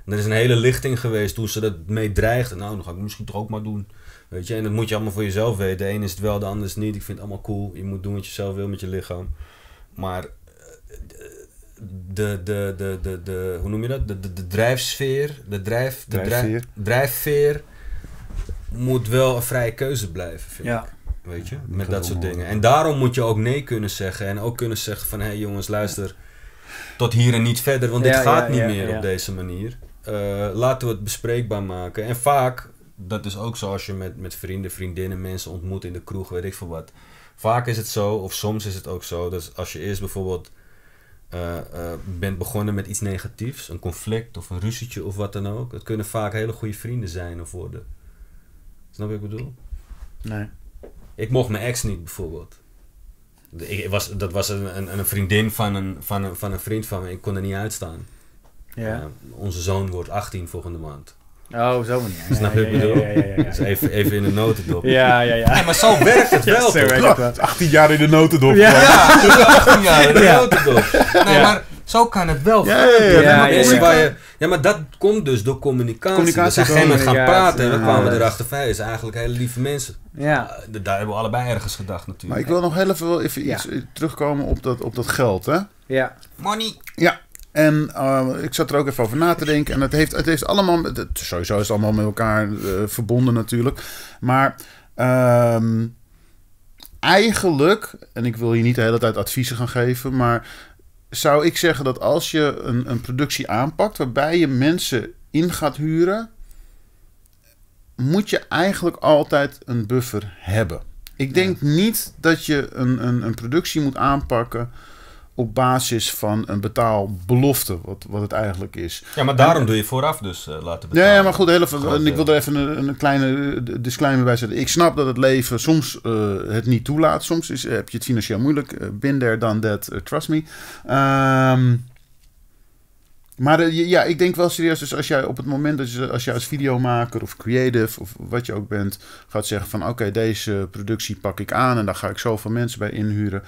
S1: En er is een hele lichting geweest toen ze dat mee dreigden. Nou, dan ga ik het misschien toch ook maar doen. Weet je, en dat moet je allemaal voor jezelf weten. De een is het wel, de ander is het niet. Ik vind het allemaal cool. Je moet doen wat je zelf wil met je lichaam. Maar de, de, de, de, de hoe noem je dat? De, de, de drijfsfeer, de, drijf, de drijfveer. drijfveer moet wel een vrije keuze blijven, vind
S2: ja.
S1: ik. Weet je, met dat soort dingen. En daarom moet je ook nee kunnen zeggen. En ook kunnen zeggen van, hé hey jongens, luister, tot hier en niet verder. Want dit
S2: ja,
S1: gaat
S2: ja,
S1: niet
S2: ja,
S1: meer
S2: ja.
S1: op deze manier. Uh, laten we het bespreekbaar maken. En vaak, dat is ook zo als je met, met vrienden, vriendinnen, mensen ontmoet in de kroeg, weet ik veel wat. Vaak is het zo, of soms is het ook zo, dat als je eerst bijvoorbeeld uh, uh, bent begonnen met iets negatiefs, een conflict of een ruzietje of wat dan ook. Het kunnen vaak hele goede vrienden zijn of worden. Snap je wat ik bedoel?
S2: Nee.
S1: Ik mocht mijn ex niet bijvoorbeeld. Ik was, dat was een, een, een vriendin van een, van, een, van een vriend van me. Ik kon er niet uitstaan.
S2: Ja.
S1: Uh, onze zoon wordt achttien volgende maand.
S2: Oh, zo manier. Ja,
S1: Snap je wat ik bedoel?
S2: Ja, ja, ja, ja.
S1: Dus even, even in de notendop.
S2: Ja, ja, ja.
S1: Ja, maar zo werkt het wel.
S2: Ja, zo werkt het wel.
S3: achttien jaar in de notendop.
S1: Ja, ja achttien jaar in de
S2: Ja.
S1: notendop. Nee,
S2: Ja.
S1: maar zo kan het wel.
S3: Ja, ja, ja.
S2: Ja,
S1: maar
S2: ja,
S1: mensen
S2: ja.
S1: waar je, ja, maar dat komt dus door communicatie.
S3: Communicatie
S1: We zijn op een gegeven moment gaan
S2: communicatie,
S1: praten en we
S2: ja.
S1: kwamen erachter van, hey, zijn eigenlijk hele lieve mensen.
S2: Ja.
S1: Uh, daar hebben we allebei ergens gedacht natuurlijk.
S3: Maar ik wil nog heel even, wel even iets
S2: Ja.
S3: terugkomen op dat, op dat geld, hè?
S2: Ja.
S1: Money.
S3: Ja. En uh, ik zat er ook even over na te denken. En het heeft, het heeft allemaal... Het, sowieso is het allemaal met elkaar uh, verbonden natuurlijk. Maar uh, eigenlijk... En ik wil hier niet de hele tijd adviezen gaan geven. Maar zou ik zeggen dat als je een, een productie aanpakt... waarbij je mensen in gaat huren... moet je eigenlijk altijd een buffer hebben. Ik denk ja. niet dat je een, een, een productie moet aanpakken... op basis van een betaalbelofte, wat, wat het eigenlijk is.
S1: Ja, maar daarom en, doe je vooraf dus uh, laten betalen.
S3: Ja, ja, maar goed, heel even, en ik wil er even een, een kleine disclaimer bij zetten. Ik snap dat het leven soms uh, het niet toelaat. Soms is, heb je het financieel moeilijk. Uh, been there, done that, uh, trust me. Um, maar uh, ja, ik denk wel serieus, dus als jij op het moment dat je, als jij als videomaker of creative of wat je ook bent, gaat zeggen van oké, okay, deze productie pak ik aan en daar ga ik zoveel mensen bij inhuren.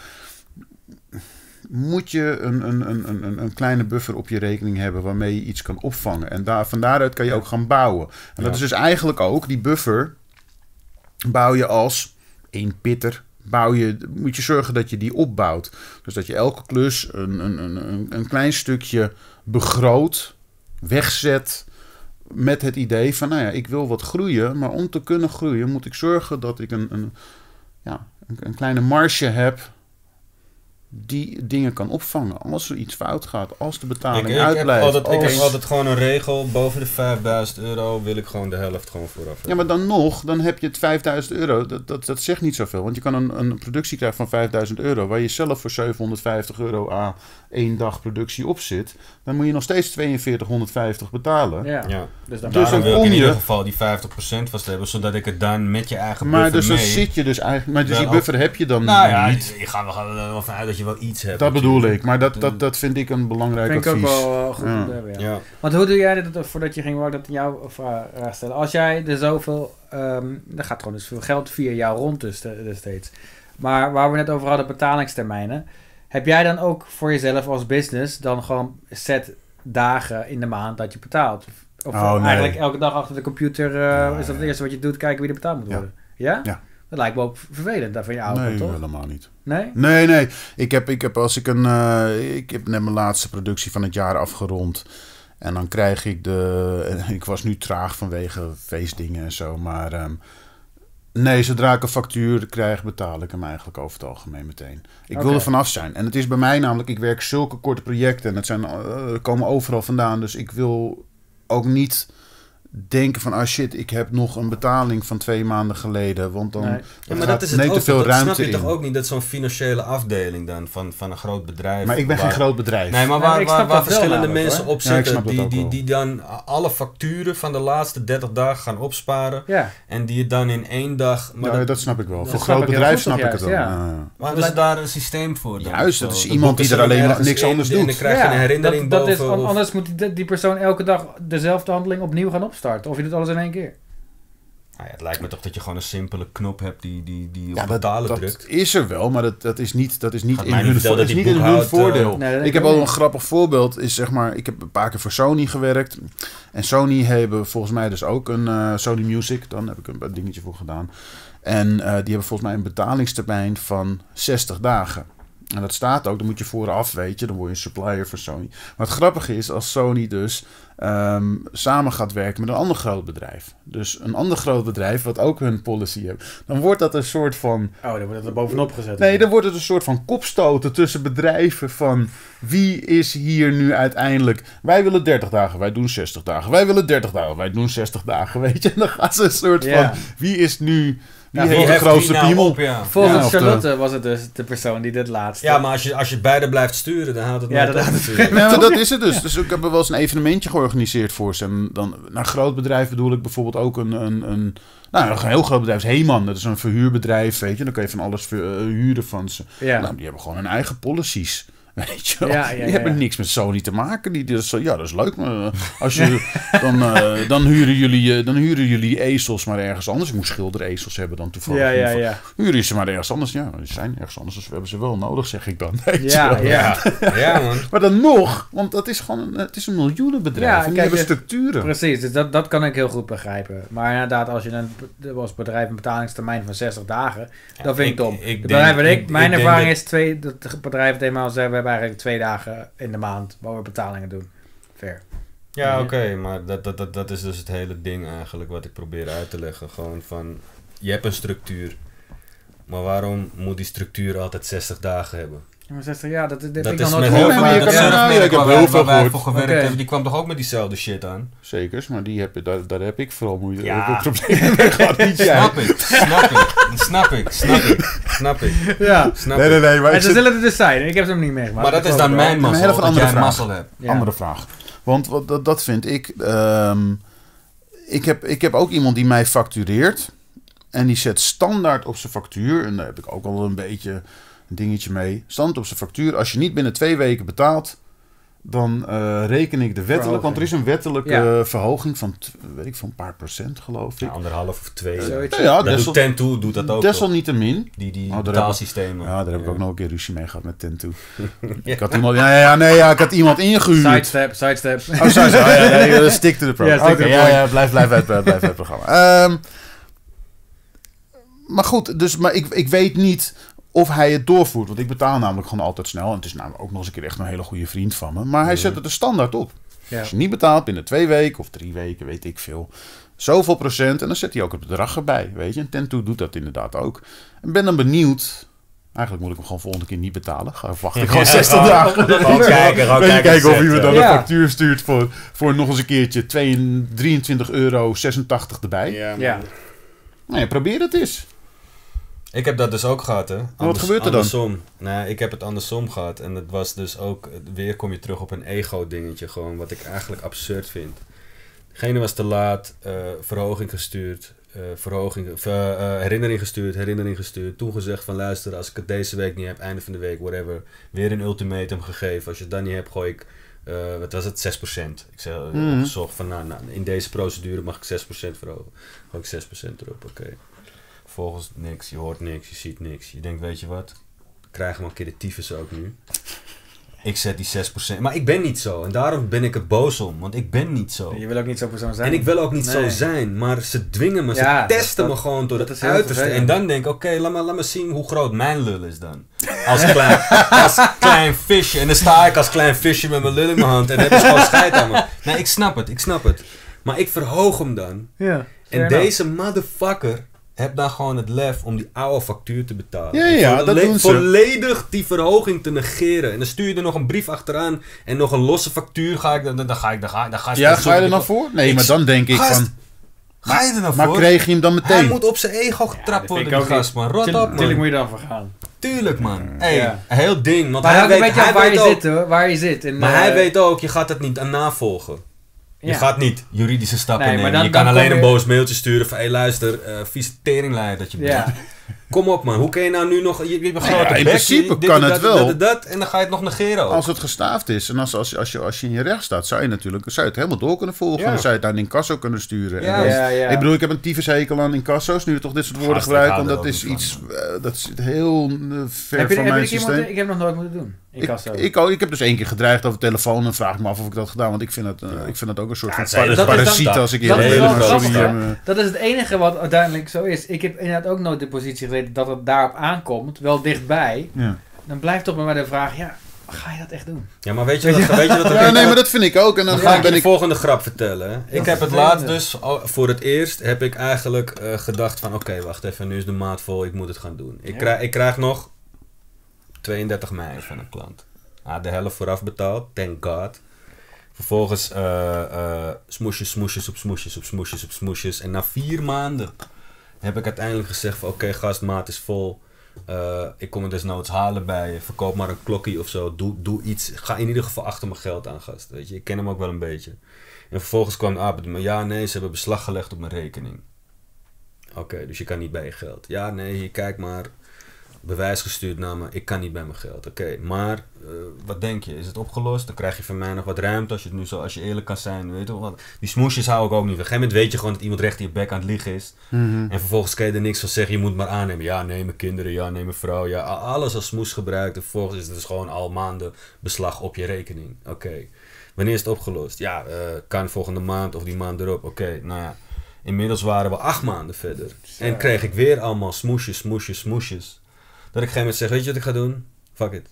S3: Moet je een, een, een, een, een kleine buffer op je rekening hebben waarmee je iets kan opvangen. En daar, van daaruit kan je ook gaan bouwen. En ja. dat is dus eigenlijk ook, die buffer bouw je als één pitter. Bouw je, moet je zorgen dat je die opbouwt. Dus dat je elke klus een, een, een, een klein stukje begroot, wegzet... met het idee van, nou ja, ik wil wat groeien... maar om te kunnen groeien moet ik zorgen dat ik een, een, ja, een, een kleine marge heb... die dingen kan opvangen. Als er iets fout gaat, als de betaling
S1: ik, ik
S3: uitblijft.
S1: Heb altijd,
S3: als...
S1: Ik heb altijd gewoon een regel, boven de vijfduizend euro wil ik gewoon de helft gewoon vooraf hebben.
S3: Ja, maar dan nog, dan heb je het vijfduizend euro. Dat, dat, dat zegt niet zoveel. Want je kan een, een productie krijgen van vijfduizend euro... waar je zelf voor zevenhonderdvijftig euro aan één dag productie op zit. Dan moet je nog steeds tweeënveertig honderdvijftig betalen.
S2: Ja.
S1: Ja.
S2: Dus dan,
S3: Dus
S1: Daarom
S3: dan
S1: wil ik
S3: kom
S1: in
S3: je...
S1: ieder geval die vijftig procent vast hebben... zodat ik het dan met je eigen
S3: maar
S1: buffer
S3: dus dan
S1: mee...
S3: zit je dus eigenlijk... Maar dus die
S1: wel
S3: buffer heb je dan
S1: Nou ja,
S3: niet.
S1: je gaat er wel vanuit dat je wel iets hebt.
S3: Dat bedoel ik. Maar dat, dat, dat vind ik een belangrijk
S2: vind ik
S3: advies.
S2: ook wel uh, goed
S3: Ja.
S2: om te hebben, ja.
S1: Ja.
S2: Want hoe doe jij dit voordat je ging werken, dat jouw vraag stellen? Als jij er zoveel, um, dan gaat gewoon dus veel geld via jou rond dus, dus steeds. Maar waar we net over hadden, betalingstermijnen. Heb jij dan ook voor jezelf als business dan gewoon set dagen in de maand dat je betaalt? Of
S3: Oh, nee.
S2: eigenlijk elke dag achter de computer uh,
S3: Ja,
S2: is dat het
S3: ja.
S2: eerste wat je doet, kijken wie er betaald moet
S3: Ja.
S2: worden? Ja?
S3: Ja.
S2: Dat lijkt me ook vervelend daar van je ouder,
S3: Nee,
S2: toch?
S3: helemaal niet.
S2: Nee?
S3: Nee, nee. Ik heb, ik heb als ik een... Uh, ik heb net mijn laatste productie van het jaar afgerond. En dan krijg ik de... Ik was nu traag vanwege feestdingen en zo. Maar um, nee, zodra ik een factuur krijg, betaal ik hem eigenlijk over het algemeen meteen. Ik
S2: Oké.
S3: wil er vanaf zijn. En het is bij mij namelijk... Ik werk zulke korte projecten. En het zijn, uh, komen overal vandaan. Dus ik wil ook niet... denken van, ah shit, ik heb nog een betaling van twee maanden geleden. Want dan
S2: Nee.
S1: Ja, maar dat is het
S3: neemt
S1: ook.
S3: te veel
S1: dat
S3: ruimte
S1: snap je
S3: in.
S1: toch ook niet, dat zo'n financiële afdeling dan van, van een groot bedrijf.
S3: Maar ik ben
S1: waar,
S3: geen groot bedrijf.
S1: Nee, maar
S2: Nee,
S1: waar,
S2: ik
S1: waar,
S2: snap
S1: waar
S2: dat wel
S1: verschillende
S2: namelijk,
S1: mensen
S2: hoor.
S1: op
S3: Ja, ik
S1: zitten
S3: snap dat
S1: die,
S3: ook
S1: die,
S3: wel.
S1: die dan alle facturen van de laatste dertig dagen gaan opsparen.
S2: Ja.
S1: En die je dan in één dag... Maar
S3: Ja,
S1: dat,
S3: dat snap ik wel.
S2: dat
S3: Voor
S2: snap
S3: groot
S2: ik heel
S3: bedrijf
S2: goed
S3: snap
S2: toch
S3: ik het wel.
S2: juist, ja.
S3: Ja.
S1: maar is daar een systeem voor? Dan
S3: Juist,
S1: of
S3: dat
S1: zo?
S3: is
S1: De
S3: iemand
S1: boeken
S3: die er
S1: zullen
S3: alleen maar
S1: ergens
S3: niks
S1: in
S3: anders
S1: en
S3: doet.
S1: dan krijg je een herinnering
S2: dat, dat is,
S1: boven.
S2: an-
S1: of-
S2: anders moet die, die persoon elke dag dezelfde handeling opnieuw gaan opstarten. Of je doet alles in één keer.
S1: Nou ja, het lijkt me toch dat je gewoon een simpele knop hebt die, die, die op
S3: Ja, dat,
S1: betalen
S3: dat
S1: drukt.
S3: is er wel, maar dat, dat is niet, dat is niet
S1: Gaat
S3: in
S1: mij
S3: hun,
S1: niet vertellen
S3: vo-
S1: dat
S3: is
S1: die
S3: niet in hun
S1: boekhoud, uh,
S3: voordeel.
S2: Nee, dat
S3: ik heb
S2: weet
S3: al
S2: ik
S3: een
S2: niet.
S3: grappig voorbeeld. Is zeg maar, ik heb een paar keer voor Sony gewerkt. En Sony hebben volgens mij dus ook een uh, Sony Music. Dan heb ik een dingetje voor gedaan. En uh, die hebben volgens mij een betalingstermijn van zestig dagen. En dat staat ook, dan moet je vooraf, weet je, dan word je een supplier voor Sony. Maar het grappige is, als Sony dus um, samen gaat werken met een ander groot bedrijf. Dus een ander groot bedrijf, wat ook hun policy heeft. Dan wordt dat een soort van...
S2: Oh, dan wordt het er bovenop gezet.
S3: Nee, dan wordt het een soort van kopstoten tussen bedrijven van... Wie is hier nu uiteindelijk... Wij willen dertig dagen, wij doen zestig dagen. Wij willen dertig dagen, wij doen zestig dagen, weet je. En dan gaat ze een soort
S2: Ja.
S3: van... Wie is nu... Wie
S2: Ja,
S3: heeft
S1: Wie
S3: de
S1: heft
S3: grootste
S1: die nou
S3: piemel?
S1: op, ja.
S2: Volgens
S3: Ja, of de-
S2: Charlotte was het dus de persoon die dit laatste...
S1: Ja, maar als je, als je beide blijft sturen, dan houdt het
S2: Ja,
S1: nooit
S2: dat
S1: op
S2: houdt het
S1: natuurlijk.
S3: Nee, maar dat is het dus. Dus ik heb wel eens een evenementje georganiseerd voor ze. En dan, naar groot bedrijf bedoel ik bijvoorbeeld ook een... een, een nou, een heel groot bedrijf is Heeman. Dat is een verhuurbedrijf, weet je. Dan kan je van alles ver, uh, huren van ze.
S2: Ja.
S3: Nou, die hebben gewoon hun eigen policies. Weet je wel.
S2: Ja, ja,
S3: die
S2: ja,
S3: hebben
S2: ja.
S3: niks met Sony te maken. Die, die, zo, ja, dat is leuk. Maar als je, dan, uh, dan, huren jullie, uh, dan huren jullie ezels maar ergens anders. Ik moest schilderezels hebben dan toevallig.
S2: Ja, ja, ja.
S3: Huren je ze maar ergens anders. Ja, die zijn ergens anders. Dus we hebben ze wel nodig, zeg ik dan. Weet je
S2: Ja,
S3: wel.
S2: ja.
S1: Ja, ja man.
S3: Maar dan nog, want dat is gewoon een, het is een miljoenenbedrijf.
S2: Ja,
S3: en die
S2: kijk,
S3: hebben
S2: dus-
S3: structuren.
S2: Precies, dus dat, dat kan ik heel goed begrijpen. Maar inderdaad, als je een, als bedrijf een betalingstermijn van zestig dagen, dan vind ik het om.
S1: ik
S2: De
S1: denk-
S2: bedrijf wat ik,
S1: ik-
S2: mijn
S1: ik denk
S2: ervaring
S1: dat-
S2: is twee, dat het bedrijf tegen mij al zei, we hebben eigenlijk twee dagen in de maand waar we betalingen doen. Fair.
S1: Ja, oké, okay, maar dat, dat, dat, dat is dus het hele ding eigenlijk wat ik probeer uit te leggen. Gewoon van, je hebt een structuur, maar waarom moet die structuur altijd zestig dagen hebben?
S2: Ja, maar zestig, ja, dat, dat,
S1: Dat
S2: heb ik
S1: is
S2: nog
S1: met
S2: nooit
S1: heel
S3: Nee,
S1: veel
S3: maar je
S2: gehoord.
S3: kan-
S2: Ja.
S3: nou, ja, ik heb
S1: waar
S3: heel
S1: wij-
S3: veel
S1: waar wij
S3: gehoord.
S1: voor gewerkt
S2: Oké.
S1: hebben, die kwam toch ook met diezelfde shit aan?
S3: Zekers, maar die heb, daar, daar heb ik vooral moeite
S1: Ja.
S3: ja. problemen mee gehad. Niet jij.
S1: Snap ik, snap ik, snap ik, snap ik, snap ik,
S2: Ja.
S1: snap
S3: Nee, nee,
S1: ik.
S3: nee. Maar,
S2: En
S3: ik
S2: ze
S3: zit-
S2: zullen het dus zijn. Ik heb ze hem niet meegemaakt.
S1: Maar dat is
S2: geloof
S1: dan
S2: ik wel.
S1: mijn
S3: Een hele
S1: mazzel, dat
S3: andere
S1: jij
S3: vraag.
S1: mazzel hebt.
S2: Ja.
S3: Andere vraag. Want wat, dat, dat vind ik... ehm, ik, heb, ik heb ook iemand die mij factureert. En die zet standaard op zijn factuur. En daar heb ik ook al een beetje een dingetje mee. Standaard op zijn factuur. Als je niet binnen twee weken betaalt... Dan uh, reken ik de wettelijk...
S2: Verhoging.
S3: Want er is een wettelijke
S2: Ja.
S3: uh, verhoging van... t- weet ik, van een paar procent geloof ik.
S1: Ja, anderhalf of twee.
S2: Zoiets.
S3: Ja,
S1: Dat
S3: desal,
S1: doet Tentoo, doet dat ook toch?
S3: desalniettemin.
S1: Die, die
S3: Oh, daar heb ik-
S1: betaalsystemen.
S3: Ja, daar heb ik ook nog een keer ruzie mee gehad met Tentoo. Ik had iemand... Ja, ja, nee, ja, ik had iemand ingehuurd.
S2: Sidestep, sidestep.
S3: Oh, sorry, sorry. Oh, ja, nee, uh, stick to the program.
S2: Ja, stick to
S3: Oké,
S2: the
S3: ja,
S2: point.
S3: ja, blijf, blijf, blijf, blijf, blijf bij het programma. Um, maar goed, dus, maar ik, ik weet niet of hij het doorvoert. Want ik betaal namelijk gewoon altijd snel. En het is namelijk ook nog eens een keer echt een hele goede vriend van me. Maar hij zet het er standaard op.
S2: Ja.
S3: Als je niet betaalt binnen twee weken of drie weken, weet ik veel. Zoveel procent. En dan zet hij ook het bedrag erbij. Weet je, en Tentoo doet dat inderdaad ook. En ben dan benieuwd... Eigenlijk moet ik hem gewoon volgende keer niet betalen. Ga wacht ik gewoon zestig
S1: Ja,
S3: dagen.
S1: gewoon kijken, gewoon
S3: Weet je,
S1: kijken
S3: kijken of
S1: zet,
S3: hij me
S1: ja.
S3: dan
S2: Ja.
S3: een factuur stuurt voor, voor nog eens een keertje twee- drieëntwintig euro zesentachtig erbij.
S1: Ja,
S2: Ja.
S3: Nou ja, probeer het eens.
S1: Ik heb dat dus ook gehad, hè. Anders,
S3: gebeurt er dan?
S1: andersom. Nee, ik heb het andersom gehad. En het was dus ook... Weer kom je terug op een ego-dingetje gewoon. Wat ik eigenlijk absurd vind. Degene was te laat. Uh, verhoging gestuurd. Uh, verhoging, uh, uh, herinnering gestuurd. Herinnering gestuurd. Toen gezegd van luister, als ik het deze week niet heb. Einde van de week, whatever. Weer een ultimatum gegeven. Als je het dan niet hebt, gooi ik... Uh, wat was het? zes procent. Ik zei, uh,
S3: Mhm.
S1: opgezocht van nou, nou, in deze procedure mag ik zes procent verhogen. Gooi ik zes procent erop, oké. Okay. Vervolgens niks, je hoort niks, je ziet niks. Je denkt, weet je wat, krijgen we een keer de tyfus ook nu. Ik zet die zes procent, maar ik ben niet zo. En daarom ben ik er boos om, want ik ben niet zo.
S2: Je wil ook niet zo'n persoon zijn.
S1: En ik wil ook niet
S2: Nee.
S1: zo zijn, maar ze dwingen me,
S2: Ja,
S1: ze testen
S2: dat-
S1: me gewoon door
S2: dat
S1: het
S2: is heel
S1: uiterste.
S2: vervelend.
S1: En dan denk ik, oké, okay, laat, maar, laat me zien hoe groot mijn lul is dan. Als klein, als klein visje. En dan sta ik als klein visje met mijn lul in mijn hand en dan heb je gewoon scheid aan me. Nee, ik snap het, ik snap het. Maar ik verhoog hem dan.
S2: Ja.
S1: En deze motherfucker heb dan gewoon het lef om die oude factuur te betalen.
S3: Ja, ja,
S1: En
S3: dat doen ze.
S1: Volledig die verhoging te negeren. En dan stuur je er nog een brief achteraan en nog een losse factuur. Ga ik, dan, dan ga ik, dan ga, dan ga
S3: Ja, ga je er dan voor? Nee,
S1: Ik-
S3: maar dan denk ik
S1: Gast,
S3: van...
S1: Ga je er dan
S3: Maar
S1: voor?
S3: kreeg je hem dan
S1: Hij
S3: meteen?
S1: moet op zijn ego getrapt worden, die gast, man. Rot op,
S2: Tuurlijk
S1: man.
S2: moet je dan voor gaan.
S1: Tuurlijk, man. Hey,
S2: Ja.
S1: een heel ding. Want
S2: Maar
S1: hij
S2: ook
S1: weet,
S2: een beetje
S1: hij
S2: af waar
S1: weet
S2: je
S1: ook,
S2: zit hoor. Waar je zit. En,
S1: maar
S2: uh,
S1: hij weet ook, je gaat het niet aan navolgen. Je
S2: ja.
S1: gaat niet juridische stappen
S2: Nee, maar
S1: nemen.
S2: dan-
S1: je kan
S2: dan
S1: alleen
S2: kom
S1: een
S2: je-
S1: boos mailtje sturen van... Hé, hey, luister, uh, vieze teringleier dat je bent.
S2: Ja.
S1: Kom op man, hoe kun je nou nu nog... Je, je hebt een grote
S3: Ja, in
S1: bek,
S3: principe
S1: dit,
S3: kan
S1: dit,
S3: het
S1: dat,
S3: wel.
S1: Dat, dat, dat, en dan ga je het nog negeren ook.
S3: Als het gestaafd is en als, als, als, je, als je in je recht staat, zou je natuurlijk zou je het helemaal door kunnen volgen.
S1: Ja.
S3: Dan zou je het naar een incasso kunnen sturen.
S1: Ja.
S3: En dan-
S2: Ja, ja.
S3: Ik bedoel, ik heb een tyfushekel aan incasso's, nu je toch dit soort woorden
S1: Gast, ik
S3: gebruikt,
S1: hou
S3: want
S1: er
S3: dat
S1: ook
S3: is
S1: niet
S3: iets,
S1: van.
S3: uh, dat zit heel uh, ver
S2: Heb je,
S3: van
S2: heb
S3: mijn
S2: ik, iemand,
S3: systeem.
S2: ik heb nog nooit moeten doen. In
S3: Ik,
S2: Casso.
S3: ik, ook, ik heb dus één keer gedreigd over telefoon en vraag me af of ik dat had gedaan, want ik vind dat, uh, ik vind dat ook een soort
S1: Ja,
S3: van
S1: het zijn-
S3: para-
S1: dat is dan-
S3: parasiet als ik
S2: dat
S3: eerlijk
S2: is
S3: ben.
S2: wel
S3: maar
S2: grappig,
S3: sorry,
S2: hè?
S3: uh,
S2: Dat is het enige wat uiteindelijk zo is. Ik heb inderdaad ook nooit de positie gezeten dat het daarop aankomt, wel dichtbij.
S3: ja.
S2: Dan blijft toch maar bij de vraag, ja, ga je dat echt doen?
S1: Ja, maar weet je wat... Weet je wat
S3: ja, nee, maar dat vind ik ook. En dan,
S1: Dan ga ik je
S3: ben
S1: de
S3: ik...
S1: volgende grap vertellen. Hè. Ik
S2: is
S1: heb het
S2: vervelend.
S1: laatst dus, oh, voor het eerst heb ik eigenlijk eh, gedacht van... Oké, wacht even, nu is de maat vol, ik moet het gaan doen. Ik,
S2: Ja.
S1: krijg, ik krijg nog tweeëndertig mei van een klant. Ah, de helft vooraf betaald, thank god. Vervolgens eh eh smoesjes, smoesjes op smoesjes op smoesjes op smoesjes. En na vier maanden heb ik uiteindelijk gezegd van... Oké, gast, maat is vol. Uh, ik kom het desnoods halen bij je. Verkoop maar een klokkie of zo. Doe, doe iets. Ga in ieder geval achter mijn geld aan, gast. Weet je, ik ken hem ook wel een beetje. En vervolgens kwam Abed, maar ja, nee, ze hebben beslag gelegd op mijn rekening. Oké, okay, dus je kan niet bij je geld. Ja, nee, hier, kijk maar. Bewijs gestuurd naar me. Ik kan niet bij mijn geld. Oké, okay, maar uh, wat denk je? Is het opgelost? Dan krijg je van mij nog wat ruimte. Als je het nu zo, als je eerlijk kan zijn. Weet je wel. Die smoesjes hou ik ook niet. Op een gegeven moment weet je gewoon dat iemand recht in je bek aan het liggen is.
S3: Mm-hmm.
S1: En vervolgens kan je er niks van zeggen. Je moet maar aannemen. Ja, nee, mijn kinderen. Ja, nee, mijn vrouw. Ja, alles als smoes gebruikt. En vervolgens is het dus gewoon al maanden beslag op je rekening. Oké. Okay. Wanneer is het opgelost? Ja, uh, kan volgende maand of die maand erop. Oké, okay, nou ja. Inmiddels waren we acht maanden verder. Zo. En kreeg ik weer allemaal smoesjes, smoesjes, smoesjes. Dat ik op een gegeven moment zeg, weet je wat ik ga doen? Fuck it.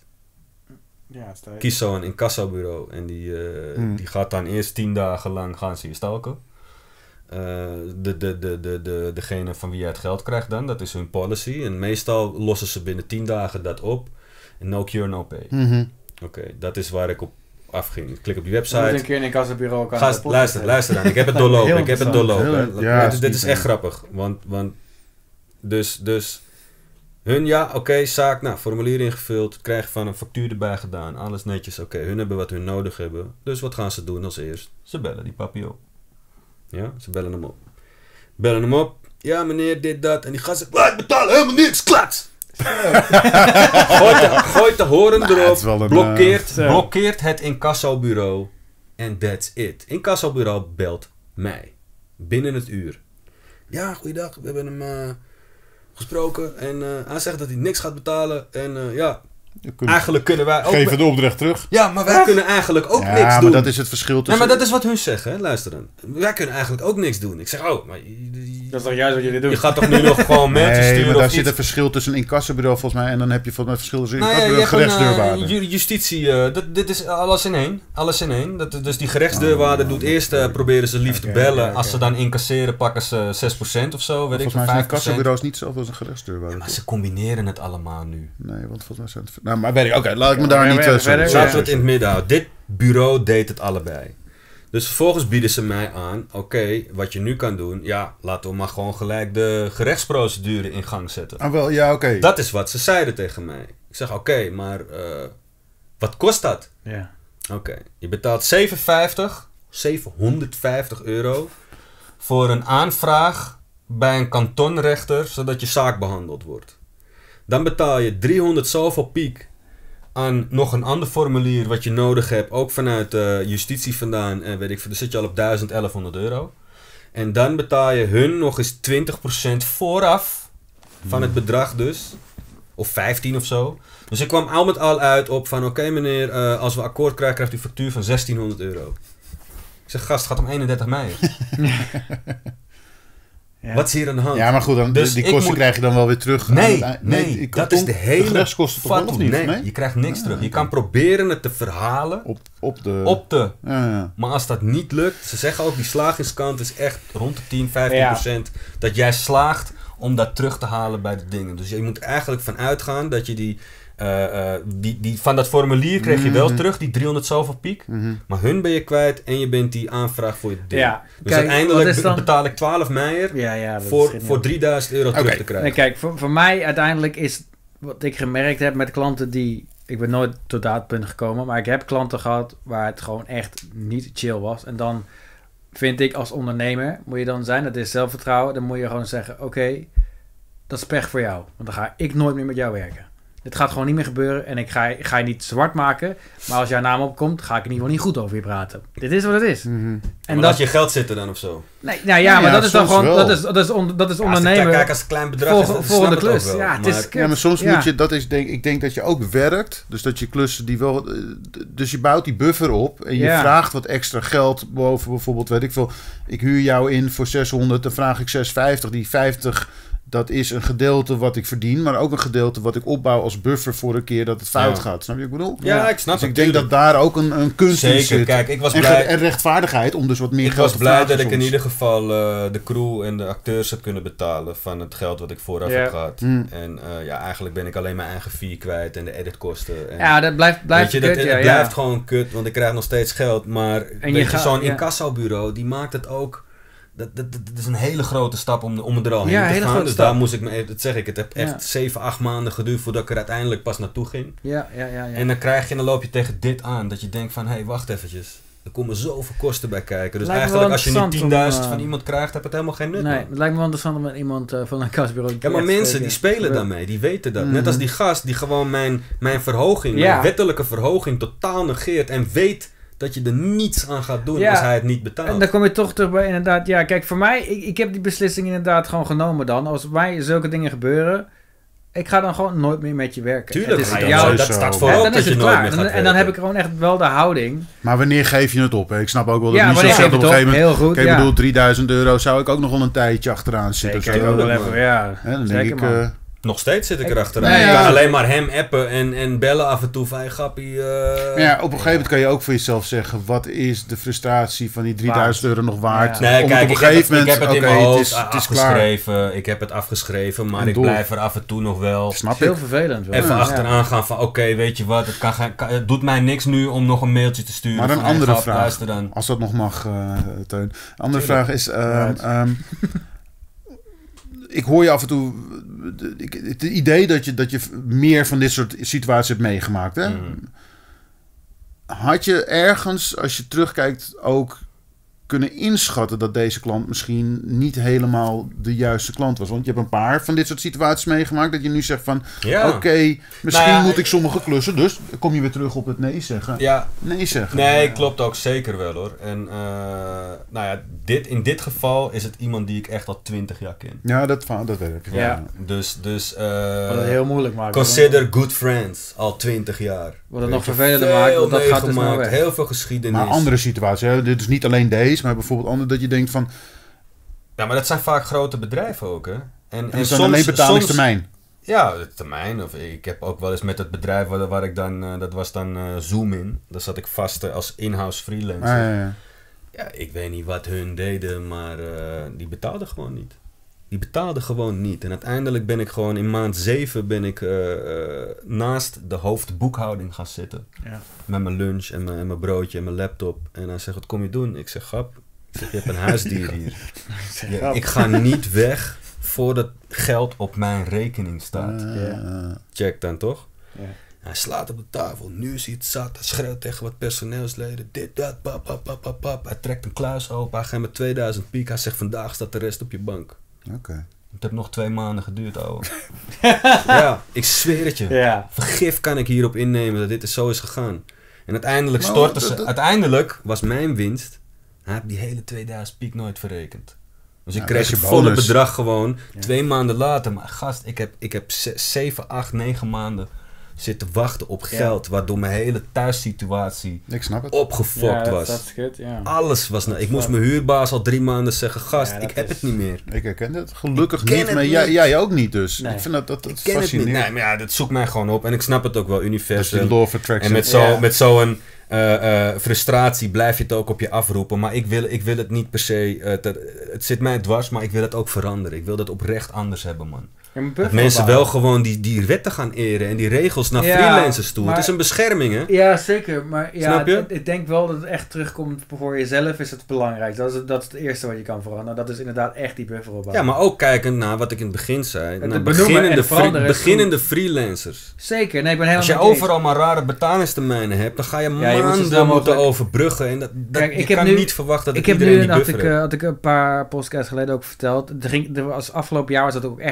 S2: Ja,
S1: kies zo een incassobureau. En die, uh, hmm. die gaat dan eerst tien dagen lang gaan ze je stalken. Uh, de, de, de, de, de, degene van wie jij het geld krijgt dan, dat is hun policy. En meestal lossen ze binnen tien dagen dat op. En no cure, no pay.
S3: Mm-hmm.
S1: Oké, okay, dat is waar ik op afging. Ik klik op die website.
S2: Moet een keer in een kassabureau kan.
S1: Gast, luister, luister dan. Ik heb het doorlopen. ik heb het doorlopen.
S3: Ja,
S1: dit, dit is echt grappig. Want, want dus, dus hun, ja, oké, okay, zaak, nou, formulier ingevuld, krijg van een factuur erbij gedaan, alles netjes, oké, okay, hun hebben wat hun nodig hebben. Dus wat gaan ze doen als eerst? Ze bellen die papi op. Ja, ze bellen hem op. Bellen hem op. Ja, meneer, dit, dat. En die gast zegt, ik betaal helemaal niks, klats! gooit, de, gooit de horen nou, erop, een, blokkeert, uh, blokkeert het incassobureau en that's it. Incassobureau belt mij. Binnen het uur. Ja, goeiedag, we hebben hem uh, gesproken en uh, hij zegt dat hij niks gaat betalen en uh, ja... Kunnen, eigenlijk kunnen wij ook...
S3: Geven de opdracht terug.
S1: Ja, maar wij ja. kunnen eigenlijk ook
S3: ja,
S1: niks doen.
S3: maar dat is het verschil tussen...
S1: Ja, maar dat is wat hun zeggen, hè? Luister dan. Wij kunnen eigenlijk ook niks doen. Ik zeg, oh, maar...
S2: Dat is toch juist wat jullie doen?
S1: Je gaat toch nu nog gewoon mensen
S3: nee,
S1: sturen
S3: maar daar
S1: of
S3: zit
S1: iets?
S3: een verschil tussen een incassobureau volgens mij... en dan heb je volgens mij verschil tussen
S1: nou,
S3: incassobureau en gerechtsdeurwaarder.
S1: Uh, justitie, uh, dat, dit is alles in één. Alles in één. Dat, dus die gerechtsdeurwaarder oh, doet eerst... Uh, proberen ze lief okay, te bellen. Okay, als okay. ze dan incasseren, pakken ze zes procent of zo. Weet
S3: volgens
S1: ik,
S3: mij zijn
S1: vijf procent.
S3: incassobureaus niet zoveel als een gerechtsdeurwaarder.
S1: Ja, maar ze combineren het allemaal nu.
S3: Nee, want volgens mij zijn het... Nou, maar weet ik, oké, okay, laat ik me daar ja, niet...
S2: Verder,
S3: Uh,
S2: verder,
S1: Laten we het in het midden houden. Dit bureau deed het allebei. Dus vervolgens bieden ze mij aan, oké, okay, wat je nu kan doen, ja, laten we maar gewoon gelijk de gerechtsprocedure in gang zetten.
S3: Ah, wel, ja, oké. Okay.
S1: Dat is wat ze zeiden tegen mij. Ik zeg, oké, okay, maar uh, wat kost dat?
S2: Ja.
S1: Oké, okay. Je betaalt zevenhonderdvijftig, zevenhonderdvijftig euro voor een aanvraag bij een kantonrechter, zodat je zaak behandeld wordt. Dan betaal je driehonderd zoveel piek aan nog een ander formulier wat je nodig hebt, ook vanuit uh, justitie vandaan, en weet ik veel, dan zit je al op duizend, elfhonderd euro. En dan betaal je hun nog eens twintig procent vooraf van het bedrag dus, of vijftien of zo. Dus ik kwam al met al uit op van, oké okay, meneer, uh, als we akkoord krijgen, krijgt u factuur van zestienhonderd euro. Ik zeg, gast, het gaat om eenendertig mei. Ja. Wat is hier aan de hand?
S3: Ja, maar goed, dan, dus die kosten moet... krijg je dan wel weer terug.
S1: Nee,
S3: het,
S1: nee, nee dat kon, is de hele...
S3: De gerechtskosten toch wel of niet?
S1: Nee,
S3: nee,
S1: je krijgt niks
S3: ah,
S1: terug. Je
S3: okay.
S1: kan proberen het te verhalen.
S3: Op, op de...
S1: Op de.
S3: Ja, ja.
S1: Maar als dat niet lukt, ze zeggen ook, die slagingskant is echt rond de tien, vijftien procent. Ja. Dat jij slaagt om dat terug te halen bij de dingen. Dus je moet eigenlijk van uitgaan dat je die... Uh, uh, die, die, van dat formulier kreeg je wel mm-hmm. terug, die driehonderd zoveel piek. Mm-hmm. Maar hun ben je kwijt en je bent die aanvraag voor je ding. Ja, dus kijk, uiteindelijk dan... betaal ik twaalf meijer
S2: ja, ja,
S1: voor, voor drieduizend euro okay. terug te krijgen.
S2: Nee, kijk, voor, voor mij uiteindelijk is wat ik gemerkt heb met klanten die... Ik ben nooit tot dat punt gekomen, maar ik heb klanten gehad waar het gewoon echt niet chill was. En dan vind ik als ondernemer, moet je dan zijn, dat is zelfvertrouwen. Dan moet je gewoon zeggen, oké, okay, dat is pech voor jou. Want dan ga ik nooit meer met jou werken. Dit gaat gewoon niet meer gebeuren en ik ga, ik ga je niet zwart maken. Maar als jouw naam opkomt, ga ik in ieder geval niet goed over je praten. Dit is wat het is.
S3: Mm-hmm.
S1: En
S2: dat
S1: laat je geld zitten dan of zo?
S2: Nee, nou ja,
S3: Ja,
S2: maar
S3: ja,
S2: dat is dan
S3: soms
S2: gewoon,
S3: wel.
S2: dat is, dat is, on, dat is
S1: Ja, als ik-
S2: ondernemen.
S1: Kijk, als het een klein bedrag
S2: Volg-
S1: is, dan
S2: volgende
S1: snap ik het
S2: klus.
S1: ook wel.
S2: Ja, het is
S1: Maar-
S2: kut.
S3: Ja, maar soms
S2: Ja.
S3: moet je, dat is denk ik denk dat je ook werkt, dus dat je klussen die wel, eh, d- dus je bouwt die buffer op en je
S2: Ja.
S3: vraagt wat extra geld boven bijvoorbeeld, weet ik veel, ik huur jou in voor zeshonderd, dan vraag ik zeshonderdvijftig, die vijftig, dat is een gedeelte wat ik verdien, maar ook een gedeelte wat ik opbouw als buffer voor een keer dat het fout
S1: Ja.
S3: gaat. Snap je wat ik bedoel?
S1: Ja, ik snap
S3: Dus
S1: het.
S3: ik denk dat
S1: tuurlijk.
S3: daar ook een, een kunst in
S1: Zeker,
S3: zit.
S1: kijk, ik was
S3: en, ge-
S1: blij-
S3: en rechtvaardigheid om dus wat meer
S1: Ik
S3: geld
S1: was
S3: te
S1: blij
S3: vragen
S1: dat ik in
S3: soms.
S1: ieder geval eh, de crew en de acteurs heb kunnen betalen van het geld wat ik vooraf
S2: Ja.
S1: heb gehad.
S3: Hmm.
S1: En eh, ja, eigenlijk ben ik alleen mijn eigen fee kwijt en de editkosten. En,
S2: Ja, dat blijft, blijft
S1: weet je, dat,
S2: kut,
S1: het
S2: ja,
S1: blijft
S2: ja.
S1: gewoon kut, want ik krijg nog steeds geld. Maar
S2: En
S1: weet
S2: je
S1: je,
S2: gaat-
S1: zo'n
S2: ja.
S1: incassobureau, die maakt het ook... Dat, dat, dat is een hele grote stap om, om er al
S2: Ja,
S1: heen te
S2: hele
S1: gaan.
S2: grote
S1: Dus
S2: stap.
S1: daar moest ik me even... Dat zeg ik, het heb echt
S2: Ja.
S1: zeven, acht maanden geduurd voordat ik er uiteindelijk pas naartoe ging.
S2: Ja, ja, ja, ja.
S1: En dan krijg je, dan loop je tegen dit aan. Dat je denkt van, hé, hey, wacht eventjes. Er komen zoveel kosten bij kijken. Dus
S2: Lijkt me
S1: eigenlijk
S2: wel
S1: als je niet
S2: interessant om,
S1: tienduizend
S2: eh,
S1: van iemand krijgt, heb het helemaal geen nut.
S2: Nee,
S1: man.
S2: het lijkt me wel interessant om met iemand uh, van een kasbureau...
S1: Ja, maar mensen die spelen daarmee, die weten dat. Net als die gast die gewoon mijn, mijn verhoging,
S2: Ja.
S1: mijn wettelijke verhoging totaal negeert en weet dat je er niets aan gaat doen
S2: Ja.
S1: als hij het niet betaalt.
S2: En dan kom je toch terug bij inderdaad... Ja, kijk, voor mij... Ik, ik heb die beslissing inderdaad gewoon genomen dan. Als mij zulke dingen gebeuren... Ik ga dan gewoon nooit meer met je werken.
S1: Tuurlijk,
S2: Het is
S1: ga je
S2: jouw-
S1: nooit. Dat
S3: zo.
S1: staat
S2: Ja,
S1: voorop
S2: dan
S1: dat
S2: is
S1: je
S2: het
S1: nooit
S2: klaar.
S1: meer
S2: En,
S1: gaat
S2: en dan heb
S1: werken.
S2: ik gewoon echt wel de houding.
S3: Maar wanneer geef je het op? Hè? Ik snap ook wel dat
S2: Ja,
S3: Michel
S2: wanneer
S3: zegt
S2: geef
S3: op
S2: je
S3: een
S2: het op?
S3: gegeven moment...
S2: Heel goed,
S3: Ik
S2: ja.
S3: bedoel, drieduizend euro zou ik ook nog wel een tijdje achteraan zitten.
S2: Zeker,
S3: Zo.
S2: ik wil wel
S1: man.
S2: even, ja.
S3: Hè, dan
S2: Zeker,
S3: denk ik...
S2: man.
S3: eh,
S1: Nog steeds zit ik
S2: Ik-
S1: erachteraan.
S3: Nee,
S1: ik
S3: ja.
S1: kan alleen maar hem appen en, en bellen af en toe van, hey, grappie. eh,
S3: maar ja, op een gegeven moment kan je ook voor jezelf zeggen... wat is de frustratie van die drieduizend euro nog waard?
S2: Ja.
S1: Nee,
S3: Om
S1: kijk,
S3: het
S1: ik
S3: op een
S1: heb het,
S3: gegeven
S1: ik
S3: moment...
S1: heb het in
S3: oké,
S1: mijn hoofd
S3: het is, het is klaar.
S1: afgeschreven. Ik heb het afgeschreven, maar
S3: En
S1: ik
S3: door.
S1: blijf er af en toe nog wel
S3: Snap
S2: Heel
S3: ik.
S2: vervelend. wel.
S1: even
S2: Ja.
S1: achteraan gaan van, oké, weet je wat, het, kan, geen- kan- het doet mij niks nu om nog een mailtje te sturen.
S3: Maar een
S1: van, hey,
S3: andere
S1: grap,
S3: vraag.
S1: luister dan.
S3: Als dat nog mag, eh Teun. Een andere
S1: Tuurlijk.
S3: vraag is... ehm,
S2: Right.
S3: ehm, ik hoor je af en toe... de- ik- Het idee dat je, dat je meer van dit soort situaties hebt meegemaakt. Hè?
S1: Mhm.
S3: Had je ergens, als je terugkijkt, ook kunnen inschatten dat deze klant misschien niet helemaal de juiste klant was? Want je hebt een paar van dit soort situaties meegemaakt. Dat je nu zegt van,
S1: Ja.
S3: oké, misschien
S1: Nou ja,
S3: moet ik sommige klussen. Dus kom je weer terug op het nee zeggen.
S1: Ja,
S3: Nee zeggen.
S1: nee, klopt ook zeker wel hoor. En eh, nou ja, dit, in dit geval is het iemand die ik echt al twintig jaar ken.
S3: Ja, dat, dat weet ik.
S2: Ja.
S1: Dus, dus eh,
S2: Wat het heel moeilijk maakt.
S1: consider good friends, al twintig jaar.
S2: Wat het
S1: Weet
S2: nog
S1: je,
S2: vervelender
S1: veel
S2: maakt, want dat gaat dus
S1: meegemaakt,
S2: nou weg.
S1: heel veel geschiedenis.
S3: Maar andere situaties, hè? Dit is niet alleen deze, maar bijvoorbeeld andere dat je denkt van...
S1: Ja, maar dat zijn vaak grote bedrijven ook hè. En,
S3: En
S1: en
S3: is dan
S1: soms,
S3: alleen
S1: soms,
S3: betalingstermijn.
S1: ja, de termijn. Of ik heb ook wel eens met het bedrijf waar, waar ik dan, eh, dat was dan eh, Zoom in. Daar zat ik vast eh, als in-house freelancer.
S3: Ah, ja, ja.
S1: Ja, ik weet niet wat hun deden, maar eh, die betaalden gewoon niet. Die betaalden gewoon niet. En uiteindelijk ben ik gewoon in maand zeven ben ik eh, eh, naast de hoofdboekhouding gaan zitten.
S2: Ja.
S1: Met mijn lunch en mijn, en mijn broodje en mijn laptop. En hij zegt, wat kom je doen? Ik zeg, grap. Ik zeg, je hebt een huisdier hier. Ja, ik ga niet weg voordat geld op mijn rekening staat.
S3: Ah,
S2: Ja.
S1: Check dan toch?
S2: Ja.
S1: Hij slaat op de tafel. Nu is hij het zat. Hij schreeuwt tegen wat personeelsleden. Dit, dat, pap, pap, pap, pap, pap. Hij trekt een kluis open. Hij gaat met tweeduizend piek. Hij zegt, vandaag staat de rest op je bank.
S3: Oké.
S1: Het heeft nog twee maanden geduurd, ouwe. Ja, ik zweer het je.
S2: Ja.
S1: Vergif kan ik hierop innemen dat dit er zo is gegaan. En uiteindelijk
S3: Nou,
S1: stortte
S3: dat-
S1: ze...
S3: dat-
S1: Uiteindelijk was mijn winst... Hij heeft die hele tweeduizend piek nooit verrekend. Dus ik
S3: Ja,
S1: kreeg
S3: dat is
S1: het
S3: je
S1: volle
S3: bonus.
S1: bedrag gewoon
S2: Ja.
S1: twee maanden later. Maar gast, ik heb, ik heb ze- zeven, acht, negen maanden zitten wachten op
S2: Ja.
S1: geld. Waardoor mijn hele thuissituatie
S3: Ik snap het.
S1: opgefokt
S2: Ja, dat-
S1: was.
S2: Dat is kut, ja.
S1: Alles was... Nou, ik
S2: is
S1: moest
S2: waar.
S1: mijn huurbaas al drie maanden zeggen... Gast,
S2: Ja,
S1: ik
S2: dat
S1: heb
S2: is-
S1: het niet meer.
S3: Ik herken het. Gelukkig
S1: Ik ken
S3: niet,
S1: het
S3: maar jij,
S1: niet.
S3: jij ook niet dus.
S2: Nee.
S3: Ik vind dat, dat, dat
S1: Ik ken het niet.
S3: fascinerend.
S1: Nee, maar ja, dat zoekt mij gewoon op. En ik snap het ook wel,
S3: Dat is die
S1: universum.
S3: law of attraction.
S1: En met zo'n
S2: Ja.
S1: met zo'n eh, eh, frustratie blijf je het ook op je afroepen. Maar ik wil, ik wil het niet per se... eh, te- het zit mij dwars, maar ik wil het ook veranderen. Ik wil dat oprecht anders hebben, man.
S2: Ja, maar
S1: Dat
S2: buffer
S1: mensen
S2: opbouwen.
S1: wel gewoon die, die wetten gaan eren en die regels naar
S2: Ja,
S1: freelancers toe.
S2: maar-
S1: Het is een bescherming, hè?
S2: Ja, zeker. Maar ja,
S1: Snap je?
S2: Ik, ik denk wel dat het echt terugkomt voor jezelf is het belangrijk. Dat is het, dat is het eerste wat je kan veranderen. Dat is inderdaad echt die buffer opbouwen.
S1: Ja, maar ook kijkend naar wat ik in het begin zei.
S2: Het
S1: Naar
S2: benoemen
S1: beginnende,
S2: en
S1: free-
S2: veranderen is
S1: beginnende freelancers.
S2: Zeker. Nee, ik ben helemaal
S1: Als je
S2: met je eens.
S1: overal maar rare betalingstermijnen hebt, dan ga je
S2: Ja, je moet zo
S1: maanden
S2: snel
S1: moeten
S2: mogelijk-
S1: overbruggen. En dat, dat,
S2: Kijk,
S1: je
S2: ik heb
S1: kan
S2: nu-
S1: niet verwachten dat
S2: Ik heb
S1: iedereen
S2: nu,
S1: die
S2: had
S1: buffer
S2: ik, eh,
S1: heeft.
S2: had ik een paar podcasts geleden ook verteld. Er ging, er was afgelopen jaar was dat ook echt een doel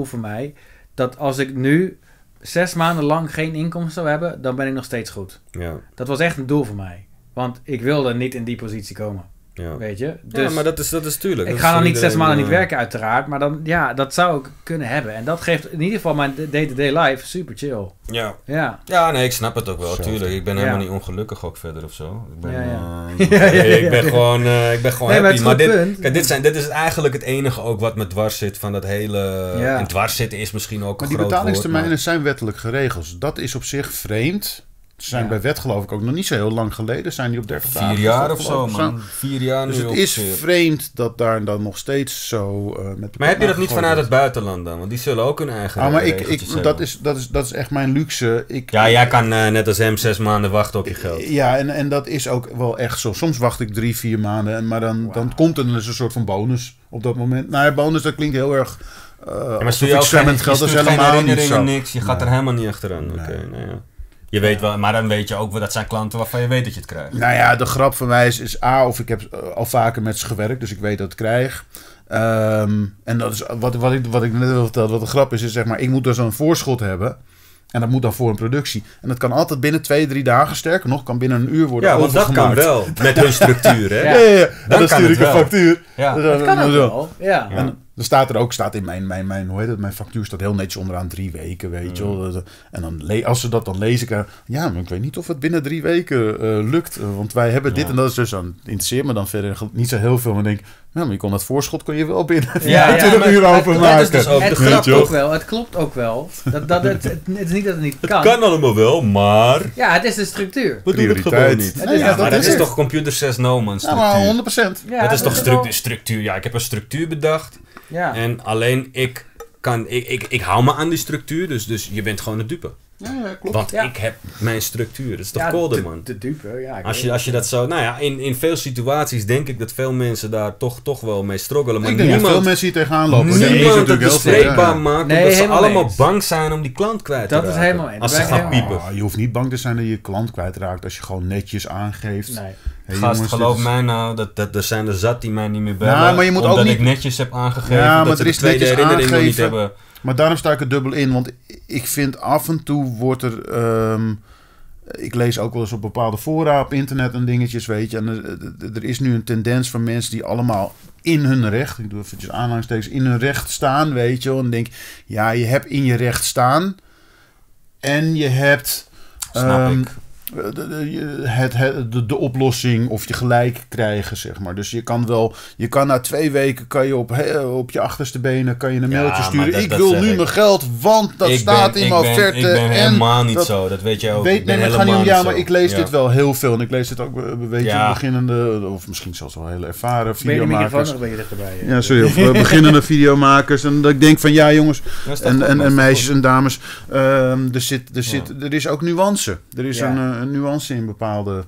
S2: voor mij. Dat als ik nu zes maanden lang geen inkomsten zou hebben, dan ben ik nog steeds goed.
S1: Ja.
S2: Dat was echt een doel voor mij. Want ik wilde niet in die positie komen.
S1: Ja.
S2: Weet je? Dus
S1: ja, maar dat is, dat is tuurlijk.
S2: ik
S1: dat
S2: ga
S1: is
S2: dan
S1: voor
S2: niet zes
S1: iedereen,
S2: maanden niet
S1: uh,
S2: werken uiteraard. Maar dan, ja, dat zou ik kunnen hebben. En dat geeft in ieder geval mijn day-to-day life super chill.
S1: Ja.
S2: Ja.
S1: Ja, nee, ik snap het ook wel,
S3: Zo.
S1: tuurlijk. Ik ben
S2: Ja.
S1: helemaal niet ongelukkig ook verder of zo. Ik ben,
S2: Ja, ja.
S1: uh, ik,
S2: Ja, ja, ja,
S1: ik ben
S2: ja.
S1: gewoon, uh, ik ben gewoon
S2: Nee, maar
S1: happy.
S2: het is
S1: Maar
S2: een goed
S1: dit,
S2: punt.
S1: kijk, dit, zijn, dit is eigenlijk het enige ook wat me dwars zit van dat hele...
S2: Ja.
S1: En dwars zitten is misschien ook
S3: Maar
S1: een
S3: die
S1: groot
S3: betalingstermijnen
S1: woord,
S3: zijn wettelijk geregeld. Dat is op zich vreemd. Ze zijn
S2: Ja.
S3: bij wet geloof ik ook nog niet zo heel lang geleden. Zijn die op dertig
S1: maar
S3: dagen?
S1: Vier jaar
S3: dat
S1: of
S3: geloof
S1: zo,
S3: ik?
S1: man. Vier jaar nu
S3: Dus het is
S1: ongeveer.
S3: vreemd dat daar dan nog steeds zo... Uh, met de
S1: Maar heb je dat
S3: kop
S1: niet vanuit het buitenland dan? Want die zullen ook hun eigen
S3: Ah, maar ik,
S1: regeltjes
S3: ik,
S1: hebben.
S3: dat, is, dat, is, dat is echt mijn luxe. Ik,
S1: Ja, jij kan uh, net als hem zes maanden wachten op je geld.
S3: Ja, en, en dat is ook wel echt zo. Soms wacht ik drie, vier maanden. En, maar dan,
S2: Wow.
S3: dan komt er dus een soort van bonus op dat moment. Nou ja, bonus, dat klinkt heel erg... Uh,
S1: Ja, maar
S3: alsof
S1: stuur je
S3: ik
S1: ook
S3: zwem
S1: geen,
S3: met geld.
S1: je
S3: Dat is
S1: stuurt geen
S3: helemaal niet
S1: herinneringen,
S3: zo.
S1: niks. Je gaat
S3: Nee.
S1: er helemaal niet achteraan.
S3: Nee.
S1: Oké, nou ja. Je weet wel, maar dan weet je ook wel, dat zijn klanten waarvan je weet dat je het krijgt.
S3: Nou ja, de grap van mij is, is A, of ik heb uh, al vaker met ze gewerkt, dus ik weet dat ik krijg. Um, en dat is wat, wat, ik, wat ik net wil vertellen, wat de grap is, is zeg maar, ik moet dus een voorschot hebben. En dat moet dan voor een productie. En dat kan altijd binnen twee, drie dagen, sterker nog, kan binnen een uur worden
S1: Ja, want dat kan
S3: overgemaakt.
S1: wel, met hun structuur, hè?
S2: Ja.
S3: Ja, ja, ja. En
S1: Dan
S3: dan
S1: kan
S3: stuur
S1: het
S3: ik een
S1: wel.
S3: factuur.
S1: Ja.
S3: Dus
S2: Dat
S3: dan-
S2: kan ook
S3: dan-
S2: wel. Ja.
S3: En er staat er ook, staat in mijn, mijn, mijn, hoe heet het, mijn factuur staat heel netjes onderaan drie weken, weet je wel. En dan le- als ze dat dan lees ik, uh, ja, maar ik weet niet of het binnen drie weken uh, lukt. Uh, want wij hebben dit
S1: Ja.
S3: en dat is dus aan, interesseert me dan verder niet zo heel veel. Maar ik denk, ja, maar je kon dat voorschot kon je wel binnen
S2: Ja,
S3: vierentwintig
S2: ja,
S3: uur
S2: maar-
S3: overmaken.
S1: dat is dus ook
S2: Het
S1: de
S3: Weet
S2: klopt
S3: je wel.
S2: ook wel. Het klopt ook wel. Dat, dat, het, het, het is niet dat het niet kan.
S1: Kan allemaal wel, maar...
S2: Ja, het is de structuur.
S1: We doen het gewoon
S3: Prioriteit.
S1: niet.
S3: Nee,
S2: ja,
S1: Ja,
S3: dat
S1: maar dat
S3: is
S1: is
S3: het.
S1: toch computer says no, man,
S3: Ja,
S1: structuur.
S3: maar honderd procent.
S2: Ja,
S1: dat is toch
S2: wel-
S1: structuur, structuur. Ja, ik heb een structuur bedacht.
S2: Ja.
S1: En alleen ik kan... Ik, ik, ik hou me aan die structuur, dus, dus je bent gewoon een dupe.
S3: Ja, ja, klopt.
S1: Want
S2: Ja.
S1: ik heb mijn structuur. Dat is toch
S2: ja,
S1: kolder,
S2: de-
S1: man?
S2: De dupe, ja. ik
S1: Als
S2: weet
S1: je, als
S2: het.
S1: je dat zo... Nou ja, in, in veel situaties denk ik dat veel mensen daar toch, toch wel mee struggelen. Maar
S3: Ik denk dat
S1: niemand,
S3: veel mensen hier tegenaan lopen.
S1: niemand
S3: Er is
S1: het
S3: natuurlijk heel veel,
S1: bespreekbaar
S3: ja.
S1: maakt.
S2: Nee,
S1: omdat ze
S2: helemaal
S1: allemaal
S2: eens.
S1: bang zijn om die klant kwijt te
S2: Dat is
S1: raken.
S2: helemaal eens.
S1: Als ze
S2: Daar ben ik
S1: gaan
S2: helemaal
S1: piepen.
S3: Oh, je hoeft niet bang te zijn dat je je klant kwijtraakt als je gewoon netjes aangeeft.
S2: Nee.
S3: Hey,
S1: Gast,
S3: jongens,
S1: geloof
S3: dit is-
S1: mij nou, dat, dat, er zijn er zat die mij niet meer bellen.
S3: Ja, maar je moet
S1: omdat
S3: ook
S1: ik
S3: niet-
S1: netjes heb aangegeven
S3: Ja, maar
S1: dat ze
S3: er
S1: de
S3: is
S1: tweede
S3: netjes
S1: herinnering nog niet
S3: aangegeven.
S1: hebben.
S3: Maar daarom sta ik er dubbel in, want ik vind af en toe wordt er... ehm, ik lees ook wel eens op bepaalde fora op internet en dingetjes, weet je. En er, er is nu een tendens van mensen die allemaal in hun recht, ik doe eventjes aanhalingstekens, in hun recht staan, weet je wel. En dan denk ja, je hebt in je recht staan en je hebt...
S1: Snap
S3: ehm,
S1: ik.
S3: de, de, het, het, de, de oplossing of je gelijk krijgen, zeg maar. Dus je kan wel, je kan na twee weken kan je op, he, op je achterste benen kan je een
S1: Ja,
S3: mailtje
S1: maar
S3: sturen.
S1: dat-
S3: ik
S1: dat
S3: wil
S1: zeg
S3: nu
S1: ik.
S3: mijn geld, want dat
S1: Ik
S3: staat
S1: ben-
S3: in
S1: ik
S3: mijn
S1: ben-
S3: offerte.
S1: Ik ben
S3: en
S1: helemaal niet
S3: dat,
S1: zo, dat weet je ook.
S3: Weet,
S1: ik ben
S3: nee, maar het gaat
S1: helemaal
S3: niet om jou,
S1: niet
S3: maar
S1: zo.
S3: ik lees
S1: Ja.
S3: dit wel heel veel. En ik lees dit ook, weet je,
S1: Ja.
S3: beginnende, of misschien zelfs wel hele ervaren
S2: Ben je de microfoon
S3: videomakers.
S2: nog een beetje dichterbij? hè?
S3: Ja, sorry, of eh, beginnende videomakers. En dat ik denk van ja, jongens,
S1: Dat is toch
S3: en,
S1: goed,
S3: en,
S1: man,
S3: en
S1: dat is
S3: meisjes
S1: toch
S3: en dames, ehm, er, zit, er, zit,
S1: Ja.
S3: er is ook nuance. Er is
S2: Ja.
S3: een, eh, een nuance in bepaalde,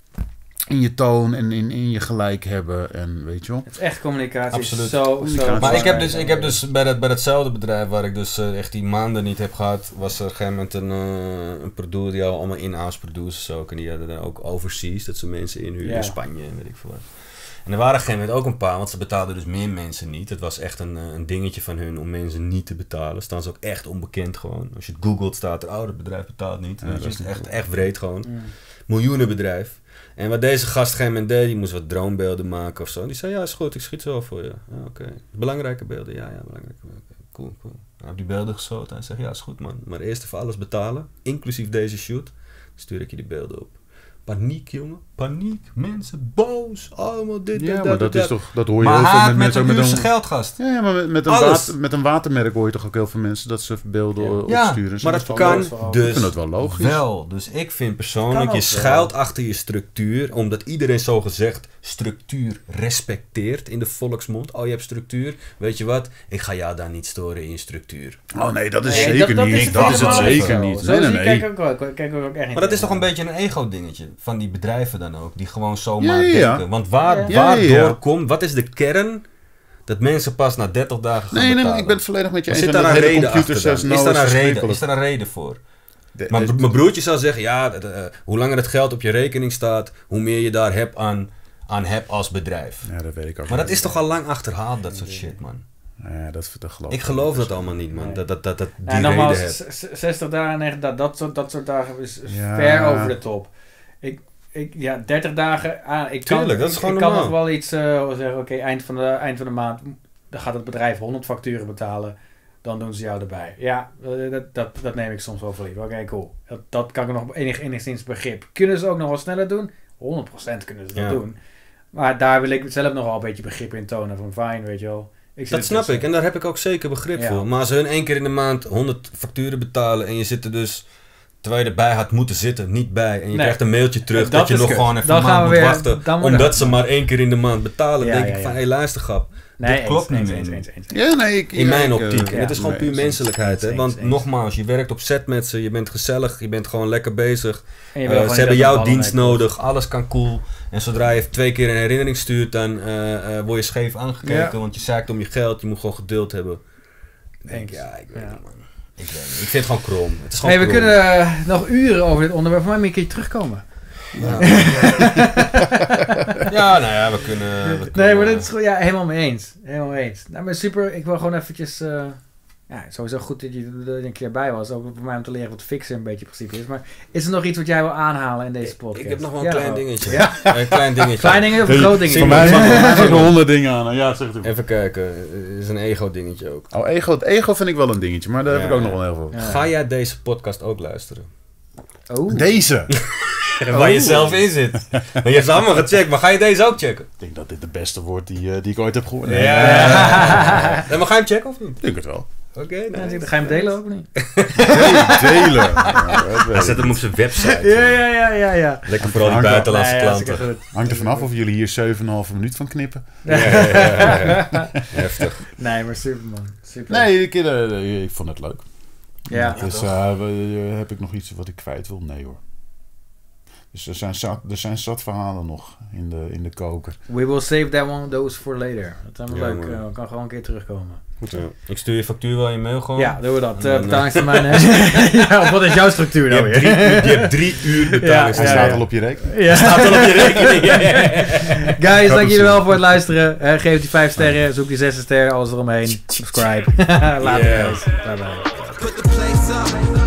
S3: in je toon en in, in je gelijk hebben en weet je wel.
S2: Het is echt communicatie.
S1: Absoluut.
S2: Zo, zo
S3: Communicatie.
S1: Maar ik heb dus,
S2: belangrijk.
S1: ik heb dus bij, dat, bij datzelfde bedrijf waar ik dus eh, echt die maanden niet heb gehad, was er op een gegeven moment een, uh, een producer, die hadden allemaal in-house producers ook. En die hadden dan ook overseas, dat ze mensen inhuren
S2: Ja.
S1: in Spanje en weet ik veel wat. En er waren op een gegeven moment ook een paar, want ze betaalden dus meer mensen niet. Het was echt een, uh, een dingetje van hun om mensen niet te betalen. Staan ze ook echt onbekend gewoon. Als je het googelt staat er, oh, dat bedrijf betaalt niet.
S3: Ja,
S1: Weet
S3: dat
S1: je,
S3: is
S1: het is echt,
S3: niet
S1: echt breed gewoon.
S2: Mm.
S1: Miljoenenbedrijf. En wat deze gast op een gegeven moment deed, die moest wat droombeelden maken of zo. Die zei, ja, is goed, ik schiet zo voor je. Ja, oké. Okay. Belangrijke beelden, ja, ja, belangrijke beelden. Okay. Cool, cool. Hij heeft die beelden geschoten en zegt, ja, is goed man. Maar eerst even alles betalen, inclusief deze shoot. Dan stuur ik je die beelden op. Paniek, jongen. Paniek. Mensen boos. Allemaal dit en
S3: Ja,
S1: dat.
S3: maar dat
S1: dat.
S3: is toch, dat hoor je
S1: Maar
S3: heel veel
S1: hij
S3: met
S1: met
S3: mensen
S1: een
S3: ook met
S1: duurste
S3: een...
S1: geldgast.
S3: Ja, ja, maar met, met, een
S1: Alles.
S3: water, met een watermerk hoor je toch ook heel veel mensen dat ze beelden
S2: Ja.
S3: uh,
S1: Ja,
S3: opsturen.
S1: maar
S3: Dus
S1: dat
S3: is wel
S1: kan
S3: logisch.
S2: wel-
S3: Ik
S1: dus
S3: vind dat wel logisch.
S1: wel. Dus ik vind persoonlijk,
S2: Kan
S1: je
S2: ook wel.
S1: schuilt achter je structuur, omdat iedereen zogezegd structuur respecteert in de volksmond. Oh, je hebt structuur. Weet je wat? Ik ga jou daar niet storen in je structuur.
S3: Oh nee, dat is
S2: Nee,
S3: zeker
S2: dat, dat
S3: niet.
S2: is
S3: dat is het
S2: helemaal
S3: zeker
S2: zo.
S3: niet.
S2: Zo
S3: Nee, nee,
S2: zie-
S3: nee.
S2: Kijk, ook, wel- kijk ook echt niet.
S1: Maar dat is toch een beetje een ego-dingetje van die bedrijven dan ook, die gewoon zomaar
S3: Ja, ja, ja.
S1: denken. Want waar,
S2: Ja.
S3: Ja, ja, ja.
S1: waardoor komt, wat is de kern dat mensen pas na dertig dagen gaan
S3: Nee, nee, nee,
S1: betalen?
S3: ik ben het volledig met je
S1: Maar
S3: eens.
S1: zit
S3: En
S1: daar
S3: dat
S1: een
S3: hele
S1: reden
S3: computer
S1: achter dan?
S3: says no
S1: Is daar een reden,
S3: verschrikkelijk.
S1: is daar een reden voor?
S3: De-
S1: Maar
S3: de-
S1: mijn broertje zou zeggen, ja, dat, eh, hoe langer het geld op je rekening staat, hoe meer je daar hebt aan, aan hebt als bedrijf.
S3: Ja, dat weet ik ook
S1: Maar dat
S3: niet.
S1: is toch al lang achterhaald, dat soort shit, man.
S3: Ja, dat, dat geloof
S1: Ik geloof dat allemaal niet, man.
S2: Nee.
S1: Dat, dat, dat, dat die
S2: Ja,
S1: reden
S2: nogmaals,
S1: heb.
S2: z- z- zestig dagen, nee, dat, dat, soort, dat soort dagen is
S3: Ja.
S2: ver over de top. Ik, ik, ja, dertig dagen, ah, ik kan,
S1: Tuurlijk, dat is
S2: ik,
S1: gewoon
S2: ik kan
S1: normaal.
S2: nog wel iets uh, zeggen, oké, okay, eind, van de, eind van de maand, dan gaat het bedrijf honderd facturen betalen, dan doen ze jou erbij. Ja, uh, dat, dat, dat neem ik soms wel voor lief. Oké, okay, cool. Dat, dat kan ik nog enig, enigszins begrip. Kunnen ze ook nog wel sneller doen? honderd procent kunnen ze dat
S1: Ja.
S2: doen. Maar daar wil ik zelf nog wel een beetje begrip in tonen van fijn, weet je wel. Ik
S1: Dat snap ik en daar heb ik ook zeker begrip
S2: Ja.
S1: voor. Maar als hun één keer in de maand honderd facturen betalen en je zit er dus, terwijl je erbij had moeten zitten, niet bij. En je
S2: Nee.
S1: krijgt een mailtje terug
S2: Dat
S1: dat, je
S2: is
S1: nog
S2: kut.
S1: gewoon even
S2: Dan
S1: een
S2: gaan
S1: maand
S2: we
S1: moet
S2: weer-
S1: wachten.
S2: dan wordt
S1: Omdat
S2: het-
S1: ze maar één keer in de maand betalen.
S2: Ja,
S1: denk
S2: ja,
S1: ik van,
S2: ja.
S1: hé hey, luister grap.
S2: Nee,
S1: Dit klopt
S2: eens,
S1: niet
S2: eens,
S1: meer.
S2: eens, eens, eens.
S3: Ja, nee, ik,
S1: In
S3: ja,
S1: mijn
S3: ik, uh,
S1: optiek.
S2: ja,
S1: En het is gewoon
S3: nee,
S1: puur
S3: eens,
S1: menselijkheid. Hè?
S2: eens,
S1: Want
S2: eens.
S1: nogmaals, je werkt op set met ze, je bent gezellig, je bent gewoon lekker bezig.
S2: En je
S1: Uh,
S2: wil gewoon
S1: ze hebben
S2: niet dat
S1: jouw
S2: de ballen
S1: dienst
S2: mee
S1: nodig, alles kan cool. En zodra je twee keer een herinnering stuurt, dan uh, uh, word je scheef aangekeken.
S2: Ja.
S1: Want je zeikt om je geld, je moet gewoon geduld hebben. Ik denk,
S2: Eens.
S1: ja, ik weet
S2: Ja.
S1: niet, man. Ik weet niet. Ik vind het gewoon krom. Het is gewoon
S2: Hey, we
S1: krom.
S2: kunnen uh, nog uren over dit onderwerp, maar een keer terugkomen.
S1: Ja. Ja, nou ja, we kunnen... we
S2: Nee,
S1: kunnen-
S2: maar dit is gewoon, ja, helemaal mee eens. Helemaal mee eens. Nou, maar super, ik wil gewoon eventjes, uh, ja, sowieso goed dat je er een keer bij was. Ook voor mij om te leren wat fixen een beetje principe is. Maar is er nog iets wat jij wil aanhalen in deze
S1: Ik,
S2: podcast?
S1: ik heb nog wel een
S2: Ja.
S1: klein dingetje.
S2: Ja.
S1: Een klein dingetje.
S2: Klein dingetje of een groot dingetje?
S3: Voor mij
S1: Simon,
S3: zijn
S1: Simon.
S3: er honderd dingen aan. Ja, zeg het ook.
S1: Even kijken, het is een ego dingetje ook.
S3: Oh, ego, het ego vind ik wel een dingetje, maar daar heb
S1: Ja.
S3: ik ook nog wel heel veel.
S2: Ja.
S1: Ga jij deze podcast ook luisteren?
S2: Oh.
S3: Deze!
S1: Waar je zelf in zit. Maar je hebt ze allemaal gecheckt, maar ga je deze ook checken?
S3: Ik denk dat dit de beste wordt die, uh, die ik ooit heb gehoord.
S1: Ja.
S3: Nee,
S1: En maar ga je hem checken of niet?
S3: ik denk het wel.
S1: Oké,
S2: Ja,
S1: nou.
S2: ga je hem delen ook of niet?
S3: Hey, delen! Ja, dat weet
S1: Hij
S3: ik.
S1: zet hem op zijn website.
S2: Ja, ja, ja, ja, ja.
S1: Lekker voor al die
S3: Hangt wel.
S1: buitenlandse
S2: Nee,
S1: klanten.
S2: hartstikke goed.
S3: Hangt er vanaf of jullie hier zeven komma vijf minuut van knippen.
S1: Ja, ja, ja, ja. Heftig.
S2: Nee, maar super man. Super.
S3: Nee, ik, uh, ik vond het leuk.
S2: Ja.
S3: Dus uh, we- uh, heb ik nog iets wat ik kwijt wil? Nee hoor. Dus er zijn zat, er zijn zat verhalen nog in de, in de koker.
S2: We will save that one those for later. Dat is wel
S1: Ja,
S2: leuk.
S1: man.
S2: uh, kan gewoon een keer terugkomen.
S1: Goed, ja. Ik stuur je factuur wel in je mail gewoon.
S2: Ja, doen we dat.
S1: En
S2: Uh,
S1: dan,
S2: betalingstermijn. ja, wat is jouw structuur
S1: Je
S2: nou
S1: hebt
S2: weer?
S1: drie, uur- je hebt drie uur
S3: Hij
S1: betalingstijd.
S2: Ja,
S3: staat
S2: ja.
S3: al op je rekening.
S2: Ja.
S1: Staat al op je rekening. Ja, ja, ja.
S2: Guys, dank jullie wel
S3: zo.
S2: voor het luisteren. Uh, geef die vijf sterren, zoek die zes sterren, alles eromheen. Subscribe. Later
S1: Yeah.
S2: guys. Bye bye.
S5: Put the place up.